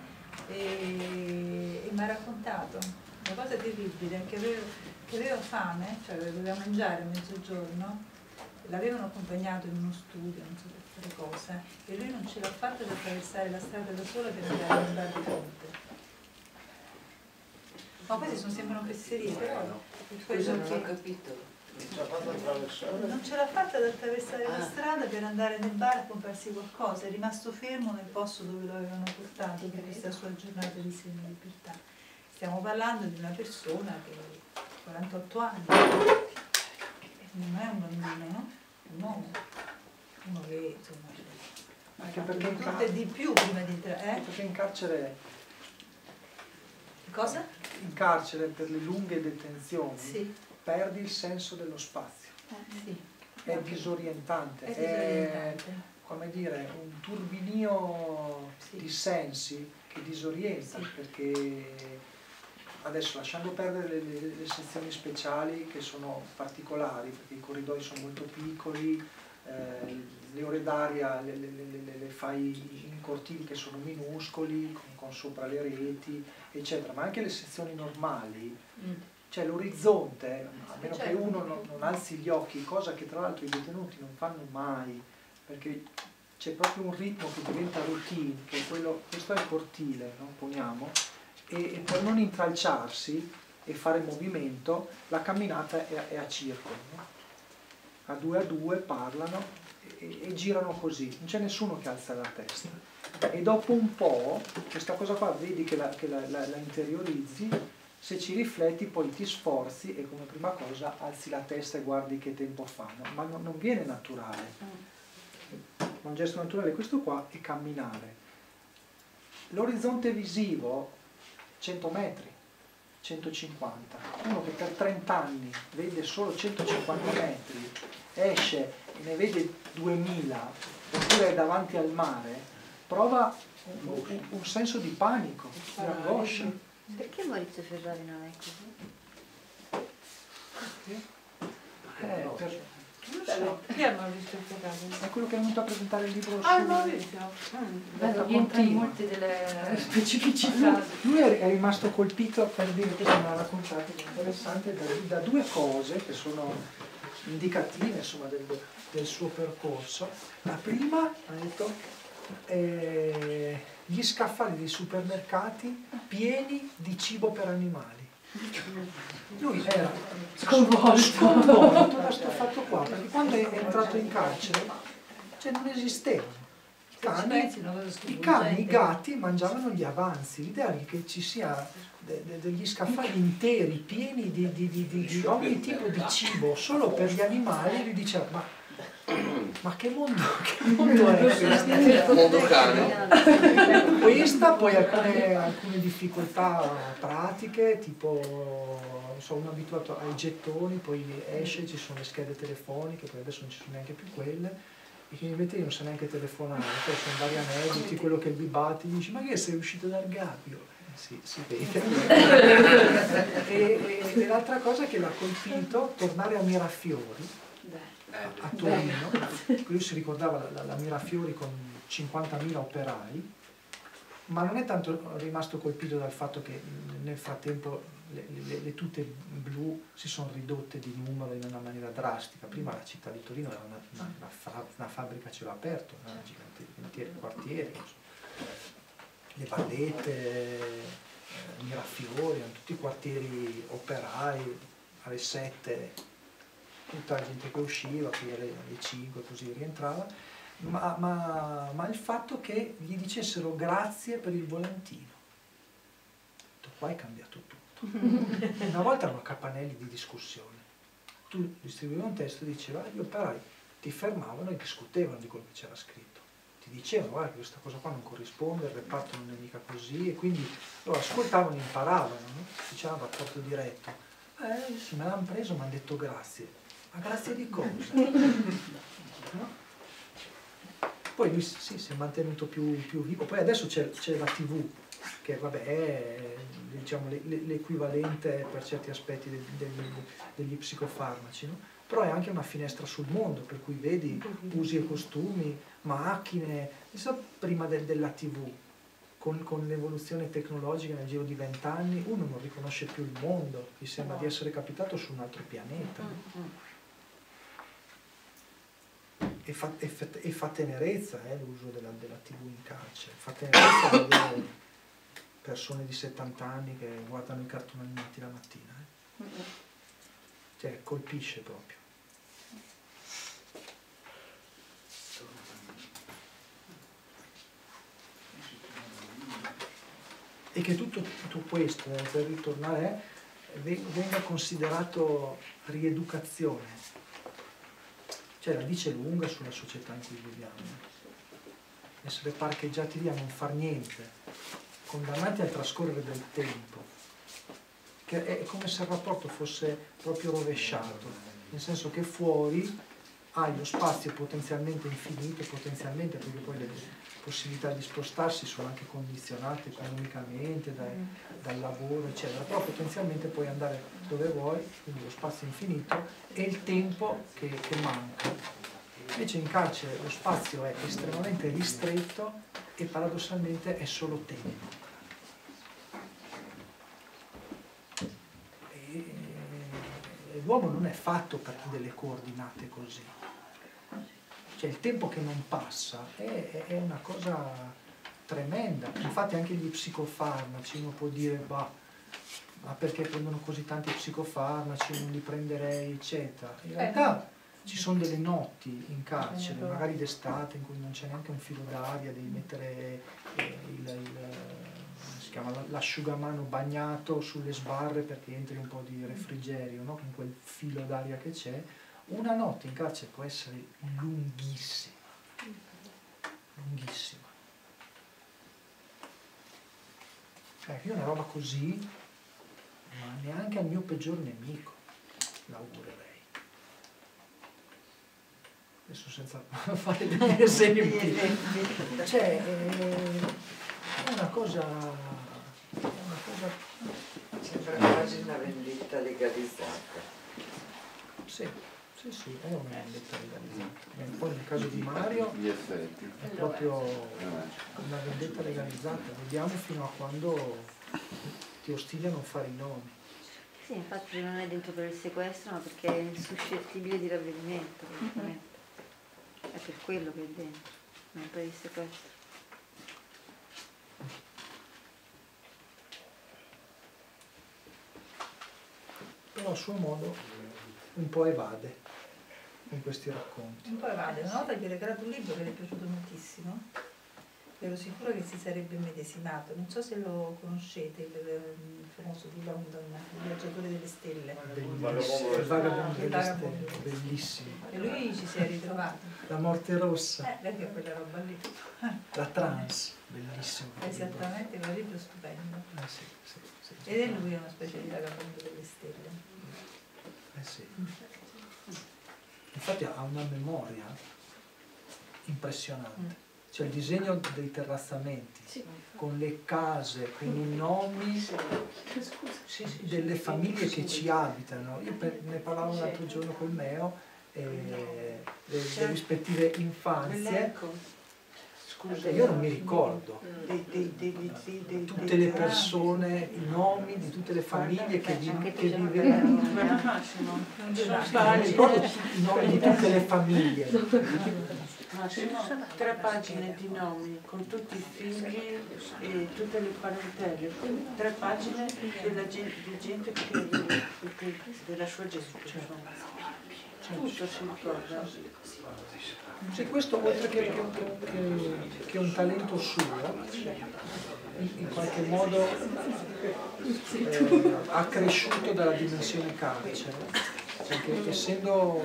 e, e mi ha raccontato una cosa terribile, che aveva, che aveva fame, cioè doveva mangiare a mezzogiorno, l'avevano accompagnato in uno studio, non so per fare cosa, e lui non ce l'ha fatta ad attraversare la strada da sola per andare a mandare di fronte. Ma queste sono, sembrano fesserie, però quello non che ho capito. non ce l'ha fatta ad attraversare ah. la strada per andare nel bar a comprarsi qualcosa, è rimasto fermo nel posto dove lo avevano portato per questa sua giornata di semi-libertà. Stiamo parlando di una persona che ha quarantotto anni, non è un bambino, no? Un uomo, uno che insomma anche perché in tutto e di più prima di entrare. Eh? Perché in carcere cosa? In carcere per le lunghe detenzioni sì. perdi il senso dello spazio. Eh, sì. è disorientante, È è, disorientante. come dire, un turbinio Sì. di sensi che disorienta, Sì. perché adesso, lasciando perdere le, le- le sezioni speciali che sono particolari, perché i corridoi sono molto piccoli, eh, le ore d'aria le, le- le- le- le fai in cortili che sono minuscoli, con, con sopra le reti, eccetera, ma anche le sezioni normali, Mm. cioè l'orizzonte, a meno che Certo. uno non, non alzi gli occhi, cosa che tra l'altro i detenuti non fanno mai, perché c'è proprio un ritmo che diventa routine, che è quello, questo è il cortile, no? Poniamo, e, e per non intralciarsi e fare movimento, la camminata è, è a circolo, no? A due a due parlano e, e girano così, non c'è nessuno che alza la testa. E dopo un po', questa cosa qua vedi che la, che la, la, la interiorizzi, se ci rifletti poi ti sforzi e come prima cosa alzi la testa e guardi che tempo fanno, ma non, non viene naturale. Un gesto naturale questo qua è camminare. L'orizzonte visivo, cento metri, centocinquanta. Uno che per trenta anni vede solo centocinquanta metri, esce e ne vede duemila, oppure è davanti al mare, prova un, un- un senso di panico, di angoscia. Perché Maurizio Ferrari non è così? Eh, per- non lo so. Chi è Maurizio Ferrari? È quello che è venuto a presentare il libro Ah, su... Maurizio. Vedo, rientra in molte delle specificità. Lui è è rimasto colpito, per dire, questo me l'ha raccontato, è interessante, da, da due cose che sono indicative, insomma, del, del suo percorso. La prima, ha detto, eh, gli scaffali dei supermercati pieni di cibo per animali. Lui era Sconvolto. sconvolto da questo fatto qua, perché quando è entrato in carcere, cioè non esistevano. I cani, i cani, i gatti mangiavano gli avanzi. L'idea è che ci sia de- de- degli scaffali interi pieni di, di- di- di- di ogni tipo di cibo solo per gli animali. Lui diceva: ma, ma che mondo, che mondo è questo? Mondo cane. Questa, poi alcune, alcune difficoltà pratiche, tipo non so, uno è abituato ai gettoni, poi esce, ci sono le schede telefoniche, poi adesso non ci sono neanche più quelle. E che invece io non so neanche telefonare, poi sono vari aneddoti, quello che il bibati dice: ma che sei uscito dal gabbio? Eh, sì, si vede. e, e, e l'altra cosa che l'ha colpito, tornare a Mirafiori, a Torino, lui si ricordava la, la, la Mirafiori con cinquantamila operai, ma non è tanto rimasto colpito dal fatto che nel frattempo le, le, le tute blu si sono ridotte di numero in una maniera drastica. Prima la città di Torino era una, una, una, fa, una fabbrica a cielo aperto, una gigante quartieri, insomma. Le Vallette, eh, Mirafiori, erano tutti quartieri operai, alle sette, tutta la gente che usciva, poi alle, alle cinque così rientrava, ma, ma, ma il fatto che gli dicessero grazie per il volantino. Qua è cambiato tutto. Una volta erano capannelli di discussione. Tu distribuivi un testo e diceva, gli operai ti fermavano e discutevano di quello che c'era scritto. Ti dicevano, guarda che questa cosa qua non corrisponde, il reparto non è mica così, e quindi loro ascoltavano e imparavano, no? Dicevano rapporto diretto. Eh, adesso me l'hanno preso, mi hanno detto grazie. Ma grazie di cosa? No? Poi lui sì, si è mantenuto più, più vivo. Poi adesso c'è la tivù, che vabbè è diciamo, l'equivalente per certi aspetti degli, degli, degli psicofarmaci, no? Però è anche una finestra sul mondo, per cui vedi usi e costumi, macchine, prima del, della tivù, con, con l'evoluzione tecnologica nel giro di vent'anni, uno non riconosce più il mondo, gli sembra di essere capitato su un altro pianeta. No? E fa, e, fa, e fa tenerezza eh, l'uso della, della tivù in carcere, fa tenerezza vedere persone di settanta anni che guardano i cartoni animati la mattina, eh. Cioè colpisce proprio. E che tutto, tutto questo, eh, per ritornare, eh, venga considerato rieducazione. Cioè la dice lunga sulla società in cui viviamo. Essere parcheggiati lì a non far niente, condannati al trascorrere del tempo, che è come se il rapporto fosse proprio rovesciato, nel senso che fuori hai lo spazio potenzialmente infinito, potenzialmente perché poi le possibilità di spostarsi sono anche condizionate economicamente dai, dal lavoro eccetera, però potenzialmente puoi andare dove vuoi, quindi lo spazio infinito e il tempo che, che manca. Invece in carcere lo spazio è estremamente ristretto e paradossalmente è solo tempo. E, e l'uomo non è fatto per delle coordinate così. Cioè il tempo che non passa è, è una cosa tremenda. Infatti anche gli psicofarmaci, uno può dire, bah, ma perché prendono così tanti psicofarmaci, non li prenderei, eccetera. In realtà ci sono delle notti in carcere, magari d'estate, in cui non c'è neanche un filo d'aria, devi mettere eh, il, il, si chiama, l'asciugamano bagnato sulle sbarre perché entri un po' di refrigerio, no? Con quel filo d'aria che c'è. Una notte in carcere può essere lunghissima, lunghissima. Ecco, io una roba così, ma neanche al mio peggior nemico l'augurerei. Adesso senza fare degli esempi. Cioè, è una cosa... È una cosa... Sembra quasi una vendetta legalizzata. Sì. Sì, sì, è una vendetta legalizzata. Poi nel caso di Mario è proprio una vendetta legalizzata. Vediamo fino a quando ti ostiglia a non fare i nomi. Sì, infatti non è dentro per il sequestro, ma perché è insuscettibile di ravvedimento. È per quello che è dentro, non per il sequestro. Però a suo modo un po' evade in questi racconti. Un po' evade, una volta gli ho regalato un libro che le è piaciuto moltissimo, ero sicura che si sarebbe immedesimato, non so se lo conoscete, il, il famoso di London, Il viaggiatore delle stelle. Bellissimo, il vagabondo delle stelle, bellissimo. E lui ci si è ritrovato. La morte rossa. Eh, perché quella roba lì. La trance, bellissimo. Esattamente, quel libro stupendo. Eh sì, sì, sì, sì. Ed è lui una specie di vagabondo delle stelle. Eh sì. Infatti ha una memoria impressionante. Cioè il disegno dei terrazzamenti, sì, con le case, con i nomi delle famiglie che ci abitano. Io per, ne parlavo l'altro giorno col Meo, eh, le, le rispettive infanzie. Scusa, io non mi ricordo tutte le persone, i nomi di tutte le famiglie che, vi, che vivevano. Non mi ricordo i nomi di tutte le famiglie. Massimo, tre pagine di nomi con tutti i figli e tutte le parentele, tre pagine della gente, di gente che, che, della sua gente, tutto si ricorda. Sì, questo oltre che, che, che, che un talento suo, in, in qualche modo eh, accresciuto dalla dimensione carcere, perché essendo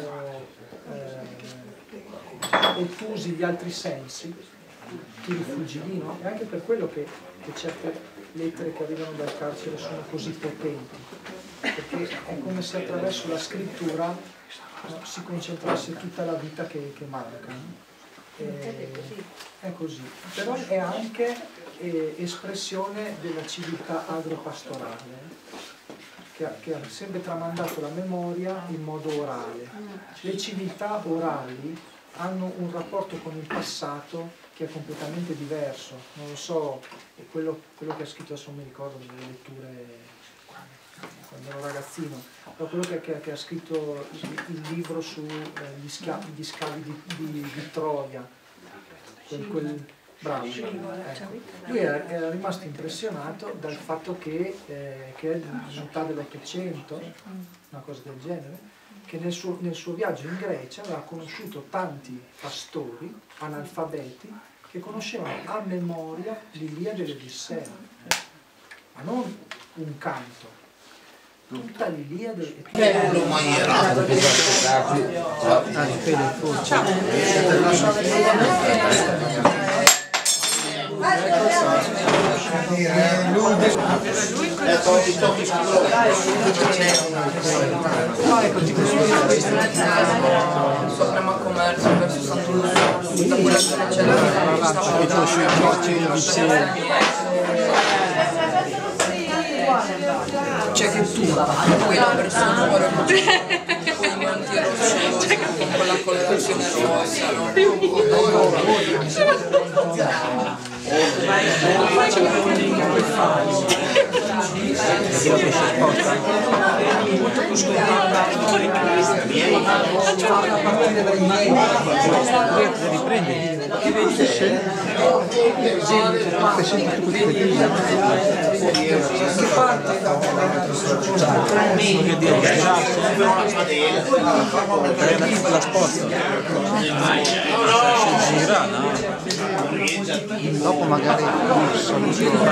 eh, ottusi gli altri sensi, ti rifugi lì, no? È anche per quello che, che certe lettere che arrivano dal carcere sono così potenti, perché è come se attraverso la scrittura, no, si concentrasse tutta la vita che, che manca. E, è così, però è anche eh, espressione della civiltà agropastorale, che ha, che ha sempre tramandato la memoria in modo orale. Le civiltà orali hanno un rapporto con il passato che è completamente diverso. Non lo so, è quello, quello che ha scritto, adesso non mi ricordo delle letture quando ero ragazzino, però quello che, che, che ha scritto il, il libro sugli eh, schiavi, gli scavi di, di, di Troia, quel, quel, bravo, ecco. Lui era, era rimasto impressionato dal fatto che, eh, che è di metà dell'Ottocento, una cosa del genere, che nel suo, nel suo viaggio in Grecia aveva conosciuto tanti pastori analfabeti che conoscevano a memoria l'Iliade e l'Odissea, ma non un canto, tutta l'Iliade e tutta Sopra C'è che tu, poi la persona muore con i guanti rossi, con quella colorazione rossa, la sposta si gira, no? Dopo magari saluto.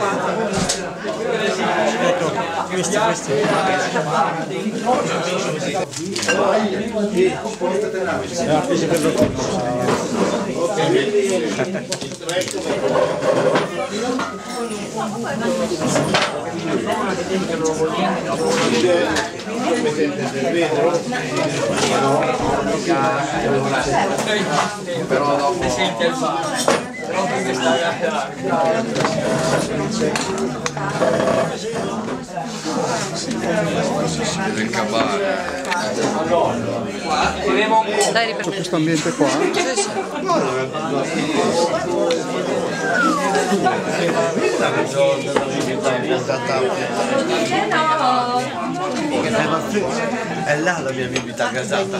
Ecco, questi questi però dopo senti il però perché stai si deve incavare. c'è questo ambiente qua. È là la mia bibita casata.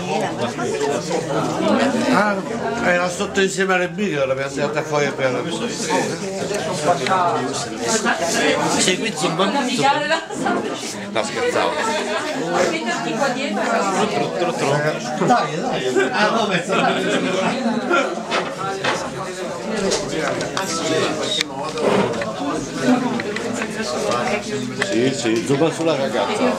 Ah, era sotto insieme alle biglie, l'abbiamo tirata fuori per... Sì, qui c'è un bambino. No, scherzavo. Dai, dai. Ah, no, Sì, sì, zuba sulla ragazza.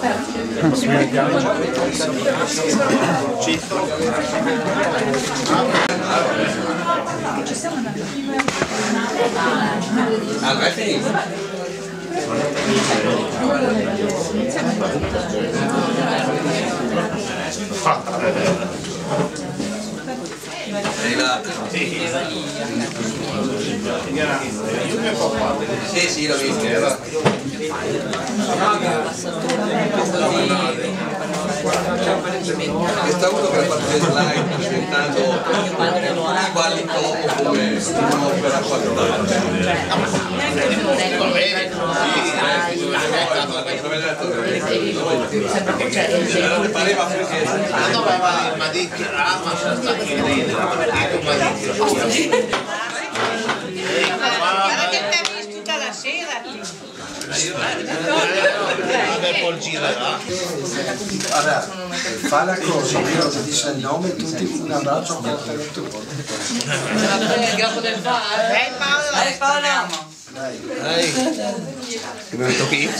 Allora, è finito. Sì, sì, l'ho visto. Questa uno che ha fatto le slide presentando i balli topo come un'opera quadrata. Pareva ma di che rama sta chiedendo? Guarda che ti hai visto tutta la sera. Guarda, falla così, io ti dice il nome, tutti un abbraccio forte del tuo. Il capo del fare. Dai Paolo, dai Paolo. Dai. Che mi metto qui?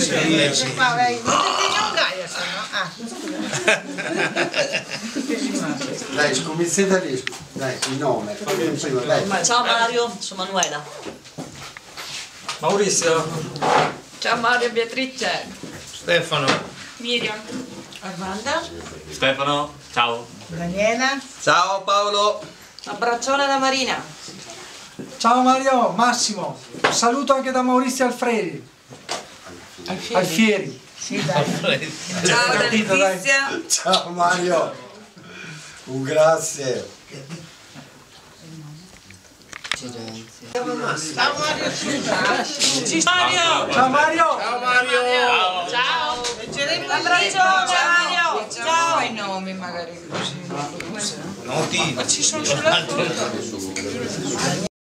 Dai, scomizzate lì, dai, il nome. Dai. Ciao Mario, sono Manuela. Maurizio. Ciao Mario, Beatrice. Stefano. Miriam. Armanda. Stefano, ciao. Daniela. Ciao Paolo. Abbraccione da Marina. Ciao Mario, Massimo. Un saluto anche da Maurizio Alfredi. Alfieri. Alfieri. Sì, dai. Ciao da Letizia. Ciao Mario. Un grazie. Ciao Mario. Ciao Mario. Ciao Mario. Ciao. Leggeremo l'abbraccio. Ciao Mario. Ciao. I nomi magari così. Noti. Ma ci sono sulla